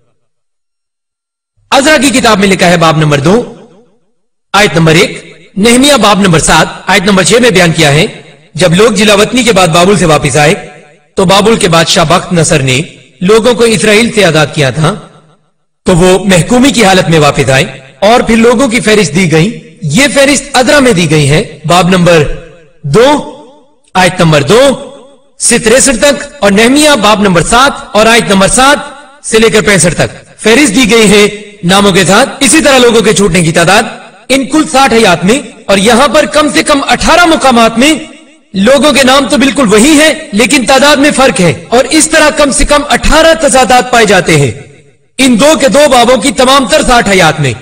Speaker 2: अज़रा की किताब में लिखा है बाब नंबर दो आयत नंबर एक, नेहमिया बाब नंबर सात आयत नंबर छह में बयान किया है, जब लोग जिलावतनी के बाद बाबुल से वापस आए तो बाबुल के बादशाह बख्त नसर ने लोगों को इसराइल से आजाद किया था, तो वो महकूमी की हालत में वापस आए और फिर लोगों की फहरिस्त दी गई। ये फहरिस्त अज़रा में दी गई है, बाब नंबर दो आयत नंबर दो से तिरसठ तक, और नेहमिया बाब नंबर सात और आयत नंबर सात से लेकर पैंसठ तक फहरिस्त दी गई है नामों के साथ। इसी तरह लोगों के छूटने की तादाद इन कुल साठ हयात में, और यहां पर कम से कम अठारह मुकामात में लोगों के नाम तो बिल्कुल वही है लेकिन तादाद में फर्क है, और इस तरह कम से कम अठारह तजादात पाए जाते हैं इन दो के दो बाबों की तमाम तर साठ हयात में।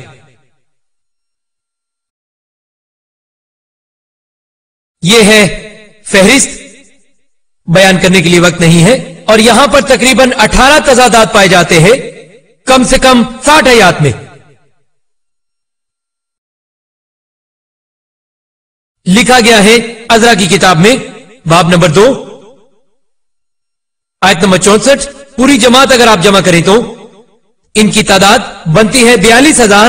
Speaker 2: यह है फहरिस्त, बयान करने के लिए वक्त नहीं है, और यहां पर तकरीबन अठारह तजादात पाए जाते हैं कम से कम साठ हयात में। लिखा गया है अज़रा की किताब में बाब नंबर दो आयत नंबर चौसठ, पूरी जमात अगर आप जमा करें तो इनकी तादाद बनती है बयालीस हजार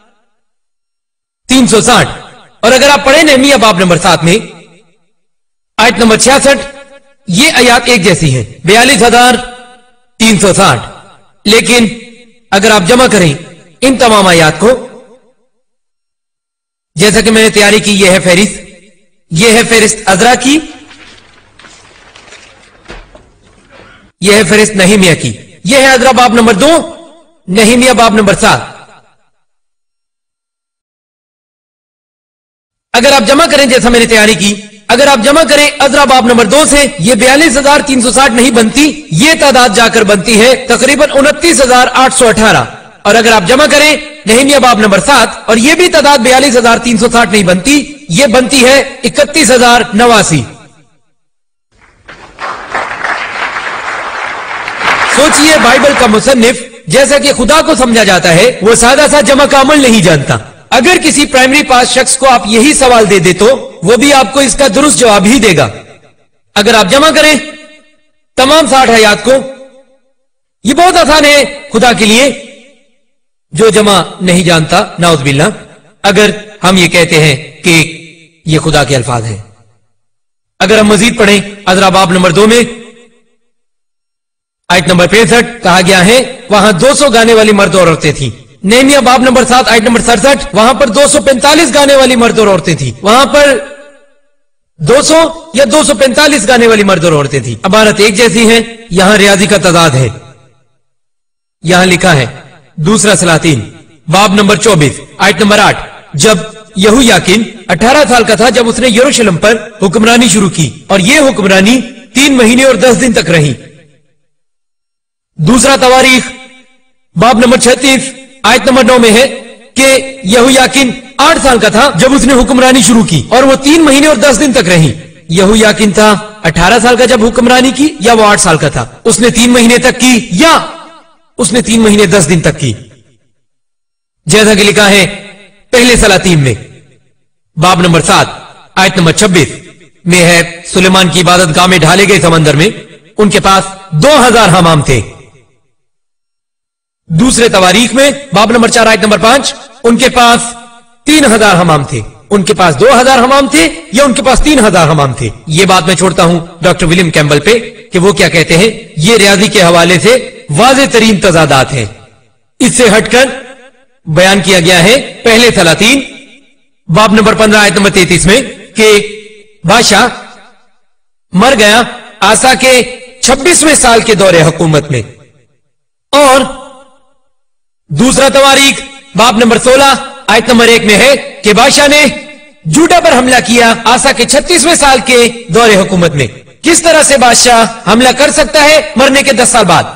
Speaker 2: तीन सौ साठ। और अगर आप पढ़े नेहमिया बाब नंबर सात में आयत नंबर छियासठ, ये आयात एक जैसी है, बयालीस हजार तीन सौ साठ। लेकिन अगर आप जमा करें इन तमाम आयात को, जैसा कि मैंने तैयारी की, यह है फहरिस्त, यह है फहरिस्त अज़रा की, यह है फहरिस्त नेहमिया की, यह है अज़रा बाब नंबर दो, नेहमिया बाब नंबर सात। अगर आप जमा करें जैसा मैंने तैयारी की, अगर आप जमा करें अज़रा बाब नंबर दो से, यह बयालीस हजार तीन सौ साठ नहीं बनती, यह तादाद जाकर बनती है तकरीबन उनतीस हजार आठ सौ अठारह। और अगर आप जमा करें नेहमिया बाब नंबर सात, और यह भी तादाद बयालीस हजार तीन सौ साठ नहीं बनती, यह बनती है इकतीस हजार नवासी। सोचिए, बाइबल का मुसन्निफ जैसा कि खुदा को समझा जाता है, वो सादा सा जमा का अमल नहीं जानता। अगर किसी प्राइमरी पास शख्स को आप यही सवाल दे दे तो वो भी आपको इसका दुरुस्त जवाब ही देगा। अगर आप जमा करें तमाम साठ हयात को, यह बहुत आसान है खुदा के लिए जो जमा नहीं जानता, नाउज़ बिल्लाह। अगर हम ये कहते हैं कि ये खुदा के अल्फाज हैं। अगर हम मजीद पढ़ें अज़रा बाब नंबर दो में आयत नंबर पैंसठ, कहा गया है वहां दो सौ गाने वाली मर्द और औरतें थी। नेहमिया बाब नंबर सात आयत नंबर सड़सठ, वहां पर दो सौ पैंतालीस गाने वाली मर्द और औरतें थी। वहां पर दो सौ या दो सौ पैंतालीस गाने वाली मर्द और औरतें थी। इबारत एक जैसी है, यहां रियाजी का तादाद है। यहां लिखा है दूसरा सलातीन बाब नंबर चौबीस आयत नंबर आठ, जब यहूयाकीन अठारह साल का था जब उसने यरूशलेम पर हुक्मरानी शुरू की, और यह हुक्मरानी तीन महीने और दस दिन तक रही। दूसरा तवारीख बाब नंबर छत्तीस आयत नंबर नौ में है कि यहूयाकीन आठ साल का था जब उसने हुक्मरानी शुरू की, और वो तीन महीने और दस दिन तक रही। यहूयाकीन था अठारह साल का जब हुक्मरानी की, या वो आठ साल का था, उसने तीन महीने तक की या उसने तीन महीने दस दिन तक की, जैसा कि लिखा है पहले सलातीन में बाब नंबर सात आयत नंबर छब्बीस में है, सुलेमान की इबादत गाह में ढाले गए समंदर में उनके पास दो हजार हमाम थे। दूसरे तवारीख में बाब नंबर चार आयत नंबर पांच, उनके पास तीन हजार हमाम थे। उनके पास दो हजार हमाम थे या उनके पास तीन हजार हमाम थे। यह बात मैं छोड़ता हूं डॉक्टर विलियम कैम्बल पे कि वो क्या कहते हैं। ये रियाजी के हवाले से वाज़े तरीन तजादात हैं। इससे हटकर बयान किया गया है पहले सलातीन बाब नंबर पंद्रह आयत नंबर तैतीस में कि बादशाह मर गया आसा के छब्बीसवें साल के दौरे हुकूमत में। और दूसरा तवारीख बाब नंबर सोलह आयत नंबर एक में है कि बादशाह ने जूडा पर हमला किया आसा के छत्तीसवें साल के दौरे हुकूमत में। किस तरह से बादशाह हमला कर सकता है मरने के दस साल बाद?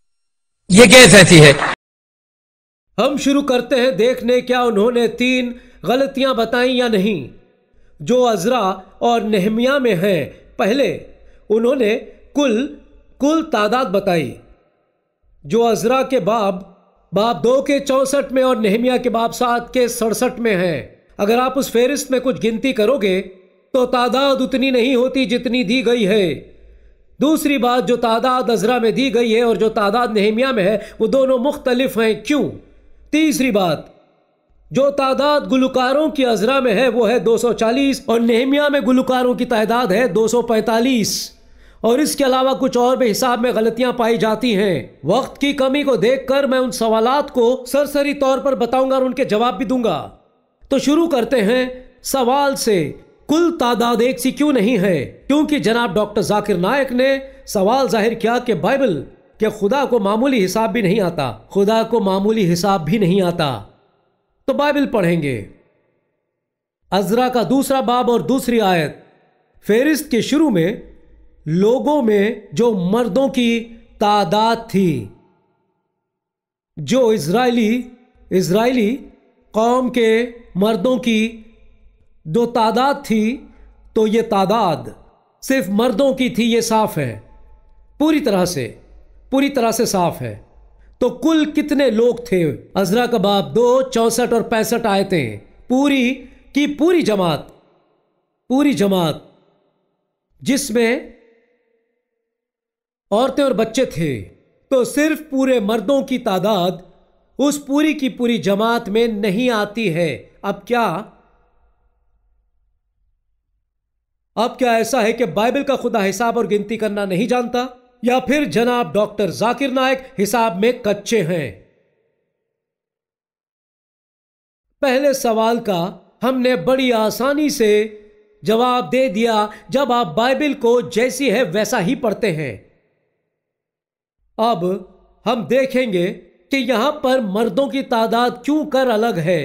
Speaker 2: यह गैर ऐसी है।
Speaker 1: हम शुरू करते हैं देखने क्या उन्होंने तीन गलतियां बताई या नहीं जो अजरा और नेहमिया में हैं। पहले उन्होंने कुल कुल तादाद बताई जो अजरा के बाब बाब दो के चौसठ में और नेहमिया के बाब सात के सड़सठ में है। अगर आप उस फेरिस्त में कुछ गिनती करोगे तो तादाद उतनी नहीं होती जितनी दी गई है। दूसरी बात, जो तादाद अजरा में दी गई है और जो तादाद नेहमिया में है वो दोनों मुख्तलिफ हैं। क्यों? तीसरी बात, जो तादाद गुलकारों की अजरा में है वो है दो सौ चालीस और नेहमिया में गुलकारों की तादाद है दो सौ पैंतालीस। और इसके अलावा कुछ और भी हिसाब में गलतियां पाई जाती हैं। वक्त की कमी को देखकर मैं उन सवालात को सरसरी तौर पर बताऊंगा और उनके जवाब भी दूंगा। तो शुरू करते हैं सवाल से, कुल तादाद एक सी क्यों नहीं है? क्योंकि जनाब डॉक्टर जाकिर नायक ने सवाल जाहिर किया कि बाइबल के खुदा को मामूली हिसाब भी नहीं आता, खुदा को मामूली हिसाब भी नहीं आता। तो बाइबल पढ़ेंगे। अजरा का दूसरा बाब और दूसरी आयत। फेरिस्त के शुरू में लोगों में जो मर्दों की तादाद थी, जो इजरायली इजरायली कौम के मर्दों की जो तादाद थी, तो ये तादाद सिर्फ मर्दों की थी। ये साफ है, पूरी तरह से पूरी तरह से साफ है। तो कुल कितने लोग थे? अजरा का बाब दो चौसठ और पैंसठ आयतें, पूरी की पूरी जमात पूरी जमात जिसमें औरतें और बच्चे थे। तो सिर्फ पूरे मर्दों की तादाद उस पूरी की पूरी जमात में नहीं आती है। अब क्या अब क्या ऐसा है कि बाइबल का खुदा हिसाब और गिनती करना नहीं जानता, या फिर जनाब डॉक्टर जाकिर नायक हिसाब में कच्चे हैं? पहले सवाल का हमने बड़ी आसानी से जवाब दे दिया जब आप बाइबल को जैसी है वैसा ही पढ़ते हैं। अब हम देखेंगे कि यहां पर मर्दों की तादाद क्यों कर अलग है।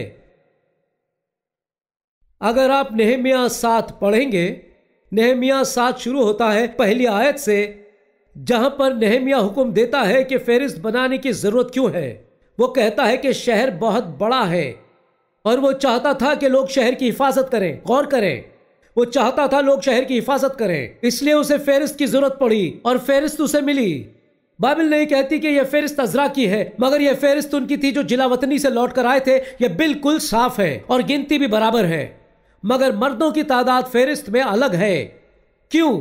Speaker 1: अगर आप नेहमिया सात पढ़ेंगे, नेहमिया सात शुरू होता है पहली आयत से, जहां पर नेहमिया हुक्म देता है कि फेरिस्त बनाने की जरूरत क्यों है। वो कहता है कि शहर बहुत बड़ा है और वो चाहता था कि लोग शहर की हिफाजत करें। गौर करें, वो चाहता था लोग शहर की हिफाजत करें, इसलिए उसे फेरिस्त की जरूरत पड़ी और फेरिस्त उसे मिली। बाइबल नहीं कहती कि यह फेरिस्त अजरा की है, मगर यह फेरिस्त उनकी थी जो जिला वतनी से लौट कर आए थे। यह बिल्कुल साफ है और गिनती भी बराबर है, मगर मर्दों की तादाद फेरिस्त में अलग है। क्यों?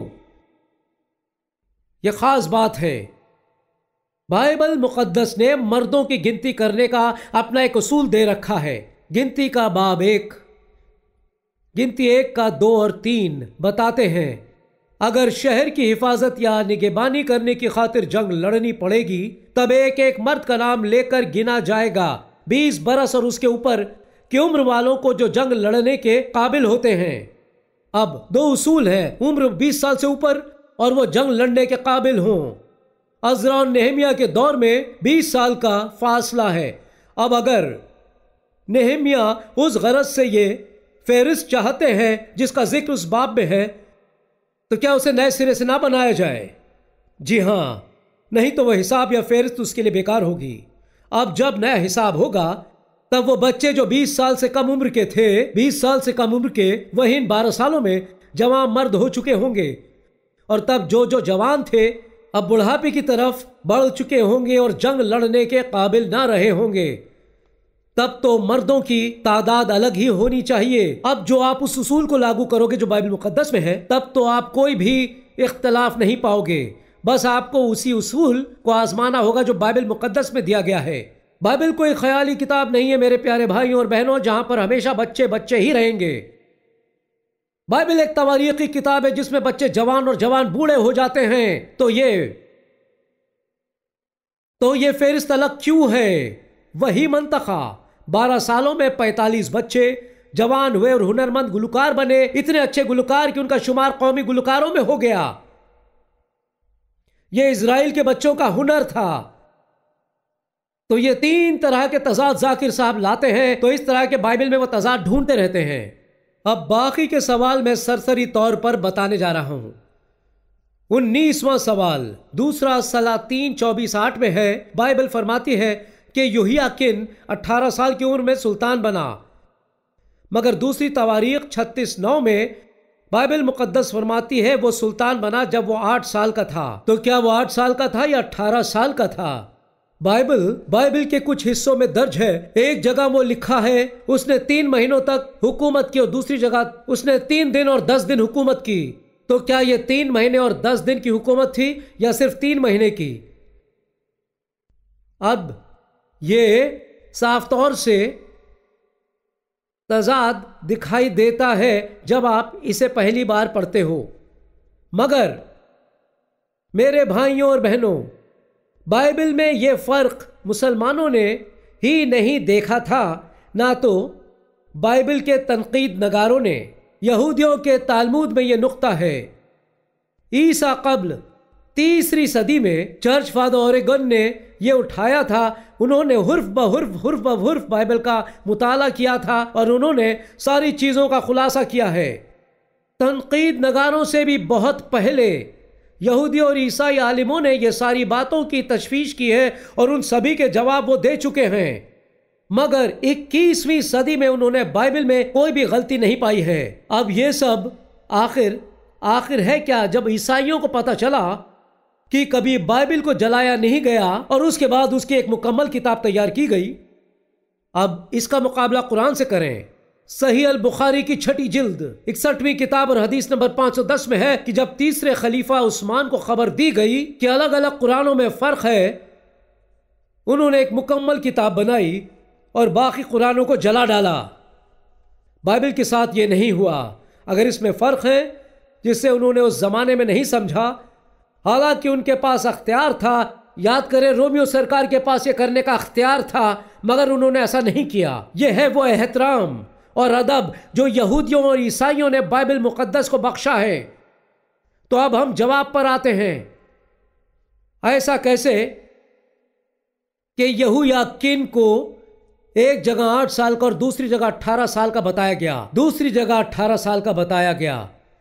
Speaker 1: यह खास बात है। बाइबल मुकद्दस ने मर्दों की गिनती करने का अपना एक उसूल दे रखा है। गिनती का बाब एक गिनती एक का दो और तीन बताते हैं, अगर शहर की हिफाजत या निगहबानी करने की खातिर जंग लड़नी पड़ेगी, तब एक एक मर्द का नाम लेकर गिना जाएगा, बीस बरस और उसके ऊपर की उम्र वालों को जो जंग लड़ने के काबिल होते हैं। अब दो उसूल हैं, उम्र बीस साल से ऊपर और वो जंग लड़ने के काबिल हों। अजरा और नेहमिया के दौर में बीस साल का फासला है। अब अगर नेहमिया उस गरज से ये फेरिस्त चाहते हैं जिसका जिक्र उस बाब में है, तो क्या उसे नए सिरे से ना बनाया जाए? जी हाँ, नहीं तो वह हिसाब या फेरिस्त उसके लिए बेकार होगी। अब जब नया हिसाब होगा तब वो बच्चे जो बीस साल से कम उम्र के थे, बीस साल से कम उम्र के, वही इन बारह सालों में जवान मर्द हो चुके होंगे, और तब जो जो जवान थे अब बुढ़ापे की तरफ बढ़ चुके होंगे और जंग लड़ने के काबिल ना रहे होंगे। तब तो मर्दों की तादाद अलग ही होनी चाहिए। अब जो आप उस उसूल को लागू करोगे जो बाइबल मुकद्दस में है, तब तो आप कोई भी इख्तलाफ नहीं पाओगे। बस आपको उसी उसूल को आजमाना होगा जो बाइबल मुकद्दस में दिया गया है। बाइबल कोई ख्याली किताब नहीं है मेरे प्यारे भाइयों और बहनों, जहां पर हमेशा बच्चे बच्चे ही रहेंगे। बाइबल एक तवारीखी किताब है जिसमें बच्चे जवान और जवान बूढ़े हो जाते हैं। तो ये तो ये फेरिस्त अलग क्यों है? वही मंतखा, बारह सालों में पैंतालीस बच्चे जवान हुए और हुनरमंद गुलकार बने, इतने अच्छे गुलकार कि उनका शुमार कौमी गुलकारों में हो गया। यह इजराइल के बच्चों का हुनर था। तो ये तीन तरह के तजाद जाकिर साहब लाते हैं, तो इस तरह के बाइबल में वो तजाद ढूंढते रहते हैं। अब बाकी के सवाल मैं सरसरी तौर पर बताने जा रहा हूं। उन्नीसवां सवाल दूसरा सलातीन चौबीस आठ में है। बाइबल फरमाती है कि योहियाकिन अठारह साल की उम्र में सुल्तान बना, मगर दूसरी तवारीख छत्तीस नौ में बाइबल मुकद्दस फरमाती है वो सुल्तान बना जब वो आठ साल का था। तो क्या वो आठ साल का था या अठारह साल का था? बाइबल बाइबल के कुछ हिस्सों में दर्ज है, एक जगह वो लिखा है उसने तीन महीनों तक हुकूमत की और दूसरी जगह उसने तीन दिन और दस दिन हुकूमत की। तो क्या ये तीन महीने और दस दिन की हुकूमत थी या सिर्फ तीन महीने की? अब ये साफ तौर से तजाद दिखाई देता है जब आप इसे पहली बार पढ़ते हो। मगर मेरे भाइयों और बहनों, बाइबल में ये फर्क मुसलमानों ने ही नहीं देखा था, ना तो बाइबल के तनकीद नगारों ने। यहूदियों के तालमूद में यह नुक्ता है। ईसा कब्ल तीसरी सदी में चर्च फादर ओरेगन ने यह उठाया था। उन्होंने हुर्फ ब हुर्फ हुर्फ ब हुर्फ बाइबल का मुताला किया था और उन्होंने सारी चीज़ों का खुलासा किया है। तनकीद नगारों से भी बहुत पहले यहूदी और ईसाई आलिमों ने यह सारी बातों की तशवीश की है और उन सभी के जवाब वो दे चुके हैं। मगर इक्कीसवीं सदी में उन्होंने बाइबल में कोई भी गलती नहीं पाई है। अब यह सब आखिर आखिर है क्या? जब ईसाइयों को पता चला कि कभी बाइबल को जलाया नहीं गया और उसके बाद उसकी एक मुकम्मल किताब तैयार की गई। अब इसका मुकाबला कुरान से करें। सही अल बुखारी की छठी जिल्द इकसठवीं किताब और हदीस नंबर पाँच सौ दस में है कि जब तीसरे खलीफा उस्मान को खबर दी गई कि अलग अलग कुरानों में फर्क है, उन्होंने एक मुकम्मल किताब बनाई और बाकी कुरानों को जला डाला। बाइबल के साथ ये नहीं हुआ। अगर इसमें फर्क है जिससे उन्होंने उस जमाने में नहीं समझा, हालांकि उनके पास अख्तियार था। याद करें, रोमियो सरकार के पास ये करने का अख्तियार था, मगर उन्होंने ऐसा नहीं किया। यह है वो एहतराम और अदब जो यहूदियों और ईसाइयों ने बाइबल मुकद्दस को बख्शा है। तो अब हम जवाब पर आते हैं। ऐसा कैसे कि यहोयाकीन को एक जगह आठ साल का और दूसरी जगह अठारह साल का बताया गया, दूसरी जगह अठारह साल का बताया गया?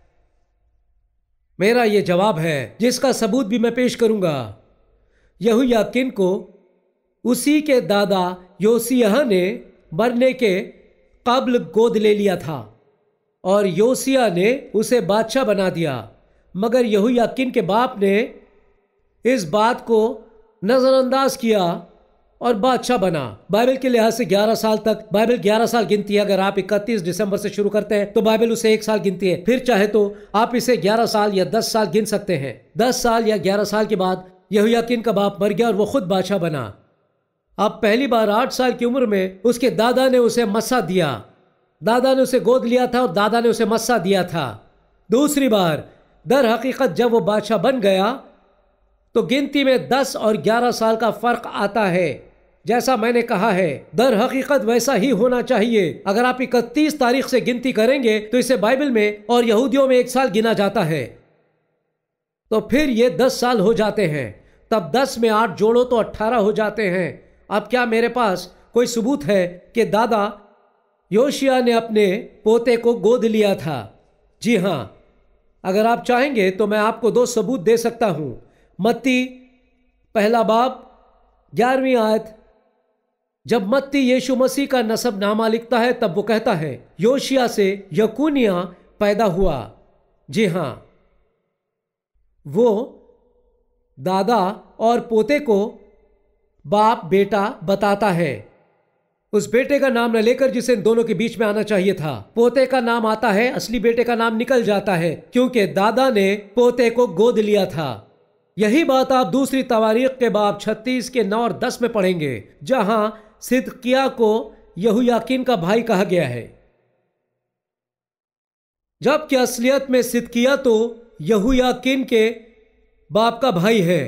Speaker 1: मेरा यह जवाब है जिसका सबूत भी मैं पेश करूंगा। यहोयाकीन को उसी के दादा योसिय्याह ने मरने के कब्ल गोद ले लिया था और योसिय्याह ने उसे बादशाह बना दिया। मगर यहोयाकीन के बाप ने इस बात को नजरअंदाज किया और बादशाह बना। बाइबल के लिहाज से ग्यारह साल तक, बाइबल ग्यारह साल गिनती है। अगर आप इकतीस दिसंबर से शुरू करते हैं तो बाइबल उसे एक साल गिनती है। फिर चाहे तो आप इसे ग्यारह साल या दस साल गिन सकते हैं। दस साल या ग्यारह साल के बाद यहोयाकीन का बाप मर गया और वो खुद बादशाह बना। अब पहली बार आठ साल की उम्र में उसके दादा ने उसे मस्सा दिया। दादा ने उसे गोद लिया था और दादा ने उसे मस्सा दिया था। दूसरी बार दर हकीकत जब वो बादशाह बन गया तो गिनती में दस और ग्यारह साल का फर्क आता है। जैसा मैंने कहा है, दर हकीकत वैसा ही होना चाहिए। अगर आप इकतीस तारीख से गिनती करेंगे तो इसे बाइबल में और यहूदियों में एक साल गिना जाता है, तो फिर ये दस साल हो जाते हैं। तब दस में आठ जोड़ो तो अट्ठारह हो जाते हैं। अब क्या मेरे पास कोई सबूत है कि दादा योशिया ने अपने पोते को गोद लिया था? जी हाँ, अगर आप चाहेंगे तो मैं आपको दो सबूत दे सकता हूँ। मत्ती पहला बाब ग्यारहवीं आयत। जब मत्ती यीशु मसीह का नसब नामा लिखता है तब वो कहता है योशिया से यकुनिया पैदा हुआ। जी हाँ, वो दादा और पोते को बाप बेटा बताता है। उस बेटे का नाम न लेकर जिसे इन दोनों के बीच में आना चाहिए था। पोते का नाम आता है, असली बेटे का नाम निकल जाता है क्योंकि दादा ने पोते को गोद लिया था। यही बात आप दूसरी तवारीख के बाब छत्तीस के नौ और दस में पढ़ेंगे, जहां सिदकिया को यहोयाकीन का भाई कहा गया है, जबकि असलियत में सिदकिया तो यहोयाकीन के बाप का भाई है।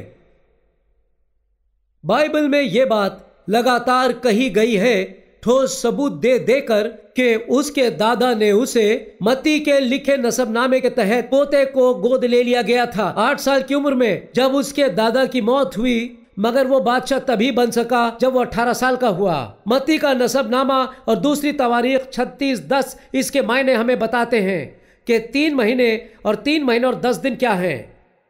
Speaker 1: बाइबल में यह बात लगातार कही गई है, ठोस सबूत दे देकर कि उसके दादा ने उसे मत्ती के लिखे नसबनामे के तहत पोते को गोद ले लिया गया था आठ साल की उम्र में जब उसके दादा की मौत हुई। मगर वो बादशाह तभी बन सका जब वो अठारह साल का हुआ। मत्ती का नसबनामा और दूसरी तवारीख छत्तीस दस इसके मायने हमें बताते हैं कि तीन महीने और तीन महीने और दस दिन क्या है।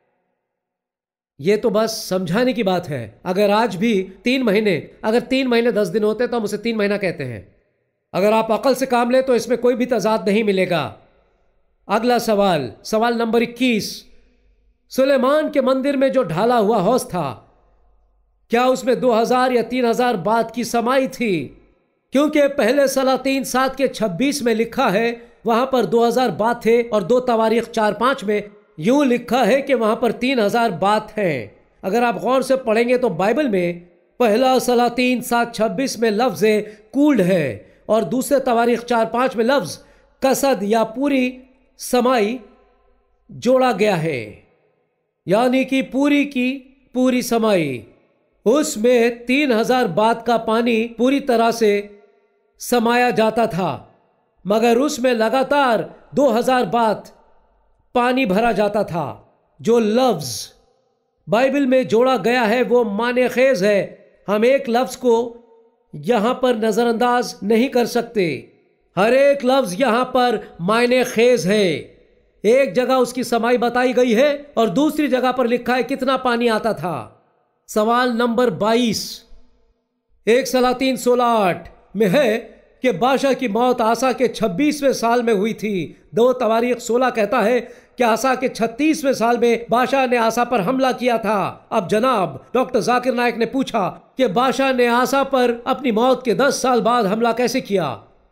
Speaker 1: ये तो बस समझाने की बात है। अगर आज भी तीन महीने अगर तीन महीने दस दिन होते तो हम उसे तीन महीना कहते हैं। अगर आप अकल से काम लें तो इसमें कोई भी तजाद नहीं मिलेगा। अगला सवाल, सवाल नंबर इक्कीस, सुलेमान के मंदिर में जो ढाला हुआ हौज था, क्या उसमें दो हजार या तीन हजार बात की समाई थी? क्योंकि पहले सलातीन सात के छब्बीस में लिखा है वहां पर दो हजार बात थे, और दो तवारीख चार पांच में यूं लिखा है कि वहां पर तीन हजार बात है। अगर आप गौर से पढ़ेंगे तो बाइबल में पहला सलातीन सात छब्बीस में लफ्ज कूल्ड है, और दूसरे तवारीख चार पांच में लफ्ज कसद या पूरी समाई जोड़ा गया है, यानी कि पूरी की पूरी समाई। उसमें तीन हजार बात का पानी पूरी तरह से समाया जाता था, मगर उसमें लगातार दो हजार बात पानी भरा जाता था। जो लफ्ज बाइबल में जोड़ा गया है वो माने खेज है। हम एक लफ्ज को यहां पर नजरअंदाज नहीं कर सकते। हर एक लफ्ज यहां पर मायने खेज है। एक जगह उसकी समाई बताई गई है और दूसरी जगह पर लिखा है कितना पानी आता था। सवाल नंबर बाईस, एक सलातीन सोलह आठ में है कि बादशाह की मौत आसा के छब्बीसवें साल में हुई थी। दो तवारीख सोलह कहता है कि आसा के छत्तीसवें साल में बादशाह ने आसा पर हमला किया था। अब जनाब डॉक्टर जाकिर नायक ने पूछा कि बादशाह ने आसा पर अपनी मौत के दस साल बाद हमला कैसे किया।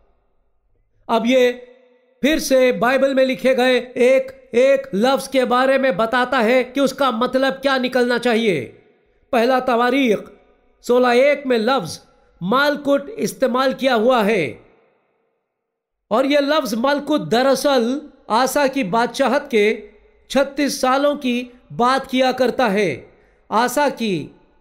Speaker 1: अब ये फिर से बाइबल में लिखे गए एक एक लफ्ज के बारे में बताता है कि उसका मतलब क्या निकलना चाहिए। पहला तवारीख सोलह एक में लफ्ज मालकुट इस्तेमाल किया हुआ है, और यह लफ्ज मालकुट दरअसल आसा की बादशाहत के छत्तीस सालों की बात किया करता है। आसा की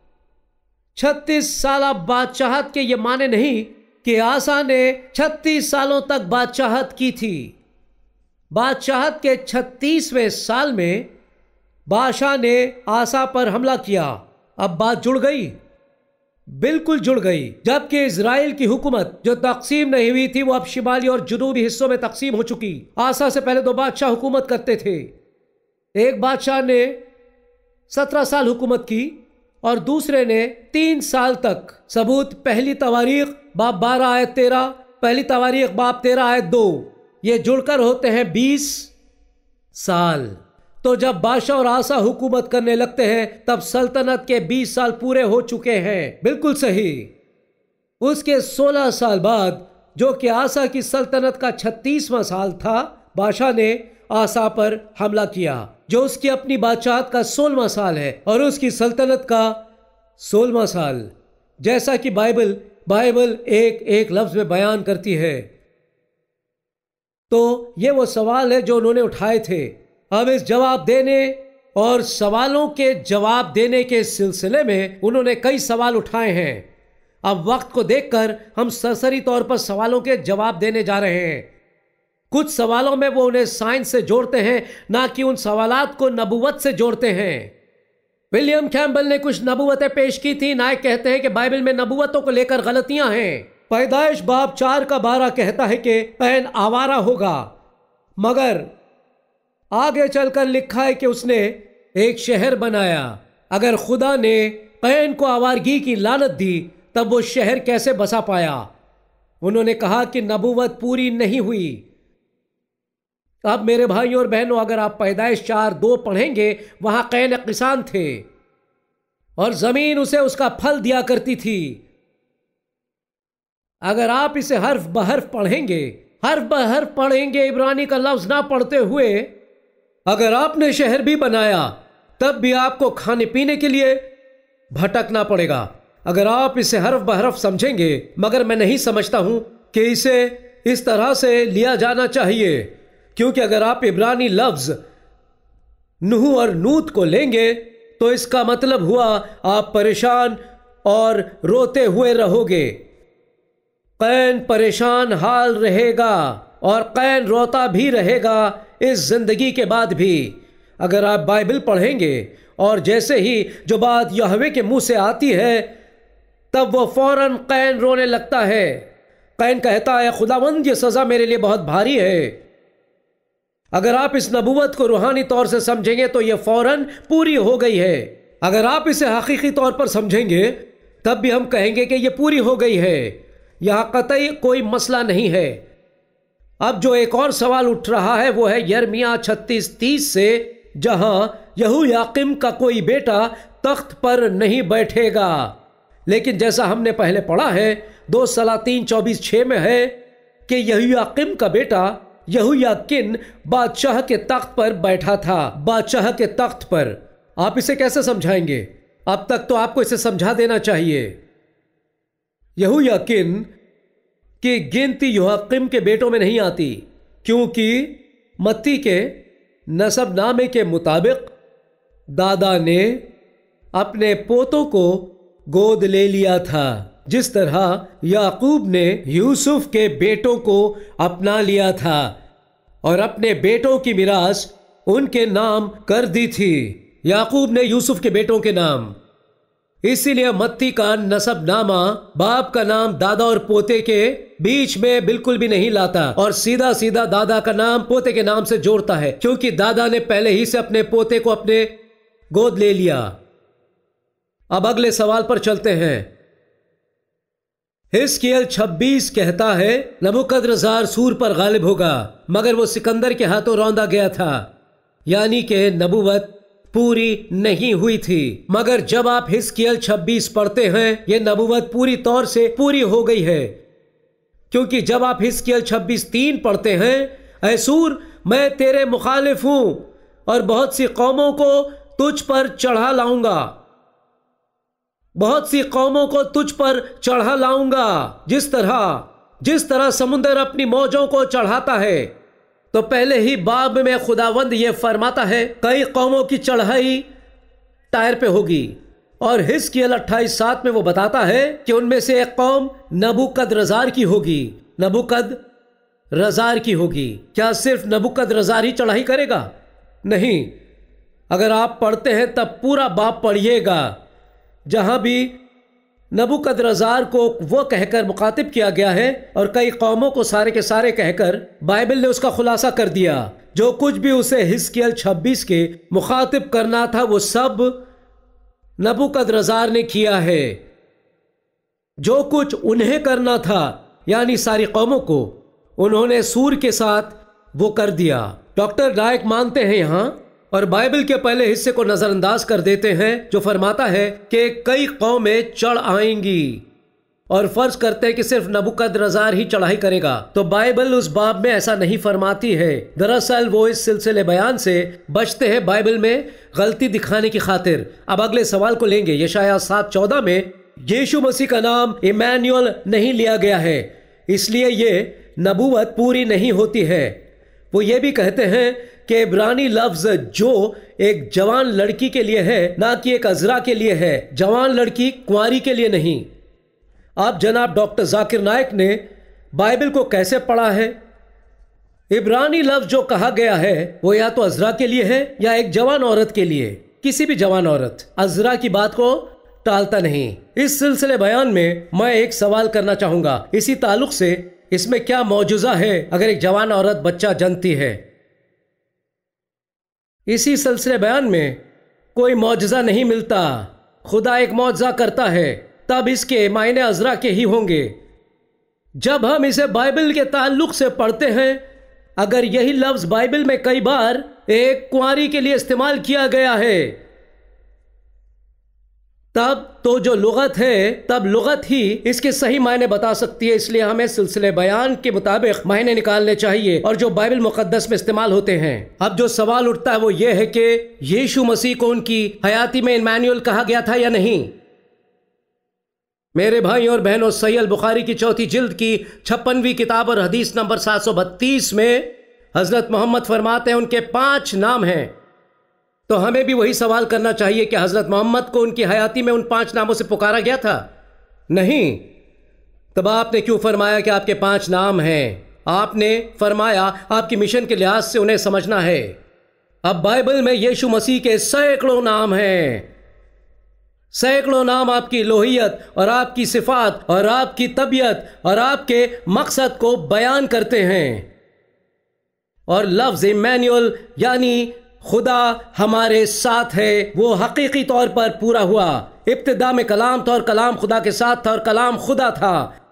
Speaker 1: छत्तीस साल बादशाहत के ये माने नहीं कि आसा ने छत्तीस सालों तक बादशाहत की थी। बादशाहत के छत्तीसवें साल में बादशाह ने आसा पर हमला किया। अब बात जुड़ गई, बिल्कुल जुड़ गई। जबकि इजराइल की हुकूमत जो तकसीम नहीं हुई थी वो अब शिमाली और जुनूबी हिस्सों में तकसीम हो चुकी। आसा से पहले दो बादशाह हुकूमत करते थे। एक बादशाह ने सत्रह साल हुकूमत की और दूसरे ने तीन साल तक। सबूत पहली तवारीख बाब बारह आयत तेरह, पहली तवारीख बाब तेरह आयत दो, ये जुड़कर होते हैं बीस साल। तो जब बादशाह और आसा हुकूमत करने लगते हैं तब सल्तनत के बीस साल पूरे हो चुके हैं। बिल्कुल सही। उसके सोलह साल बाद, जो कि आसा की सल्तनत का छत्तीसवां साल था, बादशाह ने आसा पर हमला किया, जो उसकी अपनी बादशाहत का सोलहवां साल है और उसकी सल्तनत का सोलहवां साल, जैसा कि बाइबल बाइबल एक एक लफ्ज में बयान करती है। तो ये वो सवाल है जो उन्होंने उठाए थे। अब इस जवाब देने और सवालों के जवाब देने के सिलसिले में उन्होंने कई सवाल उठाए हैं। अब वक्त को देखकर हम सरसरी तौर पर सवालों के जवाब देने जा रहे हैं। कुछ सवालों में वो उन्हें साइंस से जोड़ते हैं, ना कि उन सवालात को नबूवत से जोड़ते हैं। विलियम कैम्बल ने कुछ नबूवतें पेश की थी। नायक कहते हैं कि बाइबल में नबूवतों को लेकर गलतियां हैं। पैदाइश बाब चार का बारह कहता है कि कैन आवारा होगा, मगर आगे चलकर लिखा है कि उसने एक शहर बनाया। अगर खुदा ने कैन को आवारगी की लानत दी तब वो शहर कैसे बसा पाया? उन्होंने कहा कि नबूवत पूरी नहीं हुई। अब मेरे भाइयों और बहनों, अगर आप पैदाइश चार दो पढ़ेंगे, वहां कैन किसान थे और जमीन उसे उसका फल दिया करती थी। अगर आप इसे हर्फ बहर्फ पढ़ेंगे हर्फ बहर्फ पढ़ेंगे इब्रानी का लफ्ज ना पढ़ते हुए, अगर आपने शहर भी बनाया तब भी आपको खाने पीने के लिए भटकना पड़ेगा। अगर आप इसे हर्फ बहर्फ समझेंगे, मगर मैं नहीं समझता हूं कि इसे इस तरह से लिया जाना चाहिए, क्योंकि अगर आप इब्रानी लफ्ज नूह और नूत को लेंगे तो इसका मतलब हुआ आप परेशान और रोते हुए रहोगे। कैन परेशान हाल रहेगा और कैन रोता भी रहेगा इस जिंदगी के बाद भी। अगर आप बाइबल पढ़ेंगे और जैसे ही जो बात यहोवे के मुंह से आती है तब वो फौरन कैन रोने लगता है। कैन कहता है, खुदावंद ये सजा मेरे लिए बहुत भारी है। अगर आप इस नबूवत को रूहानी तौर से समझेंगे तो ये फौरन पूरी हो गई है। अगर आप इसे हकीकी तौर पर समझेंगे तब भी हम कहेंगे कि ये पूरी हो गई है, यहां कतई कोई मसला नहीं है। अब जो एक और सवाल उठ रहा है वो है यिर्मयाह छत्तीस तीस से, जहां यहोयाकीम का कोई बेटा तख्त पर नहीं बैठेगा। लेकिन जैसा हमने पहले पढ़ा है, दो सलातीन चौबीस छः में है कि यहोयाकीम का बेटा यहोयाकीन बादशाह के तख्त पर बैठा था। बादशाह के तख्त पर आप इसे कैसे समझाएंगे? अब तक तो आपको इसे समझा देना चाहिए। यहोयाकीन की गिनती यहोयाकीम के बेटों में नहीं आती, क्योंकि मत्ती के नसबनामे के मुताबिक दादा ने अपने पोतों को गोद ले लिया था, जिस तरह याकूब ने यूसुफ के बेटों को अपना लिया था और अपने बेटों की मिरास उनके नाम कर दी थी। याकूब ने यूसुफ के बेटों के नाम, इसीलिए मत्ती का नसबनामा बाप का नाम दादा और पोते के बीच में बिल्कुल भी नहीं लाता और सीधा सीधा दादा का नाम पोते के नाम से जोड़ता है, क्योंकि दादा ने पहले ही से अपने पोते को अपने गोद ले लिया। अब अगले सवाल पर चलते हैं। हिजकिय्याह छब्बीस कहता है नबूकदनेस्सर सूर पर गालिब होगा, मगर वो सिकंदर के हाथों रौंदा गया था, यानी कि नबूवत पूरी नहीं हुई थी। मगर जब आप हिजकिय्याह छब्बीस पढ़ते हैं, ये नबूवत पूरी तौर से पूरी हो गई है, क्योंकि जब आप हिजकिय्याह छब्बीस तीन पढ़ते हैं, ऐ सूर मैं तेरे मुखालिफ हूं और बहुत सी कौमों को तुझ पर चढ़ा लाऊंगा, बहुत सी कौमों को तुझ पर चढ़ा लाऊंगा। जिस तरह जिस तरह समुंदर अपनी मौजों को चढ़ाता है, तो पहले ही बाब में खुदावंद ये फरमाता है कई कौमों की चढ़ाई टायर पे होगी, और हिजकिय्याह अट्ठाईस सात में वो बताता है कि उनमें से एक कौम नबूकदनेस्सर की होगी, नबूकदनेस्सर की होगी। क्या सिर्फ नबूकदनेस्सर ही चढ़ाई करेगा? नहीं, अगर आप पढ़ते हैं तब पूरा बाब पढ़िएगा, जहां भी नबूकदनेस्सर को वो कहकर मुखातिब किया गया है और कई कौमों को सारे के सारे कहकर बाइबल ने उसका खुलासा कर दिया। जो कुछ भी उसे हिजकिय्याह छब्बीस के मुखातिब करना था वो सब नबूकदनेस्सर ने किया है। जो कुछ उन्हें करना था, यानी सारी कौमों को, उन्होंने सूर के साथ वो कर दिया। डॉक्टर नायक मानते हैं यहां और बाइबल के पहले हिस्से को नजरअंदाज कर देते हैं, जो फरमाता है कि कई कौमें चढ़ आएंगी, और फर्ज करते हैं कि सिर्फ नबूकदनेस्सर ही चढ़ाई करेगा। तो बाइबल उस बाब में ऐसा नहीं फरमाती है। दरअसल वो इस सिलसिले बयान से बचते हैं बाइबल में गलती दिखाने की खातिर। अब अगले सवाल को लेंगे। यशायाह सात चौदह में यीशु मसीह का नाम इमैनुअल नहीं लिया गया है, इसलिए ये नबूवत पूरी नहीं होती है। वो ये भी कहते हैं कि इब्रानी लफ्ज जो एक जवान लड़की के लिए है, ना कि एक अजरा के लिए है, जवान लड़की कुंवारी के लिए नहीं। आप जनाब डॉक्टर जाकिर नायक ने बाइबल को कैसे पढ़ा है? इब्रानी लफ्ज जो कहा गया है वो या तो अजरा के लिए है या एक जवान औरत के लिए, किसी भी जवान औरत। अजरा की बात को टालता नहीं। इस सिलसिले बयान में मैं एक सवाल करना चाहूंगा इसी ताल्लुक से, इसमें क्या मौजूजा है अगर एक जवान औरत बच्चा जनती है? इसी सिलसिले बयान में कोई मौजज़ा नहीं मिलता। खुदा एक मौजज़ा करता है तब इसके मायने अजरा के ही होंगे। जब हम इसे बाइबल के ताल्लुक से पढ़ते हैं, अगर यही लफ्ज बाइबल में कई बार एक कुंवारी के लिए इस्तेमाल किया गया है, तब तो जो लुगत है तब लुगत ही इसके सही मायने बता सकती है। इसलिए हमें सिलसिले बयान के मुताबिक मायने निकालने चाहिए और जो बाइबल मुकद्दस में इस्तेमाल होते हैं। अब जो सवाल उठता है वो ये है कि यीशु मसीह को उनकी हयाती में इमैनुअल कहा गया था या नहीं। मेरे भाई और बहनों, सही अल बुखारी की चौथी जिल्द की छप्पनवीं किताब और हदीस नंबर सात सौ बत्तीस में हजरत मोहम्मद फरमाते हैं उनके पांच नाम हैं। तो हमें भी वही सवाल करना चाहिए कि हजरत मोहम्मद को उनकी हयाती में उन पांच नामों से पुकारा गया था? नहीं। तब आपने क्यों फरमाया कि आपके पांच नाम हैं? आपने फरमाया आपकी मिशन के लिहाज से उन्हें समझना है। अब बाइबल में यीशु मसीह के सैकड़ों नाम हैं। सैकड़ों नाम आपकी लोहियत और आपकी सिफात और आपकी तबीयत और आपके मकसद को बयान करते हैं। और लफ्ज इमैनुअल यानी खुदा हमारे साथ है, वो हकीकी तौर पर पूरा हुआ। इब्तिदा में कलाम था और कलाम खुदा के साथ था और कलाम खुदा था।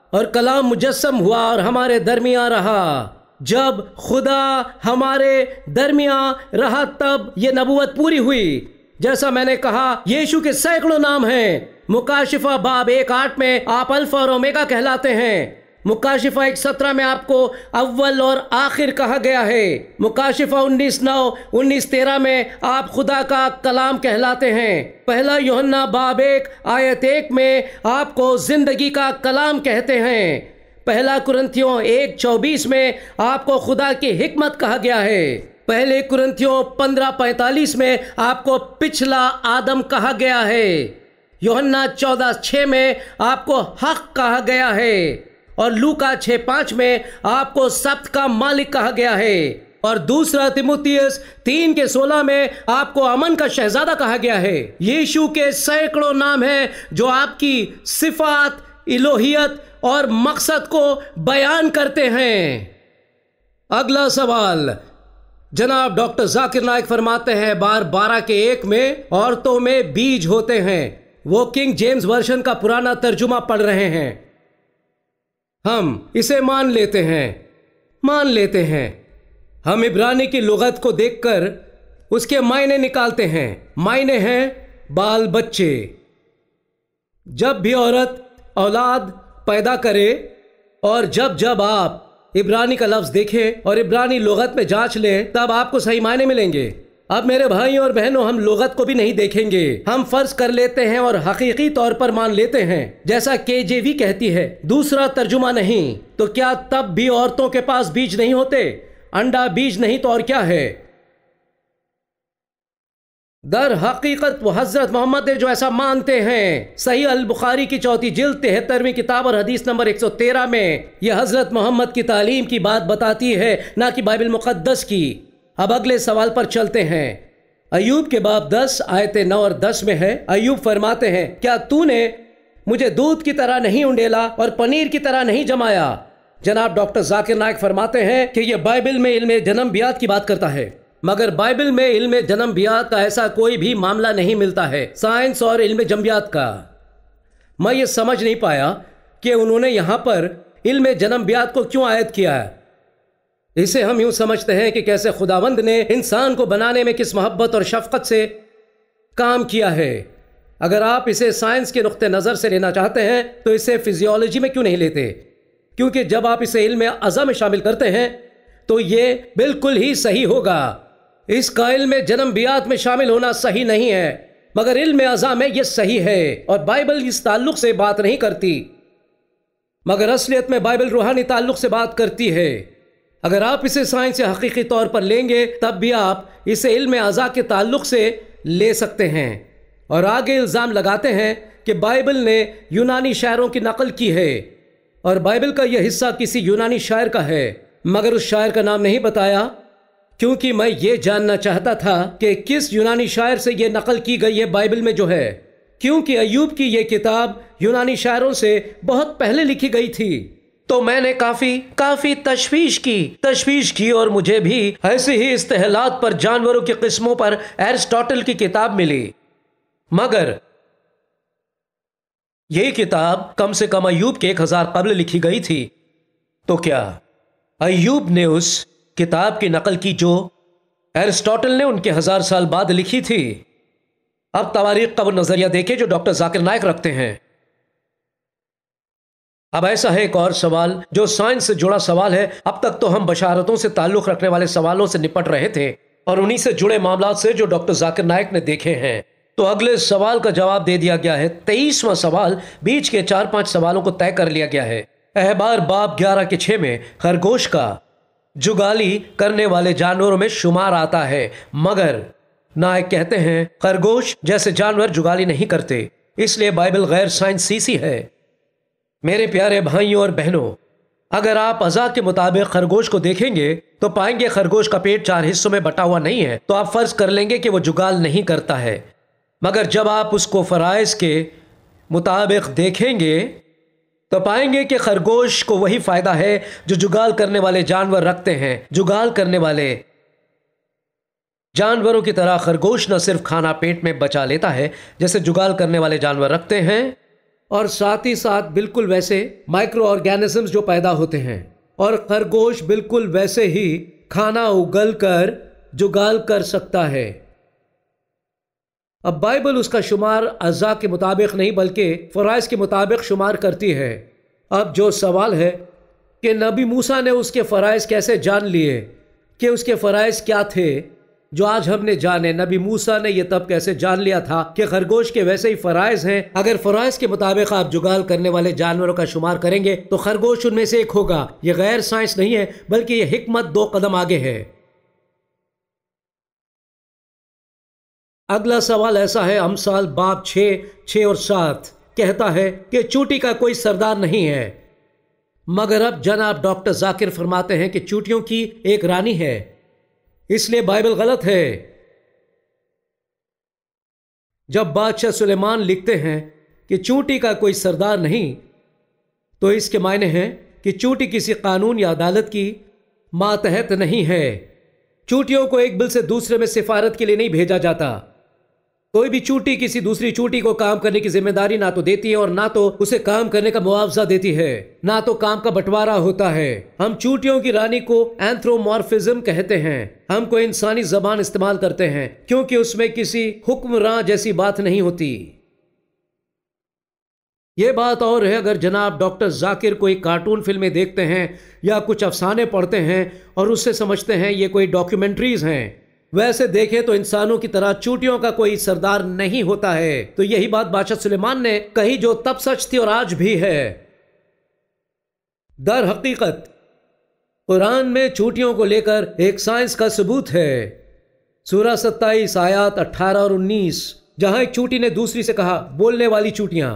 Speaker 1: اور کلام مجسم ہوا اور ہمارے درمیان رہا. جب خدا ہمارے درمیان رہا تب یہ نبوت پوری ہوئی. جیسا میں نے کہا یشوع کے سینکڑوں نام ہیں. مکاشفہ باب ایک آٹھ میں آپ الفا اور اومیگا کہلاتے ہیں. مکاشفہ ایک سترہ میں آپ کو اول اور آخر کہا گیا ہے. مکاشفہ انیس نو انیس تیرہ میں آپ خدا کا کلام کہلاتے ہیں. پہلا یوحنا باب ایک آیت ایک میں آپ کو زندگی کا کلام کہتے ہیں. پہلا کرنتھیوں ایک چوبیس میں آپ کو خدا کی حکمت کہا گیا ہے. پہلے کرنتھیوں پندرہ پینتالیس میں آپ کو پچھلا آدم کہا گیا ہے. یوحنا چودہ چھ میں آپ کو حق کہا گیا ہے. اور لوکا چھ پانچ میں آپ کو سبت کا مالک کہا گیا ہے. اور دوسرا تیموتھیوس تین کے سولہ میں آپ کو امن کا شہزادہ کہا گیا ہے. یشوع کے سینکڑوں نام ہیں جو آپ کی صفات، الوہیت اور مقصد کو بیان کرتے ہیں. اگلا سوال. جناب ڈاکٹر ذاکر نائک فرماتے ہیں بار بارہ کے ایک میں عورتوں میں بیج ہوتے ہیں. وہ کنگ جیمز ورژن کا پرانا ترجمہ پڑھ رہے ہیں. ہم اسے مان لیتے ہیں مان لیتے ہیں ہم عبرانی کی لغت کو دیکھ کر اس کے معنی نکالتے ہیں. معنی ہیں بال بچے. جب بھی عورت اولاد پیدا کرے اور جب جب آپ عبرانی کا لفظ دیکھیں اور عبرانی لغت میں جانچ لیں تب آپ کو صحیح معنی ملیں گے. اب میرے بھائیوں اور بہنوں ہم لغت کو بھی نہیں دیکھیں گے. ہم فرض کر لیتے ہیں اور حقیقی طور پر مان لیتے ہیں جیسا کے جے وی کہتی ہے، دوسرا ترجمہ نہیں. تو کیا تب بھی عورتوں کے پاس بیج نہیں ہوتے؟ انڈا بیج نہیں تو اور کیا ہے؟ در حقیقت وہ حضرت محمد ہے جو ایسا مانتے ہیں. صحیح البخاری کی چوتھی جلد تہترویں کتاب اور حدیث نمبر ایک سو تیرہ میں یہ حضرت محمد کی تعلیم کی بات بتاتی ہے، نہ کہ بائبل مقدس کی. اب اگلے سوال پر چلتے ہیں. ایوب کے باب دس آیت نو اور دس میں ہے. ایوب فرماتے ہیں کیا تو نے مجھے دودھ کی طرح نہیں انڈیلا اور پنیر کی طرح نہیں جمایا؟ جناب ڈاکٹر ذاکر نائک فرماتے ہیں کہ یہ بائبل میں علم جنم بیات کی بات کرتا ہے، مگر بائبل میں علم جنم بیات کا ایسا کوئی بھی معاملہ نہیں ملتا ہے. سائنس اور علم جنبیات کا میں یہ سمجھ نہیں پایا کہ انہوں نے یہاں پر علم جنم بیات کو کیوں عائد کیا ہے. اسے ہم یوں سمجھتے ہیں کہ کیسے خداوند نے انسان کو بنانے میں کس محبت اور شفقت سے کام کیا ہے. اگر آپ اسے سائنس کے نقطہ نظر سے لینا چاہتے ہیں تو اسے فزیولوجی میں کیوں نہیں لیتے؟ کیونکہ جب آپ اسے علم اعضاء میں شامل کرتے ہیں تو یہ بالکل ہی صحیح ہوگا. اس کا علم جنم بیات میں شامل ہونا صحیح نہیں ہے، مگر علم اعضاء میں یہ صحیح ہے. اور بائبل اس تعلق سے بات نہیں کرتی، مگر اصلیت میں بائبل روحانی تعلق سے بات کرتی ہے. اگر آپ اسے سائنس سے حقیقی طور پر لیں گے تب بھی آپ اسے علم اعضاء کے تعلق سے لے سکتے ہیں. اور آگے الزام لگاتے ہیں کہ بائبل نے یونانی شاعروں کی نقل کی ہے، اور بائبل کا یہ حصہ کسی یونانی شاعر کا ہے، مگر اس شاعر کا نام نہیں بتایا، کیونکہ میں یہ جاننا چاہتا تھا کہ کس یونانی شاعر سے یہ نقل کی گئی ہے بائبل میں جو ہے، کیونکہ ایوب کی یہ کتاب یونانی شاعروں سے بہت پہلے لکھی گئی تھی. تو میں نے کافی کافی تشویش کی تشویش کی اور مجھے بھی ایسے ہی استحالات پر جانوروں کی قسموں پر ایرسٹاٹل کی کتاب ملی، مگر یہی کتاب کم سے کم ایوب کے ایک ہزار قبل لکھی گئی تھی. تو کیا ایوب نے اس کتاب کی نقل کی جو ایرسٹاٹل نے ان کے ہزار سال بعد لکھی تھی؟ اب تواریخ کا وہ نظریہ دیکھیں جو ڈاکٹر ذاکر نائک رکھتے ہیں. اب ایسا ہے ایک اور سوال جو سائنس سے جڑا سوال ہے. اب تک تو ہم بشارتوں سے تعلق رکھنے والے سوالوں سے نپٹ رہے تھے اور انہی سے جڑے معاملات سے جو ڈاکٹر ذاکر نائک نے دیکھے ہیں. تو اگلے سوال کا جواب دے دیا گیا ہے. تیئیسواں سوال بیچ کے چار پانچ سوالوں کو طے کر لیا گیا ہے. احبار باب گیارہ کے چھ میں خرگوش کا جگالی کرنے والے جانوروں میں شمار آتا ہے، مگر نائک کہتے ہیں خرگوش جیسے جانور جگالی نہیں کرتے، اس لیے بائبل غیر سائنسی ہے. میرے پیارے بھائیوں اور بہنوں، اگر آپ اعضاء کے مطابق خرگوش کو دیکھیں گے تو پائیں گے خرگوش کا پیٹ چار حصوں میں بٹا ہوا نہیں ہے، تو آپ فرض کر لیں گے کہ وہ جگال نہیں کرتا ہے. مگر جب آپ اس کو فرائض کے مطابق دیکھیں گے تو پائیں گے کہ خرگوش کو وہی فائدہ ہے جو جگال کرنے والے جانور رکھتے ہیں. جگال کرنے والے جانوروں کی طرح خرگوش نہ صرف کھانا پیٹ میں بچا لیتا ہے جیسے جگال کرنے والے جانور رکھتے ہیں، اور ساتھ ہی ساتھ بالکل ویسے مائکرو آرگینزمز جو پیدا ہوتے ہیں، اور خرگوش بالکل ویسے ہی کھانا اگل کر جگال کر سکتا ہے۔ اب بائبل اس کا شمار اعضاء کے مطابق نہیں بلکہ فرائض کے مطابق شمار کرتی ہے۔ اب جو سوال ہے کہ نبی موسیٰ نے اس کے فرائض کیسے جان لیے، کہ اس کے فرائض کیا تھے جو آج ہم نے جانے؟ نبی موسیٰ نے یہ تب کیسے جان لیا تھا کہ خرگوش کے ویسے ہی فرائض ہیں؟ اگر فرائض کے مطابق آپ جگال کرنے والے جانوروں کا شمار کریں گے تو خرگوش ان میں سے ایک ہوگا۔ یہ غیر سائنس نہیں ہے بلکہ یہ حکمت دو قدم آگے ہے۔ اگلا سوال ایسا ہے، امثال باب چھ چھ اور سات کہتا ہے کہ چوٹی کا کوئی سردار نہیں ہے، مگر اب جناب ڈاکٹر ذاکر فرماتے ہیں کہ چوٹیوں کی ایک رانی ہے، اس لیے بائبل غلط ہے۔ جب بادشاہ سلیمان لکھتے ہیں کہ چونٹی کا کوئی سردار نہیں، تو اس کے معنی ہیں کہ چونٹی کسی قانون یا عدالت کی ماتحت نہیں ہے۔ چونٹیوں کو ایک بل سے دوسرے میں سفارت کے لیے نہیں بھیجا جاتا۔ کوئی بھی چونٹی کسی دوسری چونٹی کو کام کرنے کی ذمہ داری نہ تو دیتی ہے اور نہ تو اسے کام کرنے کا معاوضہ دیتی ہے، نہ تو کام کا بٹوارا ہوتا ہے۔ ہم چونٹیوں کی رانی کو اینتھرومارفزم کہتے ہیں۔ ہم کو انسانی زبان استعمال کرتے ہیں کیونکہ اس میں کسی حکمراں جیسی بات نہیں ہوتی۔ یہ بات اور ہے اگر جناب ڈاکٹر ذاکر کوئی کارٹون فلمیں دیکھتے ہیں یا کچھ افسانے پڑھتے ہیں اور اس سے سمجھتے ہیں یہ کوئی ڈاکیومنٹریز ہیں۔ ویسے دیکھیں تو انسانوں کی طرح چونٹیوں کا کوئی سردار نہیں ہوتا ہے۔ تو یہی بات بادشاہ سلیمان نے کہی جو تب سچ تھی اور آج بھی ہے۔ در حقیقت قرآن میں چونٹیوں کو لے کر ایک سائنس کا ثبوت ہے۔ سورہ ستائیس آیات اٹھارہ اور انیس، جہاں ایک چونٹی نے دوسری سے کہا، بولنے والی چونٹیاں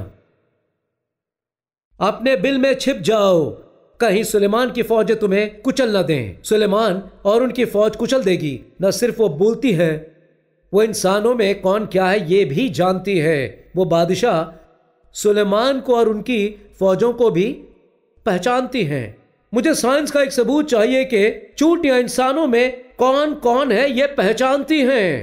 Speaker 1: اپنے بل میں چھپ جاؤ، کہیں سلیمان کی فوجیں تمہیں کچل نہ دیں۔ سلیمان اور ان کی فوج کچل دے گی۔ نہ صرف وہ بولتی ہے، وہ انسانوں میں کون کیا ہے یہ بھی جانتی ہے۔ وہ بادشاہ سلیمان کو اور ان کی فوجوں کو بھی پہچانتی ہیں۔ مجھے سائنس کا ایک ثبوت چاہیے کہ چونٹیاں انسانوں میں کون کون ہے یہ پہچانتی ہیں۔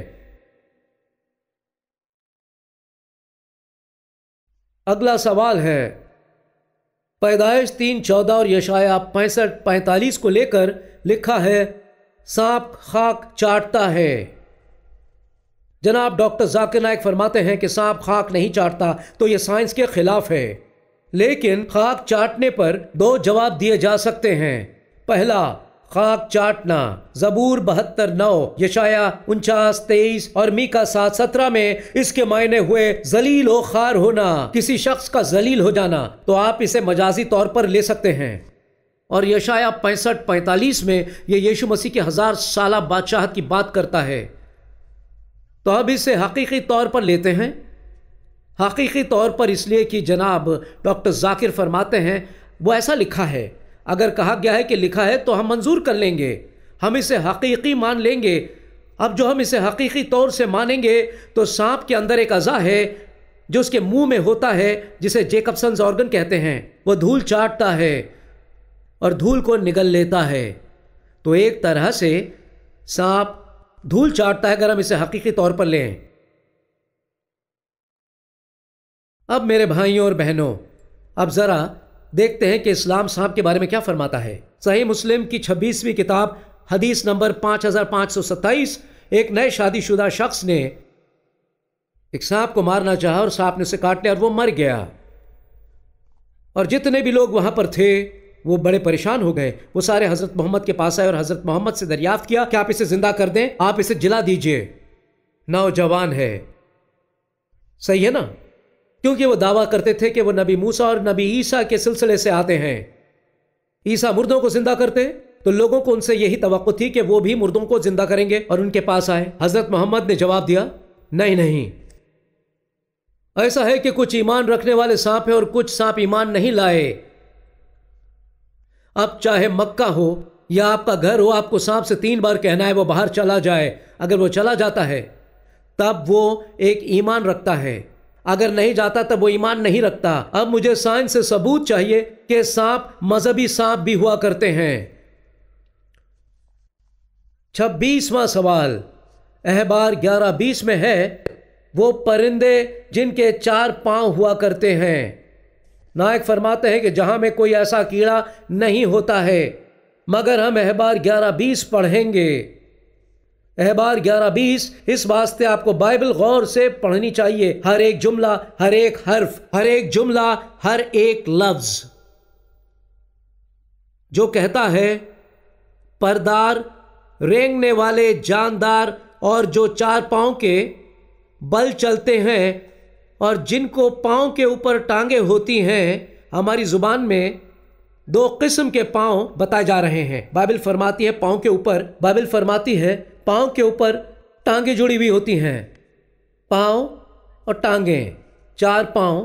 Speaker 1: اگلا سوال ہے، پیدائش تین چودہ اور یشعیا پینسٹھ پینتالیس کو لے کر لکھا ہے سانپ خاک چاٹتا ہے۔ جناب ڈاکٹر ذاکر نائک فرماتے ہیں کہ سانپ خاک نہیں چاٹتا تو یہ سائنس کے خلاف ہے، لیکن خاک چاٹنے پر دو جواب دیے جا سکتے ہیں۔ پہلا، خاک چاٹنا زبور بہتر نو، یشعیا انچاس تیئیس اور میکا سات سترہ میں اس کے معنی ہوئے ذلیل و خوار ہونا، کسی شخص کا ذلیل ہو جانا، تو آپ اسے مجازی طور پر لے سکتے ہیں۔ اور یشعیا پینسٹھ پینتالیس میں یہ یشوع مسیح کے ہزار سالہ بادشاہت کی بات کرتا ہے، تو اب اسے حقیقی طور پر لیتے ہیں۔ حقیقی طور پر اس لیے کہ جناب ڈاکٹر ذاکر فرماتے ہیں وہ ایسا لکھا ہے۔ اگر کہا گیا ہے کہ لکھا ہے تو ہم منظور کر لیں گے، ہم اسے حقیقی مان لیں گے۔ اب جو ہم اسے حقیقی طور سے مانیں گے تو سانپ کے اندر ایک اعضا ہے جو اس کے منہ میں ہوتا ہے، جسے جیکبسنز آرگن کہتے ہیں۔ وہ دھول چاٹتا ہے اور دھول کو نگل لیتا ہے۔ تو ایک طرح سے سانپ دھول چاٹتا ہے اگر ہم اسے حقیقی طور پر لیں۔ اب میرے بھائیوں اور بہنوں، اب ذرا دیکھتے ہیں کہ اسلام سانپ کے بارے میں کیا فرماتا ہے۔ صحیح مسلم کی چھبیسویں کتاب حدیث نمبر پانچ ہزار پانچ سو ستائیس، ایک نئے شادی شدہ شخص نے ایک سانپ کو مارنا چاہا اور سانپ نے اسے کاٹ لیا اور وہ مر گیا، اور جتنے بھی لوگ وہاں پر تھے وہ بڑے پریشان ہو گئے۔ وہ سارے حضرت محمد کے پاس آئے اور حضرت محمد سے دریافت کیا کہ آپ اسے زندہ کر دیں، آپ اسے جلا دیجئے، نوجوان ہے۔ صحیح ہے نا؟ کیونکہ وہ دعویٰ کرتے تھے کہ وہ نبی موسیٰ اور نبی عیسیٰ کے سلسلے سے آتے ہیں۔ عیسیٰ مردوں کو زندہ کرتے تو لوگوں کو ان سے یہی توقع تھی کہ وہ بھی مردوں کو زندہ کریں گے، اور ان کے پاس آئے۔ حضرت محمد نے جواب دیا، نہیں نہیں، ایسا ہے کہ کچھ ایمان رکھنے والے سانپ ہیں اور کچھ سانپ ایمان نہیں لائے۔ اب چاہے مکہ ہو یا آپ کا گھر ہو، آپ کو سانپ سے تین بار کہنا ہے وہ باہر چلا جائے۔ اگر وہ چلا جاتا ہے تب وہ ایک ایمان رکھتا ہے، اگر نہیں جاتا تب وہ ایمان نہیں رکھتا۔ اب مجھے سائنس سے ثبوت چاہیے کہ سانپ مذہبی سانپ بھی ہوا کرتے ہیں۔ چھبیسواں سوال احبار گیارہ بیس میں ہے، وہ پرندے جن کے چار پاؤں ہوا کرتے ہیں नायक फरमाते हैं कि जहां में कोई ऐसा कीड़ा नहीं होता है, मगर हम अहबार ग्यारह बीस पढ़ेंगे। अहबार ग्यारह बीस, इस वास्ते आपको बाइबल गौर से पढ़नी चाहिए, हर एक जुमला, हर एक हर्फ, हर एक जुमला, हर एक लफ्ज जो कहता है परदार, रेंगने वाले, जानदार और जो चार पांव के बल चलते हैं और जिनको पांव के ऊपर टांगे होती हैं। हमारी जुबान में दो किस्म के पांव बताए जा रहे हैं। बाइबल फरमाती है पांव के ऊपर, बाइबल फरमाती है पांव के ऊपर टांगे जुड़ी हुई होती हैं। पांव और टांगे, चार पांव,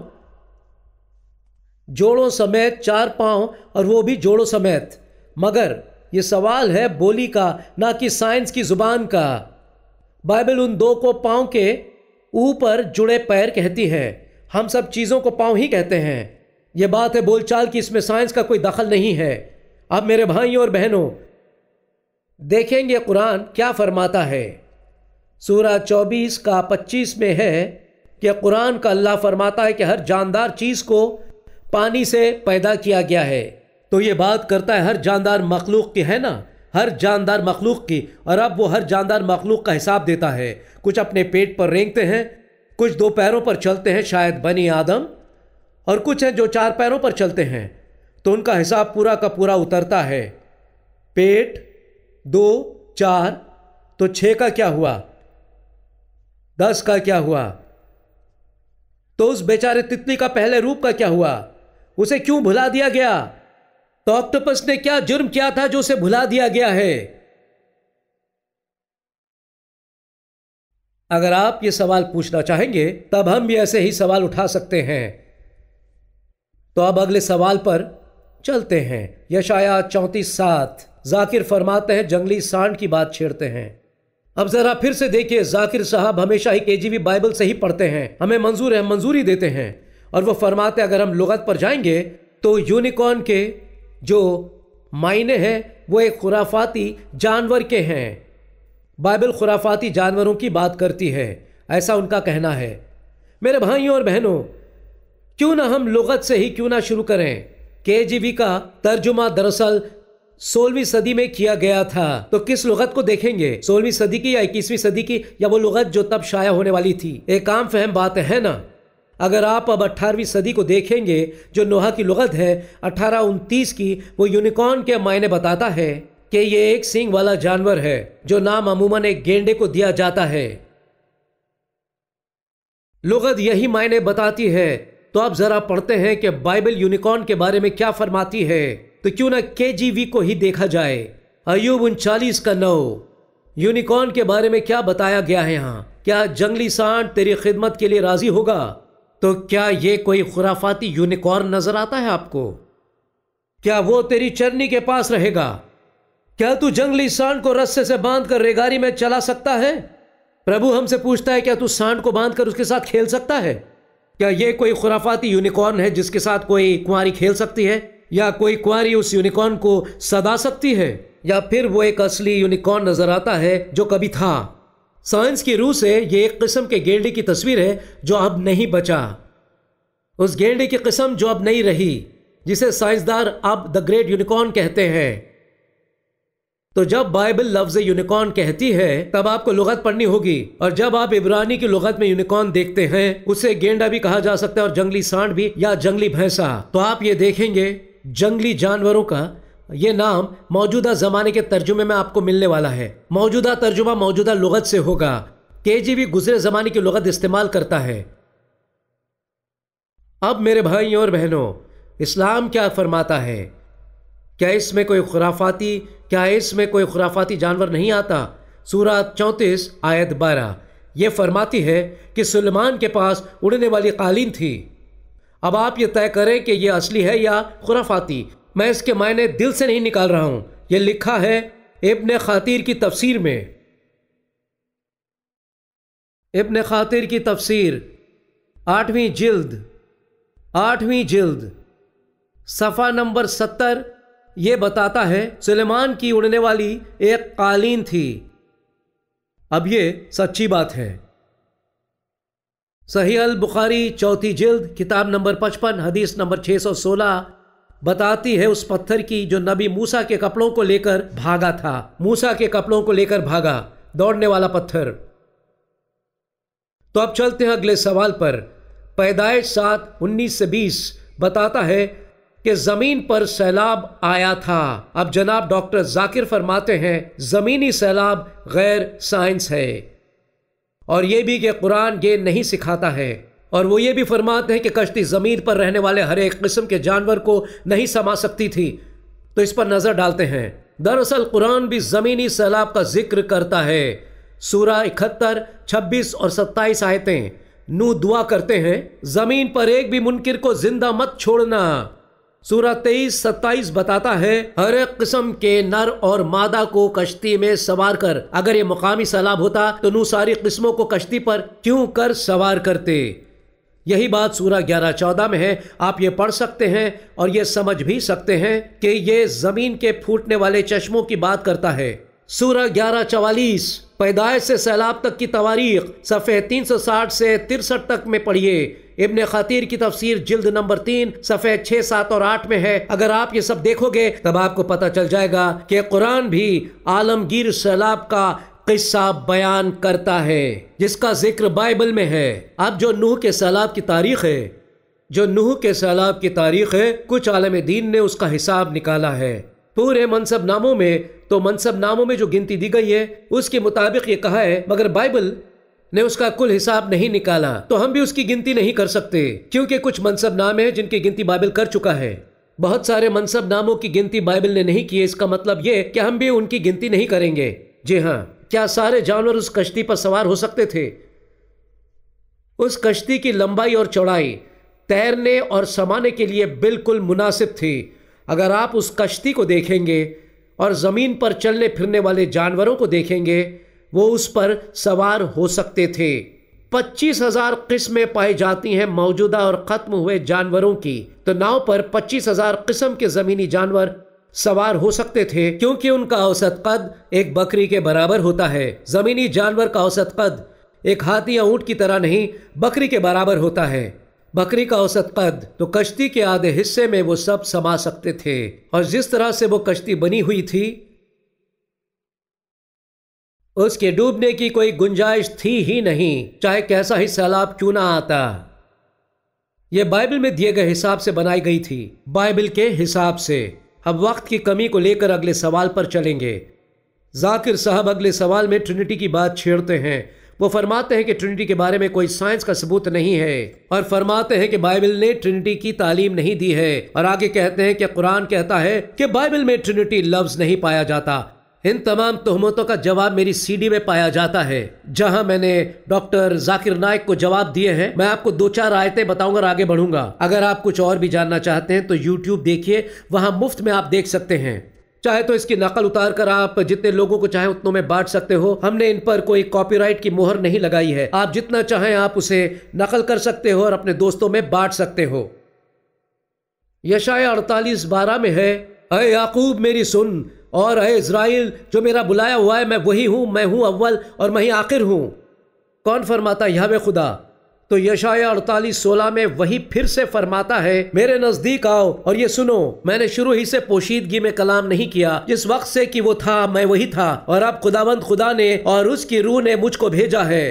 Speaker 1: जोड़ों समेत चार पांव, और वो भी जोड़ों समेत। मगर ये सवाल है बोली का, ना कि साइंस की जुबान का। बाइबल उन दो को पांव के ऊपर जुड़े पैर कहती है। हम सब चीज़ों को पांव ही कहते हैं। यह बात है बोलचाल की, इसमें साइंस का कोई दखल नहीं है। अब मेरे भाइयों और बहनों, देखेंगे कुरान क्या फरमाता है। सूरह चौबीस का पच्चीस में है कि कुरान का अल्लाह फरमाता है कि हर जानदार चीज़ को पानी से पैदा किया गया है। तो ये बात करता है हर जानदार मखलूक की, है ना, हर जानदार मखलूक की। और अब वो हर जानदार मखलूक का हिसाब देता है। कुछ अपने पेट पर रेंगते हैं, कुछ दो पैरों पर चलते हैं, शायद बनी आदम, और कुछ हैं जो चार पैरों पर चलते हैं। तो उनका हिसाब पूरा का पूरा उतरता है। पेट, दो, चार, तो छः का क्या हुआ, दस का क्या हुआ। तो उस बेचारे तितली का पहले रूप का क्या हुआ, उसे क्यों भुला दिया गया। तो ऑक्टोपस ने क्या जुर्म किया था जो उसे भुला दिया गया है। अगर आप ये सवाल पूछना चाहेंगे तब हम भी ऐसे ही सवाल उठा सकते हैं। तो अब अगले सवाल पर चलते हैं। यशाया चौंतीस सात, जाकिर फरमाते हैं, जंगली सांड की बात छेड़ते हैं। अब जरा फिर से देखिए, जाकिर साहब हमेशा ही केजीवी बाइबल से ही पढ़ते हैं, हमें मंजूर है, हम मंजूरी देते हैं। और वो फरमाते हैं अगर हम लुगत पर जाएंगे तो यूनिकॉर्न के जो मायने हैं वो एक खुराफाती जानवर के हैं। बाइबल खुराफाती जानवरों की बात करती है, ऐसा उनका कहना है। मेरे भाइयों और बहनों, क्यों ना हम लुगत से ही क्यों ना शुरू करें। केजीवी का तर्जुमा दरअसल सोलहवीं सदी में किया गया था। तो किस लुगत को देखेंगे, सोलहवीं सदी की या इक्कीसवीं सदी की, या वो लुगत जो तब शाया होने वाली थी। एक आम फहम बात है ना। अगर आप अब अठारहवीं सदी को देखेंगे जो नोहा की लुगत है अठारह उनतीस की, वो यूनिकॉर्न के मायने बताता है कि ये एक सींग वाला जानवर है, जो नाम अमूमन एक गेंडे को दिया जाता है। लुगत यही मायने बताती है। तो अब जरा पढ़ते हैं कि बाइबल यूनिकॉर्न के बारे में क्या फरमाती है। तो क्यों ना केजीवी को ही देखा जाए। अय्यूब उनचालीस का नौ, यूनिकॉर्न के बारे में क्या बताया गया है यहाँ। क्या जंगली सांड तेरी खिदमत के लिए राजी होगा। तो क्या ये कोई खुराफाती यूनिकॉर्न नजर आता है आपको। क्या वो तेरी चरनी के पास रहेगा। क्या तू जंगली सांड को रस्से से बांध कर रेगारी में चला सकता है। प्रभु हमसे पूछता है क्या तू सांड को बांध कर उसके साथ खेल सकता है। क्या ये कोई खुराफाती यूनिकॉर्न है जिसके साथ कोई कुंवारी खेल सकती है, या कोई कुंवारी उस यूनिकॉर्न को सदा सकती है, या फिर वो एक असली यूनिकॉर्न नजर आता है जो कभी था। साइंस की रूह से ये एक किस्म के गेंडे की तस्वीर है जो अब नहीं बचा, उस गेंडे की किस्म जो अब नहीं रही, जिसे साइंसदान अब द ग्रेट यूनिकॉर्न कहते हैं। तो जब बाइबल लफ्ज यूनिकॉर्न कहती है तब आपको लुगत पढ़नी होगी। और जब आप इब्रानी की लुगत में यूनिकॉर्न देखते हैं, उसे गेंडा भी कहा जा सकता है और जंगली सांड भी, या जंगली भैंसा। तो आप ये देखेंगे जंगली जानवरों का ये नाम मौजूदा जमाने के तर्जुमे में आपको मिलने वाला है। मौजूदा तर्जुमा मौजूदा लुगत से होगा। केजीवी गुजरे जमाने की लुगत इस्तेमाल करता है। अब मेरे भाइयों और बहनों, इस्लाम क्या फरमाता है। क्या इसमें कोई खुराफाती क्या इसमें कोई खुराफाती जानवर नहीं आता। सूरह चौंतीस आयत बारह ये फरमाती है कि सुलेमान के पास उड़ने वाली कालीन थी। अब आप ये तय करें कि ये असली है या खुराफाती। मैं इसके मायने दिल से नहीं निकाल रहा हूं। यह लिखा है इब्न खातिर की तफसीर में। इब्न खातिर की तफसीर आठवीं जिल्द आठवीं जिल्द सफ़ा नंबर सत्तर ये बताता है सुलेमान की उड़ने वाली एक कालीन थी। अब ये सच्ची बात है। सही अल बुखारी चौथी जिल्द किताब नंबर पचपन हदीस नंबर छह सौ सोलह बताती है उस पत्थर की जो नबी मूसा के कपड़ों को लेकर भागा था। मूसा के कपड़ों को लेकर भागा, दौड़ने वाला पत्थर। तो अब चलते हैं अगले सवाल पर। पैदाइश सात उन्नीस से बीस बताता है कि जमीन पर सैलाब आया था। अब जनाब डॉक्टर जाकिर फरमाते हैं जमीनी सैलाब गैर साइंस है, और यह भी कि कुरान ये नहीं सिखाता है। और वो ये भी फरमाते हैं कि कश्ती ज़मीन पर रहने वाले हर एक किस्म के जानवर को नहीं समा सकती थी। तो इस पर नज़र डालते हैं। दरअसल कुरान भी ज़मीनी सैलाब का जिक्र करता है। सूरा इकहत्तर छब्बीस और सत्ताईस आयतें। नू दुआ करते हैं ज़मीन पर एक भी मुनकिर को जिंदा मत छोड़ना। सूरा तेईस सत्ताईस बताता है हर एक किस्म के नर और मादा को कश्ती में सवार कर। अगर ये मुकामी सैलाब होता तो नू सारी किस्मों को कश्ती पर क्यों कर सवार करते। यही बात सूरा ग्यारह चौदह में है। आप ये पढ़ सकते हैं और ये समझ भी सकते हैं कि ये जमीन के फूटने वाले चश्मों की बात करता है। सूरा ग्यारह चवालीस पैदाइश से सैलाब तक की तवारीख सफ़े तीन सौ साठ से तिरसठ तक में पढ़िए। इब्ने खतीर की तफसीर जिल्द नंबर तीन सफ़े छः सात और आठ में है। अगर आप ये सब देखोगे तब आपको पता चल जाएगा कि कुरान भी आलमगीर सैलाब का किस्सा बयान करता है जिसका जिक्र बाइबल में है। अब जो नूह के सैलाब की तारीख है जो नूह के सैलाब की तारीख है कुछ आलम दीन ने उसका हिसाब निकाला है। पूरे मनसब नामों में तो मनसब नामों में जो गिनती दी गई है उसके मुताबिक ये कहा है, मगर बाइबल ने उसका कुल हिसाब नहीं निकाला। तो हम भी उसकी गिनती नहीं कर सकते क्योंकि कुछ मनसब नाम है जिनकी गिनती बाइबल कर चुका है। बहुत सारे मनसब नामों की गिनती बाइबल ने नहीं की। इसका मतलब ये कि हम भी उनकी गिनती नहीं करेंगे। जी हाँ, क्या सारे जानवर उस कश्ती पर सवार हो सकते थे? उस कश्ती की लंबाई और चौड़ाई तैरने और समाने के लिए बिल्कुल मुनासिब थी। अगर आप उस कश्ती को देखेंगे और ज़मीन पर चलने फिरने वाले जानवरों को देखेंगे वो उस पर सवार हो सकते थे। पच्चीस हजार किस्में पाई जाती हैं मौजूदा और ख़त्म हुए जानवरों की। तो नाव पर पच्चीस हजार किस्म के ज़मीनी जानवर सवार हो सकते थे क्योंकि उनका औसत कद एक बकरी के बराबर होता है। ज़मीनी जानवर का औसत कद एक हाथी या ऊँट की तरह नहीं बकरी के बराबर होता है। बकरी का औसत कद तो कश्ती के आधे हिस्से में वो सब समा सकते थे। और जिस तरह से वो कश्ती बनी हुई थी उसके डूबने की कोई गुंजाइश थी ही नहीं, चाहे कैसा ही सैलाब क्यों ना आता। यह बाइबल में दिए गए हिसाब से बनाई गई थी, बाइबल के हिसाब से। अब वक्त की कमी को लेकर अगले सवाल पर चलेंगे। जाकिर साहब अगले सवाल में ट्रिनिटी की बात छेड़ते हैं। वो फरमाते हैं कि ट्रिनिटी के बारे में कोई साइंस का सबूत नहीं है और फरमाते हैं कि बाइबल ने ट्रिनिटी की तालीम नहीं दी है। और आगे कहते हैं कि कुरान कहता है कि बाइबल में ट्रिनिटी लफ्ज नहीं पाया जाता। इन तमाम तोहमतों का जवाब मेरी सीडी में पाया जाता है जहां मैंने डॉक्टर जाकिर नाइक को जवाब दिए हैं। मैं आपको दो चार आयतें बताऊंगा और आगे बढ़ूंगा। अगर आप कुछ और भी जानना चाहते हैं तो यूट्यूब देखिए, वहां मुफ्त में आप देख सकते हैं। चाहे तो इसकी नकल उतार कर आप जितने लोगों को चाहे उतनों में बांट सकते हो। हमने इन पर कोई कॉपीराइट की मोहर नहीं लगाई है। आप जितना चाहें आप उसे नकल कर सकते हो और अपने दोस्तों में बांट सकते हो। यशाया अड़तालीस बारह में है, अय याकूब मेरी सुन और अय इज़राइल जो मेरा बुलाया हुआ है, मैं वही हूँ, मैं हूँ अव्वल और मैं ही आखिर हूँ। कौन फरमाता? यहवे खुदा। तो यशाया अड़तालीस सोलह में वही फिर से फरमाता है, मेरे नजदीक आओ और ये सुनो, मैंने शुरू ही से पोशीदगी में कलाम नहीं किया। जिस वक्त से कि वो था मैं वही था, और अब खुदावंद खुदा ने और उसकी रूह ने मुझको भेजा है।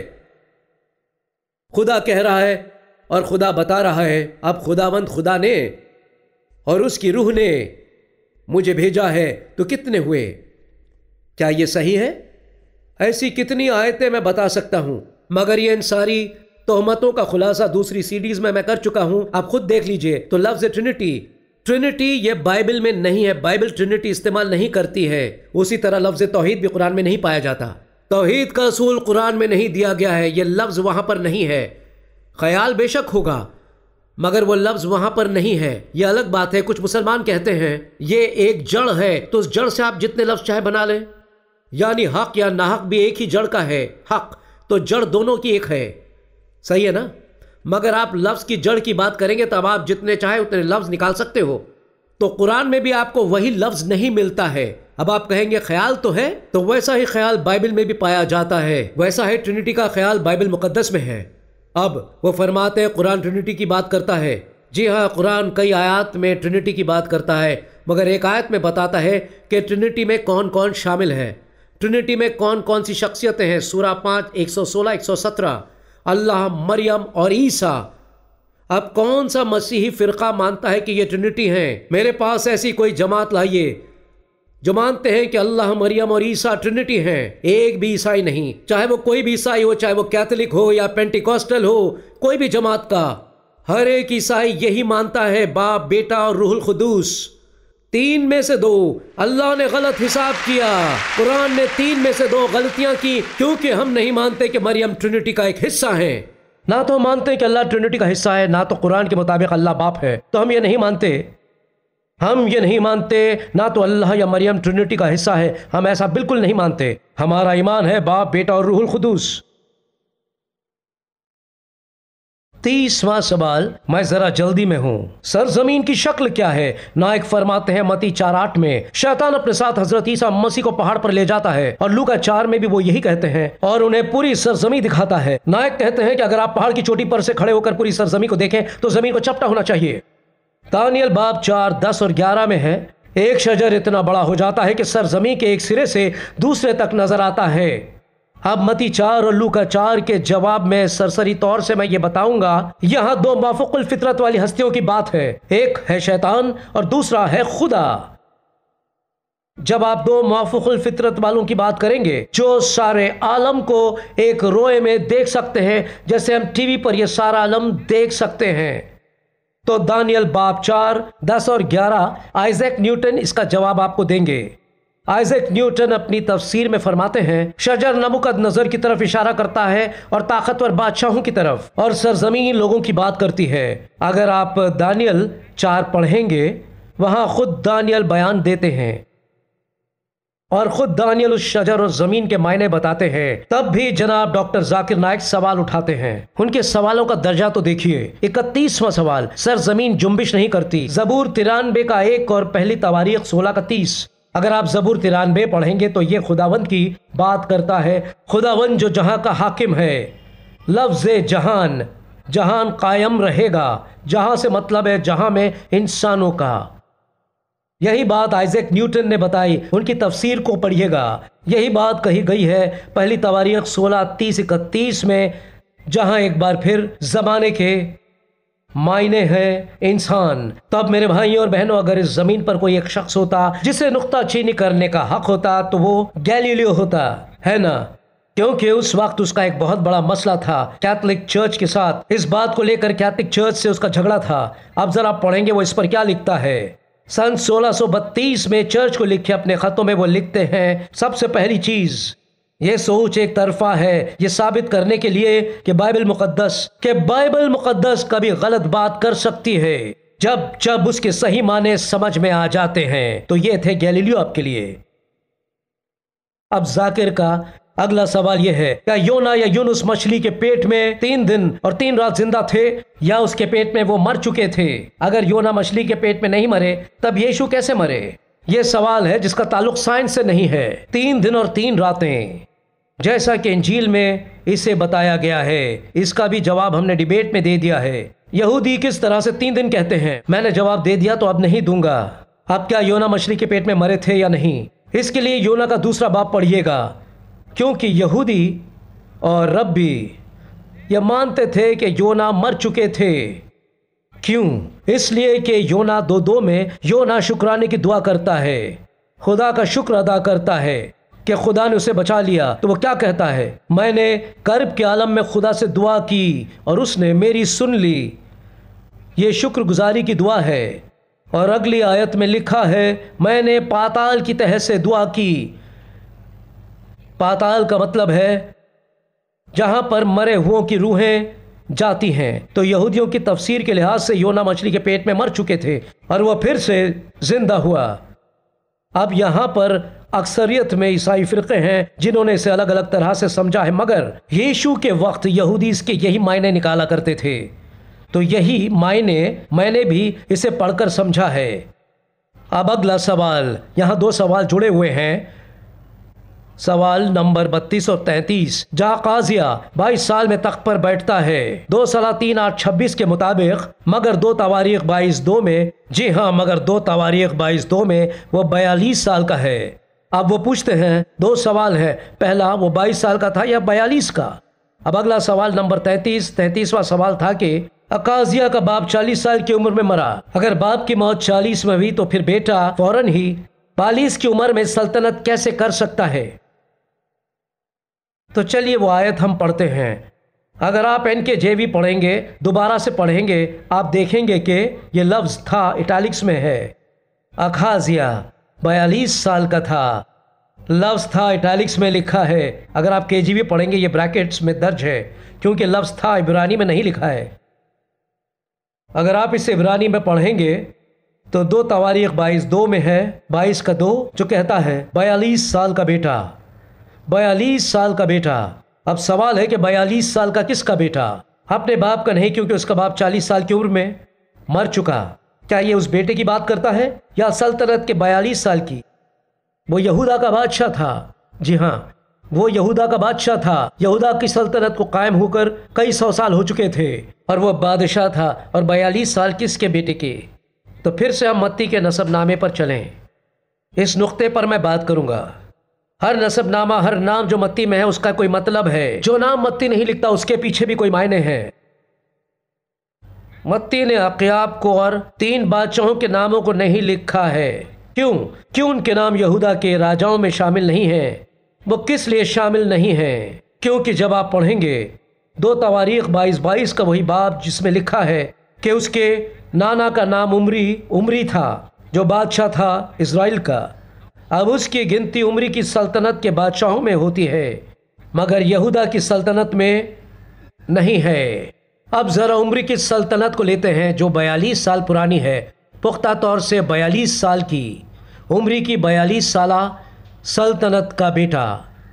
Speaker 1: खुदा कह रहा है और खुदा बता रहा है, अब खुदावंद खुदा ने और उसकी रूह ने मुझे भेजा है। तो कितने हुए? क्या ये सही है? ऐसी कितनी आयतें मैं बता सकता हूं, मगर ये इन सारी तोहमतों का खुलासा दूसरी सीरीज में मैं कर चुका हूं, आप खुद देख लीजिए। तो लफ्ज ट्रिनिटी ट्रिनिटी ये बाइबल में नहीं है, बाइबल ट्रिनिटी इस्तेमाल नहीं करती है। उसी तरह लफ्ज तौहीद भी कुरान में नहीं पाया जाता। तौहीद का असूल कुरान में नहीं दिया गया है, ये लफ्ज वहां पर नहीं है। ख्याल बेशक होगा मगर वो लफ्ज वहां पर नहीं है, ये अलग बात है। कुछ मुसलमान कहते हैं ये एक जड़ है, तो उस जड़ से आप जितने लफ्ज चाहे बना लें, यानी हक या नाहक भी एक ही जड़ का है। हक तो जड़ दोनों की एक है, सही है ना? मगर आप लफ्ज की जड़ की बात करेंगे तब आप जितने चाहे उतने लफ्ज निकाल सकते हो। तो कुरान में भी आपको वही लफ्ज नहीं मिलता है। अब आप कहेंगे ख्याल तो है, तो वैसा ही ख्याल बाइबल में भी पाया जाता है। वैसा है ट्रिनिटी का ख्याल बाइबल मुकद्दस में है। اب وہ فرماتے ہیں قرآن ٹرینٹی کی بات کرتا ہے. جی ہاں، قرآن کئی آیات میں ٹرینٹی کی بات کرتا ہے، مگر ایک آیت میں بتاتا ہے کہ ٹرینٹی میں کون کون شامل ہے، ٹرینٹی میں کون کون سی شخصیتیں ہیں. سورہ پانچ ایک سو سولہ ایک سو سترہ، اللہ، مریم اور عیسیٰ. اب کون سا مسیحی فرقہ مانتا ہے کہ یہ ٹرینٹی ہیں؟ میرے پاس ایسی کوئی جماعت لائیے جو مانتے ہیں کہ اللہ، مریم اور عیسیٰ ٹرینٹی ہیں. ایک بھی عیسائی نہیں، چاہے وہ کوئی بھی عیسائی ہو، چاہے وہ کیتھولک ہو یا پینٹیکوسٹل ہو، کوئی بھی جماعت کا، ہر ایک عیسائی یہی مانتا ہے، باپ، بیٹا اور روح القدس تین میں سے دو. اللہ نے غلط حساب کیا، قرآن نے تین میں سے دو غلطیاں کی، کیونکہ ہم نہیں مانتے کہ مریم ٹرینٹی کا ایک حصہ ہے. نہ تو ہم مانتے کہ اللہ ٹرینٹی کا حصہ ہے، نہ تو قرآن کے مطابق اللہ باپ ہے. تو ہم یہ نہیں مانتے ہم یہ نہیں مانتے نہ تو اللہ یا مریم ٹرینٹی کا حصہ ہے. ہم ایسا بالکل نہیں مانتے. ہمارا ایمان ہے باپ، بیٹا اور روح القدس. تیسواں سوال، میں ذرا جلدی میں ہوں. سرزمین کی شکل کیا ہے؟ نائک فرماتے ہیں متی چار آٹھ میں، شیطان اپنے ساتھ حضرت عیسیٰ مسیح کو پہاڑ پر لے جاتا ہے، اور لوکا چار میں بھی وہ یہی کہتے ہیں، اور انہیں پوری سرزمین دکھاتا ہے. نائک کہتے ہیں کہ اگر آپ پہاڑ کی چوٹی پر سے کھڑے ہو کر پوری سرزمین کو دیکھیں تو زمین کو چپٹا ہونا چاہیے. دانیل باب چار دس اور گیارہ میں ہے، ایک شجر اتنا بڑا ہو جاتا ہے کہ سرزمین کے ایک سرے سے دوسرے تک نظر آتا ہے. اب متی چار اور لوکا چار کے جواب میں سرسری طور سے میں یہ بتاؤں گا، یہاں دو موافق الفطرت والی ہستیوں کی بات ہے، ایک ہے شیطان اور دوسرا ہے خدا. جب آپ دو موافق الفطرت والوں کی بات کریں گے جو سارے عالم کو ایک روئے میں دیکھ سکتے ہیں، جیسے ہم ٹی وی پر یہ سارا عالم دیکھ سکتے ہیں، تو دانیل باب چار دس اور گیارہ آئزیک نیوٹن اس کا جواب آپ کو دیں گے. آئزیک نیوٹن اپنی تفسیر میں فرماتے ہیں، شجر نبوکد نظر کی طرف اشارہ کرتا ہے اور طاقتور بادشاہوں کی طرف، اور سرزمین لوگوں کی بات کرتی ہے. اگر آپ دانیل چار پڑھیں گے، وہاں خود دانیل بیان دیتے ہیں اور خود دانیل اس شجر اور زمین کے معنی بتاتے ہیں. تب بھی جناب ڈاکٹر ذاکر نائک سوال اٹھاتے ہیں. ان کے سوالوں کا درجہ تو دیکھیے. اکتیسواں سوال، سرزمین جنبش نہیں کرتی. زبور ترانبے کا ایک اور پہلی تواریخ سولہ کا تیس. اگر آپ زبور ترانبے پڑھیں گے تو یہ خداوند کی بات کرتا ہے، خداوند جو جہاں کا حاکم ہے. لفظ جہان، جہان قائم رہے گا، جہاں سے مطلب ہے جہاں میں انسانوں کا. یہی بات آئزیک نیوٹن نے بتائی، ان کی تفسیر کو پڑھیے گا. یہی بات کہی گئی ہے پہلی تواریخ سولہ تیس اکتیس میں، جہاں ایک بار پھر زمانے کے معنی ہے انسان. تب میرے بھائیوں اور بہنوں، اگر اس زمین پر کوئی ایک شخص ہوتا جسے نقطہ چینی کرنے کا حق ہوتا تو وہ گیلیلیو ہوتا، ہے نا؟ کیونکہ اس وقت اس کا ایک بہت بڑا مسئلہ تھا کیتھولک چرچ کے ساتھ. اس بات کو لے کر کیتھولک چرچ سے اس کا جھگڑا تھا. اب ذرا پڑھیں گے وہ اس پر کیا لکھتا ہے. سن سولہ سو بتیس میں چرچ کو لکھے اپنے خطوں میں وہ لکھتے ہیں، سب سے پہلی چیز یہ سوچ ایک طرفہ ہے، یہ ثابت کرنے کے لیے کہ بائبل مقدس کہ بائبل مقدس کبھی غلط بات کر سکتی ہے جب جب اس کے صحیح معنی سمجھ میں آ جاتے ہیں. تو یہ تھے گیلیلیو آپ کے لیے. اب ذاکر کا اگلا سوال یہ ہے، کیا یونا یا یونس مچھلی کے پیٹ میں تین دن اور تین رات زندہ تھے یا اس کے پیٹ میں وہ مر چکے تھے؟ اگر یونا مچھلی کے پیٹ میں نہیں مرے تب ییشو کیسے مرے؟ یہ سوال ہے جس کا تعلق سائنس سے نہیں ہے. تین دن اور تین راتیں جیسا کہ انجیل میں اسے بتایا گیا ہے، اس کا بھی جواب ہم نے ڈیبیٹ میں دے دیا ہے. یہودی کس طرح سے تین دن کہتے ہیں؟ میں نے جواب دے دیا تو اب نہیں دوں گا. اب کیا یونا مچھلی کے پیٹ میں مرے تھے یا نہیں؟ اس کے لیے یونا کا دوسرا باب پڑھیے گا، کیونکہ یہودی اور ربی یہ مانتے تھے کہ یونا مر چکے تھے. کیوں؟ اس لیے کہ یونا دو دو میں یونا شکرانے کی دعا کرتا ہے، خدا کا شکر ادا کرتا ہے کہ خدا نے اسے بچا لیا. تو وہ کیا کہتا ہے؟ میں نے کرب کے عالم میں خدا سے دعا کی اور اس نے میری سن لی. یہ شکر گزاری کی دعا ہے. اور اگلی آیت میں لکھا ہے، میں نے پاتال کی تہہ سے دعا کی. پاتال کا مطلب ہے جہاں پر مرے ہوئوں کی روحیں جاتی ہیں. تو یہودیوں کی تفسیر کے لحاظ سے یونا مچھلی کے پیٹ میں مر چکے تھے اور وہ پھر سے زندہ ہوا. اب یہاں پر اکثریت میں عیسائی فرقے ہیں جنہوں نے اسے الگ الگ طرح سے سمجھا ہے، مگر ییشو کے وقت یہودی اس کے یہی معنی نکالا کرتے تھے. تو یہی معنی میں نے بھی اسے پڑھ کر سمجھا ہے. اب اگلا سوال، یہاں دو سوال جڑے ہوئے ہیں. सवाल नंबर बत्तीस और तैंतीस, जहाँ काजिया बाईस साल में तख्त पर बैठता है। दो सलातीन आठ छब्बीस के मुताबिक मगर दो तवारीख बाईस दो में, जी हाँ मगर दो तवारीख बाईस दो में वो बयालीस साल का है। अब वो पूछते हैं, दो सवाल है, पहला वो बाईस साल का था या बयालीस का। अब अगला सवाल नंबर तैंतीस, तैंतीसवां सवाल था कि अकाजिया का बाप चालीस साल की उम्र में मरा। अगर बाप की मौत चालीस में हुई तो फिर बेटा फौरन ही बालीस की उम्र में सल्तनत कैसे कर सकता है। तो चलिए वो आयत हम पढ़ते हैं। अगर आप एन के जे वी पढ़ेंगे, दोबारा से पढ़ेंगे, आप देखेंगे कि ये लफ्ज़ था इटैलिक्स में है। अकाजिया बयालीस साल का था, लफ्ज़ था इटैलिक्स में लिखा है। अगर आप के जी वी पढ़ेंगे ये ब्रैकेट्स में दर्ज है क्योंकि लफ्ज़ था इब्रानी में नहीं लिखा है। अगर आप इसे इब्रानी में पढ़ेंगे तो दो तवारीख बाईस दो में है, बाईस का दो, जो कहता है बयालीस साल का बेटा, बयालीस साल का बेटा। अब सवाल है कि बयालीस साल का किसका बेटा? अपने बाप का नहीं, क्योंकि उसका बाप चालीस साल की उम्र में मर चुका। क्या ये उस बेटे की बात करता है या सल्तनत के बयालीस साल की? वो यहूदा का बादशाह था। जी हाँ, वो यहूदा का बादशाह था। यहूदा की सल्तनत को कायम होकर कई सौ साल हो चुके थे और वो बादशाह था। और बयालीस साल किसके बेटे के? तो फिर से हम मत्ती के नसबनामे पर चलें। इस नुक्ते पर मैं बात करूंगा। हर नसबनामा, हर नाम जो मत्ती में है उसका कोई मतलब है। जो नाम मत्ती नहीं लिखता उसके पीछे भी कोई मायने हैं। मत्ती ने अक़याब को और तीन बादशाहों के नामों को नहीं लिखा है। क्यों? क्यों उनके नाम यहूदा के राजाओं में शामिल नहीं हैं? वो किस लिए शामिल नहीं हैं? क्योंकि जब आप पढ़ेंगे दो तवारीख बाईस बाईस का वही बाब जिसमें लिखा है कि उसके नाना का नाम उमरी उमरी था, जो बादशाह था इज़राइल का। अब उसकी गिनती उमरी की सल्तनत के बादशाहों में होती है मगर यहूदा की सल्तनत में नहीं है। अब ज़रा उमरी की सल्तनत को लेते हैं जो बयालीस साल पुरानी है, पुख्ता तौर से बयालीस साल की। उमरी की बयालीस साला सल्तनत का बेटा।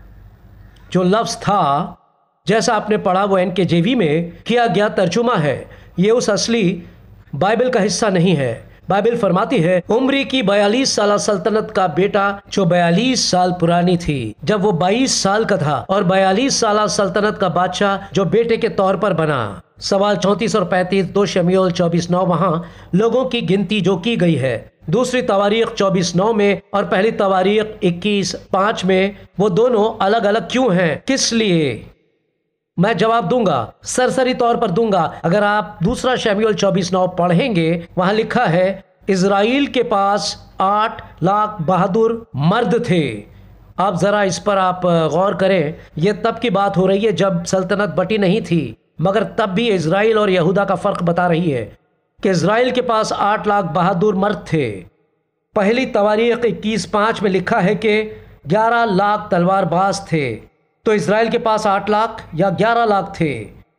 Speaker 1: जो लफ्ज़ था जैसा आपने पढ़ा वो एन के जे वी में किया गया तर्जुमा है, ये उस असली बाइबल का हिस्सा नहीं है। बाइबल फरमाती है उमरी की बयालीस साल सल्तनत का बेटा जो बयालीस साल पुरानी थी, जब वो बाईस साल का था, और बयालीस साल सल्तनत का बादशाह जो बेटे के तौर पर बना। सवाल चौंतीस और पैंतीस, दो शमूएल चौबीस नौ, वहाँ लोगों की गिनती जो की गई है दूसरी तवारीख चौबीस नौ में और पहली तवारीख इक्कीस पाँच में, वो दोनों अलग अलग क्यों हैं? किस लिए? मैं जवाब दूंगा, सरसरी तौर पर दूंगा। अगर आप दूसरा शमूएल चौबीस नौ पढ़ेंगे, वहां लिखा है इज़राइल के पास आठ लाख बहादुर मर्द थे। आप जरा इस पर आप गौर करें। यह तब की बात हो रही है जब सल्तनत बटी नहीं थी, मगर तब भी इज़राइल और यहूदा का फर्क बता रही है कि इज़राइल के पास आठ लाख बहादुर मर्द थे। पहली तवारीख इक्कीस पाँच में लिखा है कि ग्यारह लाख तलवारबाज थे। तो इज़राइल के पास आठ लाख या ग्यारह लाख थे?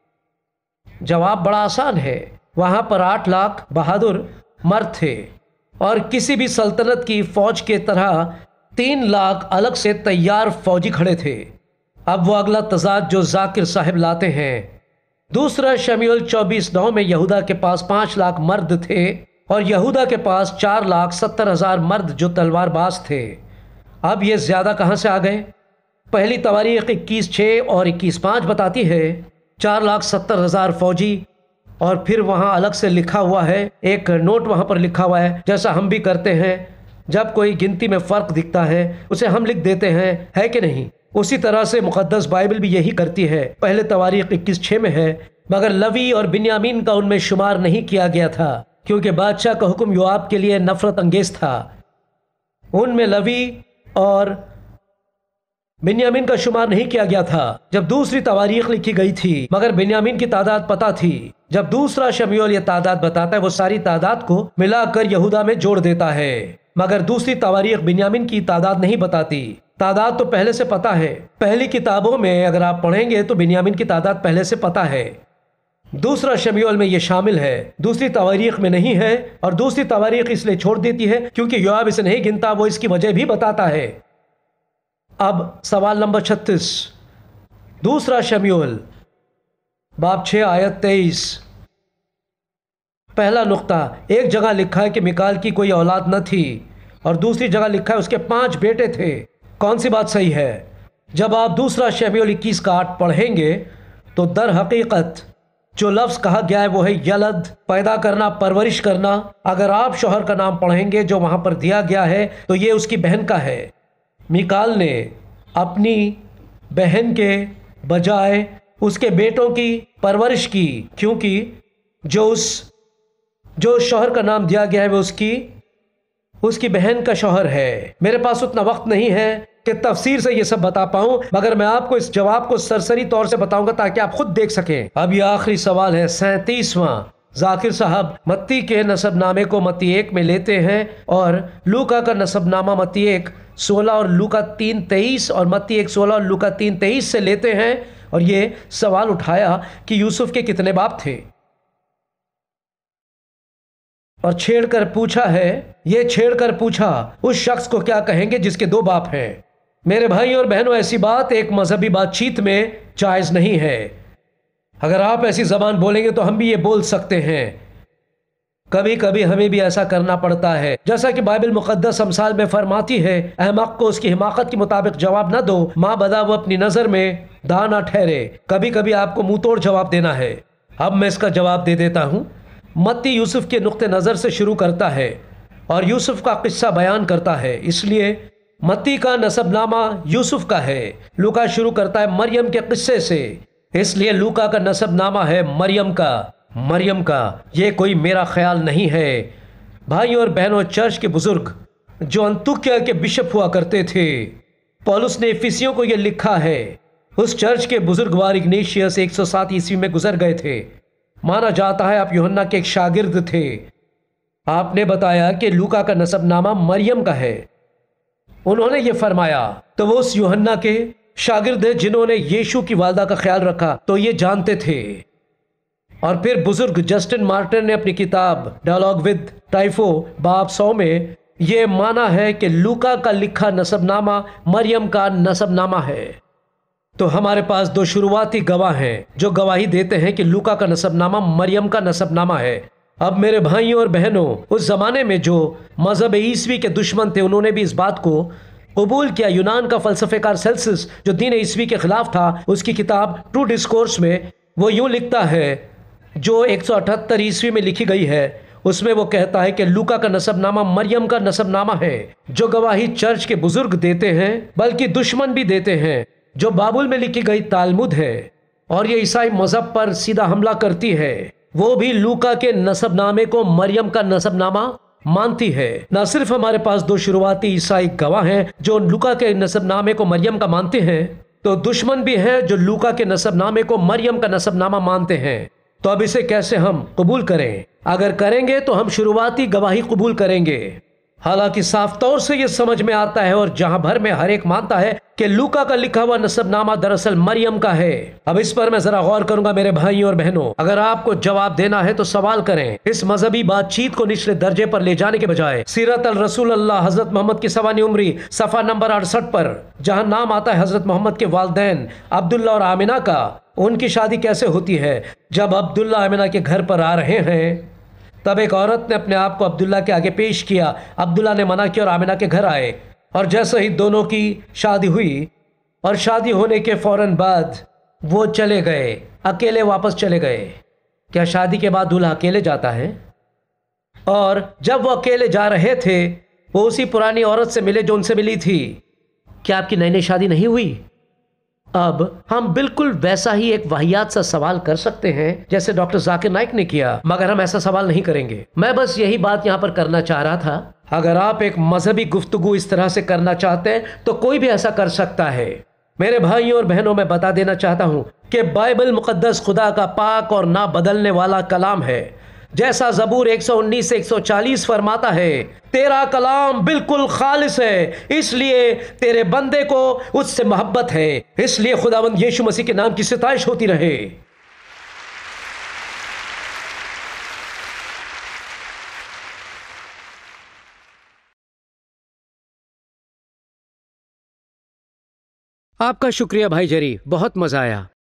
Speaker 1: जवाब बड़ा आसान है, वहां पर आठ लाख बहादुर मर्द थे और किसी भी सल्तनत की फौज के तरह तीन लाख अलग से तैयार फौजी खड़े थे। अब वो अगला तजाद जो जाकिर साहब लाते हैं, दूसरा शमूएल चौबीस नौ में यहूदा के पास पाँच लाख मर्द थे और यहूदा के पास चार लाख सत्तर हजार मर्द जो तलवारबाज थे। अब ये ज्यादा कहाँ से आ गए? पहली तवारीख इक्कीस छः और इक्कीस पाँच बताती है चार लाख सत्तर हजार फौजी, और फिर वहाँ अलग से लिखा हुआ है, एक नोट वहाँ पर लिखा हुआ है, जैसा हम भी करते हैं जब कोई गिनती में फ़र्क दिखता है उसे हम लिख देते हैं, है कि नहीं? उसी तरह से मुक़द्दस बाइबल भी यही करती है। पहले तवारीख इक्कीस छः में है, मगर लवी और बिन्यामीन का उनमें शुमार नहीं किया गया था क्योंकि बादशाह का हुक्म योआब के लिए नफरत अंगेज था। उनमें लवी और बिन्यामीन का शुमार नहीं किया गया था जब दूसरी तवारीख लिखी गई थी, मगर बिन्यामीन की तादाद पता थी। जब दूसरा शमूएल ये तादाद बताता है वो सारी तादाद को मिलाकर यहूदा में जोड़ देता है, मगर दूसरी तवारीख बिन्यामीन की तादाद नहीं बताती। तादाद तो पहले से पता है, पहली किताबों में अगर आप पढ़ेंगे तो बिन्यामीन की तादाद पहले से पता है। दूसरा शमूएल में ये शामिल है, दूसरी तवारीख में नहीं है, और दूसरी तवारीख इसलिए छोड़ देती है क्योंकि योआब इसे नहीं गिनता, वो इसकी वजह भी बताता है। अब सवाल नंबर छत्तीस, दूसरा शमूएल बाब छः आयत तेईस। पहला नुक्ता, एक जगह लिखा है कि मिकाल की कोई औलाद न थी और दूसरी जगह लिखा है उसके पांच बेटे थे। कौन सी बात सही है? जब आप दूसरा शमूएल इक्कीस का आठ पढ़ेंगे तो दर हकीकत जो लफ्ज कहा गया है वो है यलद, पैदा करना, परवरिश करना। अगर आप शौहर का नाम पढ़ेंगे जो वहां पर दिया गया है तो ये उसकी बहन का है। मिकाल ने अपनी बहन के बजाय उसके बेटों की परवरिश की, क्योंकि जो उस जो शौहर का नाम दिया गया है वो उसकी उसकी बहन का शौहर है। मेरे पास उतना वक्त नहीं है कि तफसीर से ये सब बता पाऊं, मगर मैं आपको इस जवाब को सरसरी तौर से बताऊंगा ताकि आप खुद देख सकें। अब ये आखिरी सवाल है, सैंतीसवां। जाकिर साहब मत्ती के नसबनामे को मत्ती एक में लेते हैं और लूका का नसबनामा मत्ती एक सोलह और लूका तीन तेईस और मत्ती एक सोलह और लूका तीन तेईस से लेते हैं। और ये सवाल उठाया कि यूसुफ के कितने बाप थे, और छेड़कर पूछा है, ये छेड़कर पूछा उस शख्स को क्या कहेंगे जिसके दो बाप हैं। मेरे भाई और बहनों, ऐसी बात एक मजहबी बातचीत में जायज नहीं है। अगर आप ऐसी जबान बोलेंगे तो हम भी ये बोल सकते हैं। कभी कभी हमें भी ऐसा करना पड़ता है, जैसा कि बाइबल मुकद्दस अमसाल में फरमाती है, अहमक को उसकी हिमाकत के मुताबिक जवाब न दो, माँ बदा वो अपनी नजर में दाना ठहरे। कभी कभी आपको मुंह तोड़ जवाब देना है। अब मैं इसका जवाब दे देता हूं। मत्ती यूसुफ के नुक्ते नज़र से शुरू करता है और यूसुफ का किस्सा बयान करता है, इसलिए मत्ती का नसबनामा यूसुफ का है। लूका शुरू करता है मरियम के किस्से से, इसलिए लूका का नसबनामा है मरियम का मरियम का ये कोई मेरा ख्याल नहीं है। भाई और बहनों, चर्च के बुजुर्ग जो अंतुकिया के बिशप हुआ करते थे, पौलुस ने इफिसियों को यह लिखा है। उस चर्च के बुजुर्गवार इग्नेशियस एक सौ सात ईस्वी में गुजर गए थे। माना जाता है आप यूहन्ना के एक शागिर्द थे। आपने बताया कि लूका का नसबनामा मरियम का है। उन्होंने ये फरमाया तो वो उस यूहन्ना के शागिर्द हैं जिन्होंने यीशु की वालदा का ख्याल रखा, तो ये जानते थे। और फिर बुजुर्ग जस्टिन मार्टिन ने अपनी किताब डायलॉग विद टाइफो बाब सौ में ये माना है कि लूका का लिखा नसबनामा मरियम का नसबनामा है। तो हमारे पास दो शुरुआती गवाह हैं जो गवाही देते हैं कि लूका का नसबनामा मरियम का नसबनामा है। अब मेरे भाइयों और बहनों, उस जमाने में जो मजहब ईसवी के दुश्मन थे उन्होंने भी इस बात को कबूल किया। यूनान का फलसफेकार सेल्सियस जो दीन ईसवी के खिलाफ था, उसकी किताब ट्रू डिस्कोर्स में वो यूं लिखता है, जो एक सौ अठहत्तर ईस्वी में लिखी गई है, उसमें वो कहता है कि लूका का नसबनामा मरियम का नसबनामा है। जो गवाही चर्च के बुजुर्ग देते हैं, बल्कि दुश्मन भी देते हैं, जो बाबुल में लिखी गई तालमुद है और ये ईसाई मजहब पर सीधा हमला करती है, वो भी लूका के नसबनामे को मरियम का नसबनामा मानती है। न सिर्फ हमारे पास दो शुरुआती ईसाई गवाह हैं जो लूका के नसबनामे को मरियम का मानते हैं, तो दुश्मन भी हैं जो लूका के नसबनामे को मरियम का नसबनामा मानते हैं। तो अब इसे कैसे हम कबूल करें? अगर करेंगे तो हम शुरुआती गवाही कबूल करेंगे। हालांकि साफ तौर से यह समझ में आता है और जहां भर में हर एक मानता है कि लूका का लिखा हुआ नसबनामा दरअसल मरियम का है। अब इस पर मैं जरा गौर करूंगा मेरे भाइयों और बहनों। अगर आपको जवाब देना है तो सवाल करें। इस मजहबी बातचीत को निचले दर्जे पर ले जाने के बजाय सीरत अल रसूल अल्लाह हजरत मोहम्मद की सवानी उम्री सफा नंबर अड़सठ पर जहां नाम आता है हजरत मोहम्मद के वालदैन अब्दुल्ला और आमिना का, उनकी शादी कैसे होती है? जब अब्दुल्ला आमिना के घर पर आ रहे हैं तब एक औरत ने अपने आप को अब्दुल्ला के आगे पेश किया। अब्दुल्ला ने मना किया और आमिना के घर आए, और जैसे ही दोनों की शादी हुई और शादी होने के फौरन बाद वो चले गए, अकेले वापस चले गए। क्या शादी के बाद दूल्हा अकेले जाता है? और जब वो अकेले जा रहे थे वो उसी पुरानी औरत से मिले जो उनसे मिली थी। क्या आपकी नई नई शादी नहीं हुई? अब हम बिल्कुल वैसा ही एक वाहियात सा सवाल कर सकते हैं जैसे डॉक्टर जाकिर नाइक ने किया, मगर हम ऐसा सवाल नहीं करेंगे। मैं बस यही बात यहाँ पर करना चाह रहा था। अगर आप एक मजहबी गुफ्तगू इस तरह से करना चाहते हैं तो कोई भी ऐसा कर सकता है। मेरे भाइयों और बहनों, मैं बता देना चाहता हूँ कि बाइबल मुकद्दस खुदा का पाक और ना बदलने वाला कलाम है। जैसा ज़बूर एक सौ उन्नीस से एक सौ चालीस फरमाता है, तेरा कलाम बिल्कुल खालिस है, इसलिए तेरे बंदे को उससे मोहब्बत है। इसलिए खुदावंद यीशु मसीह के नाम की सिताइश होती रहे। आपका शुक्रिया भाई जरी, बहुत मजा आया।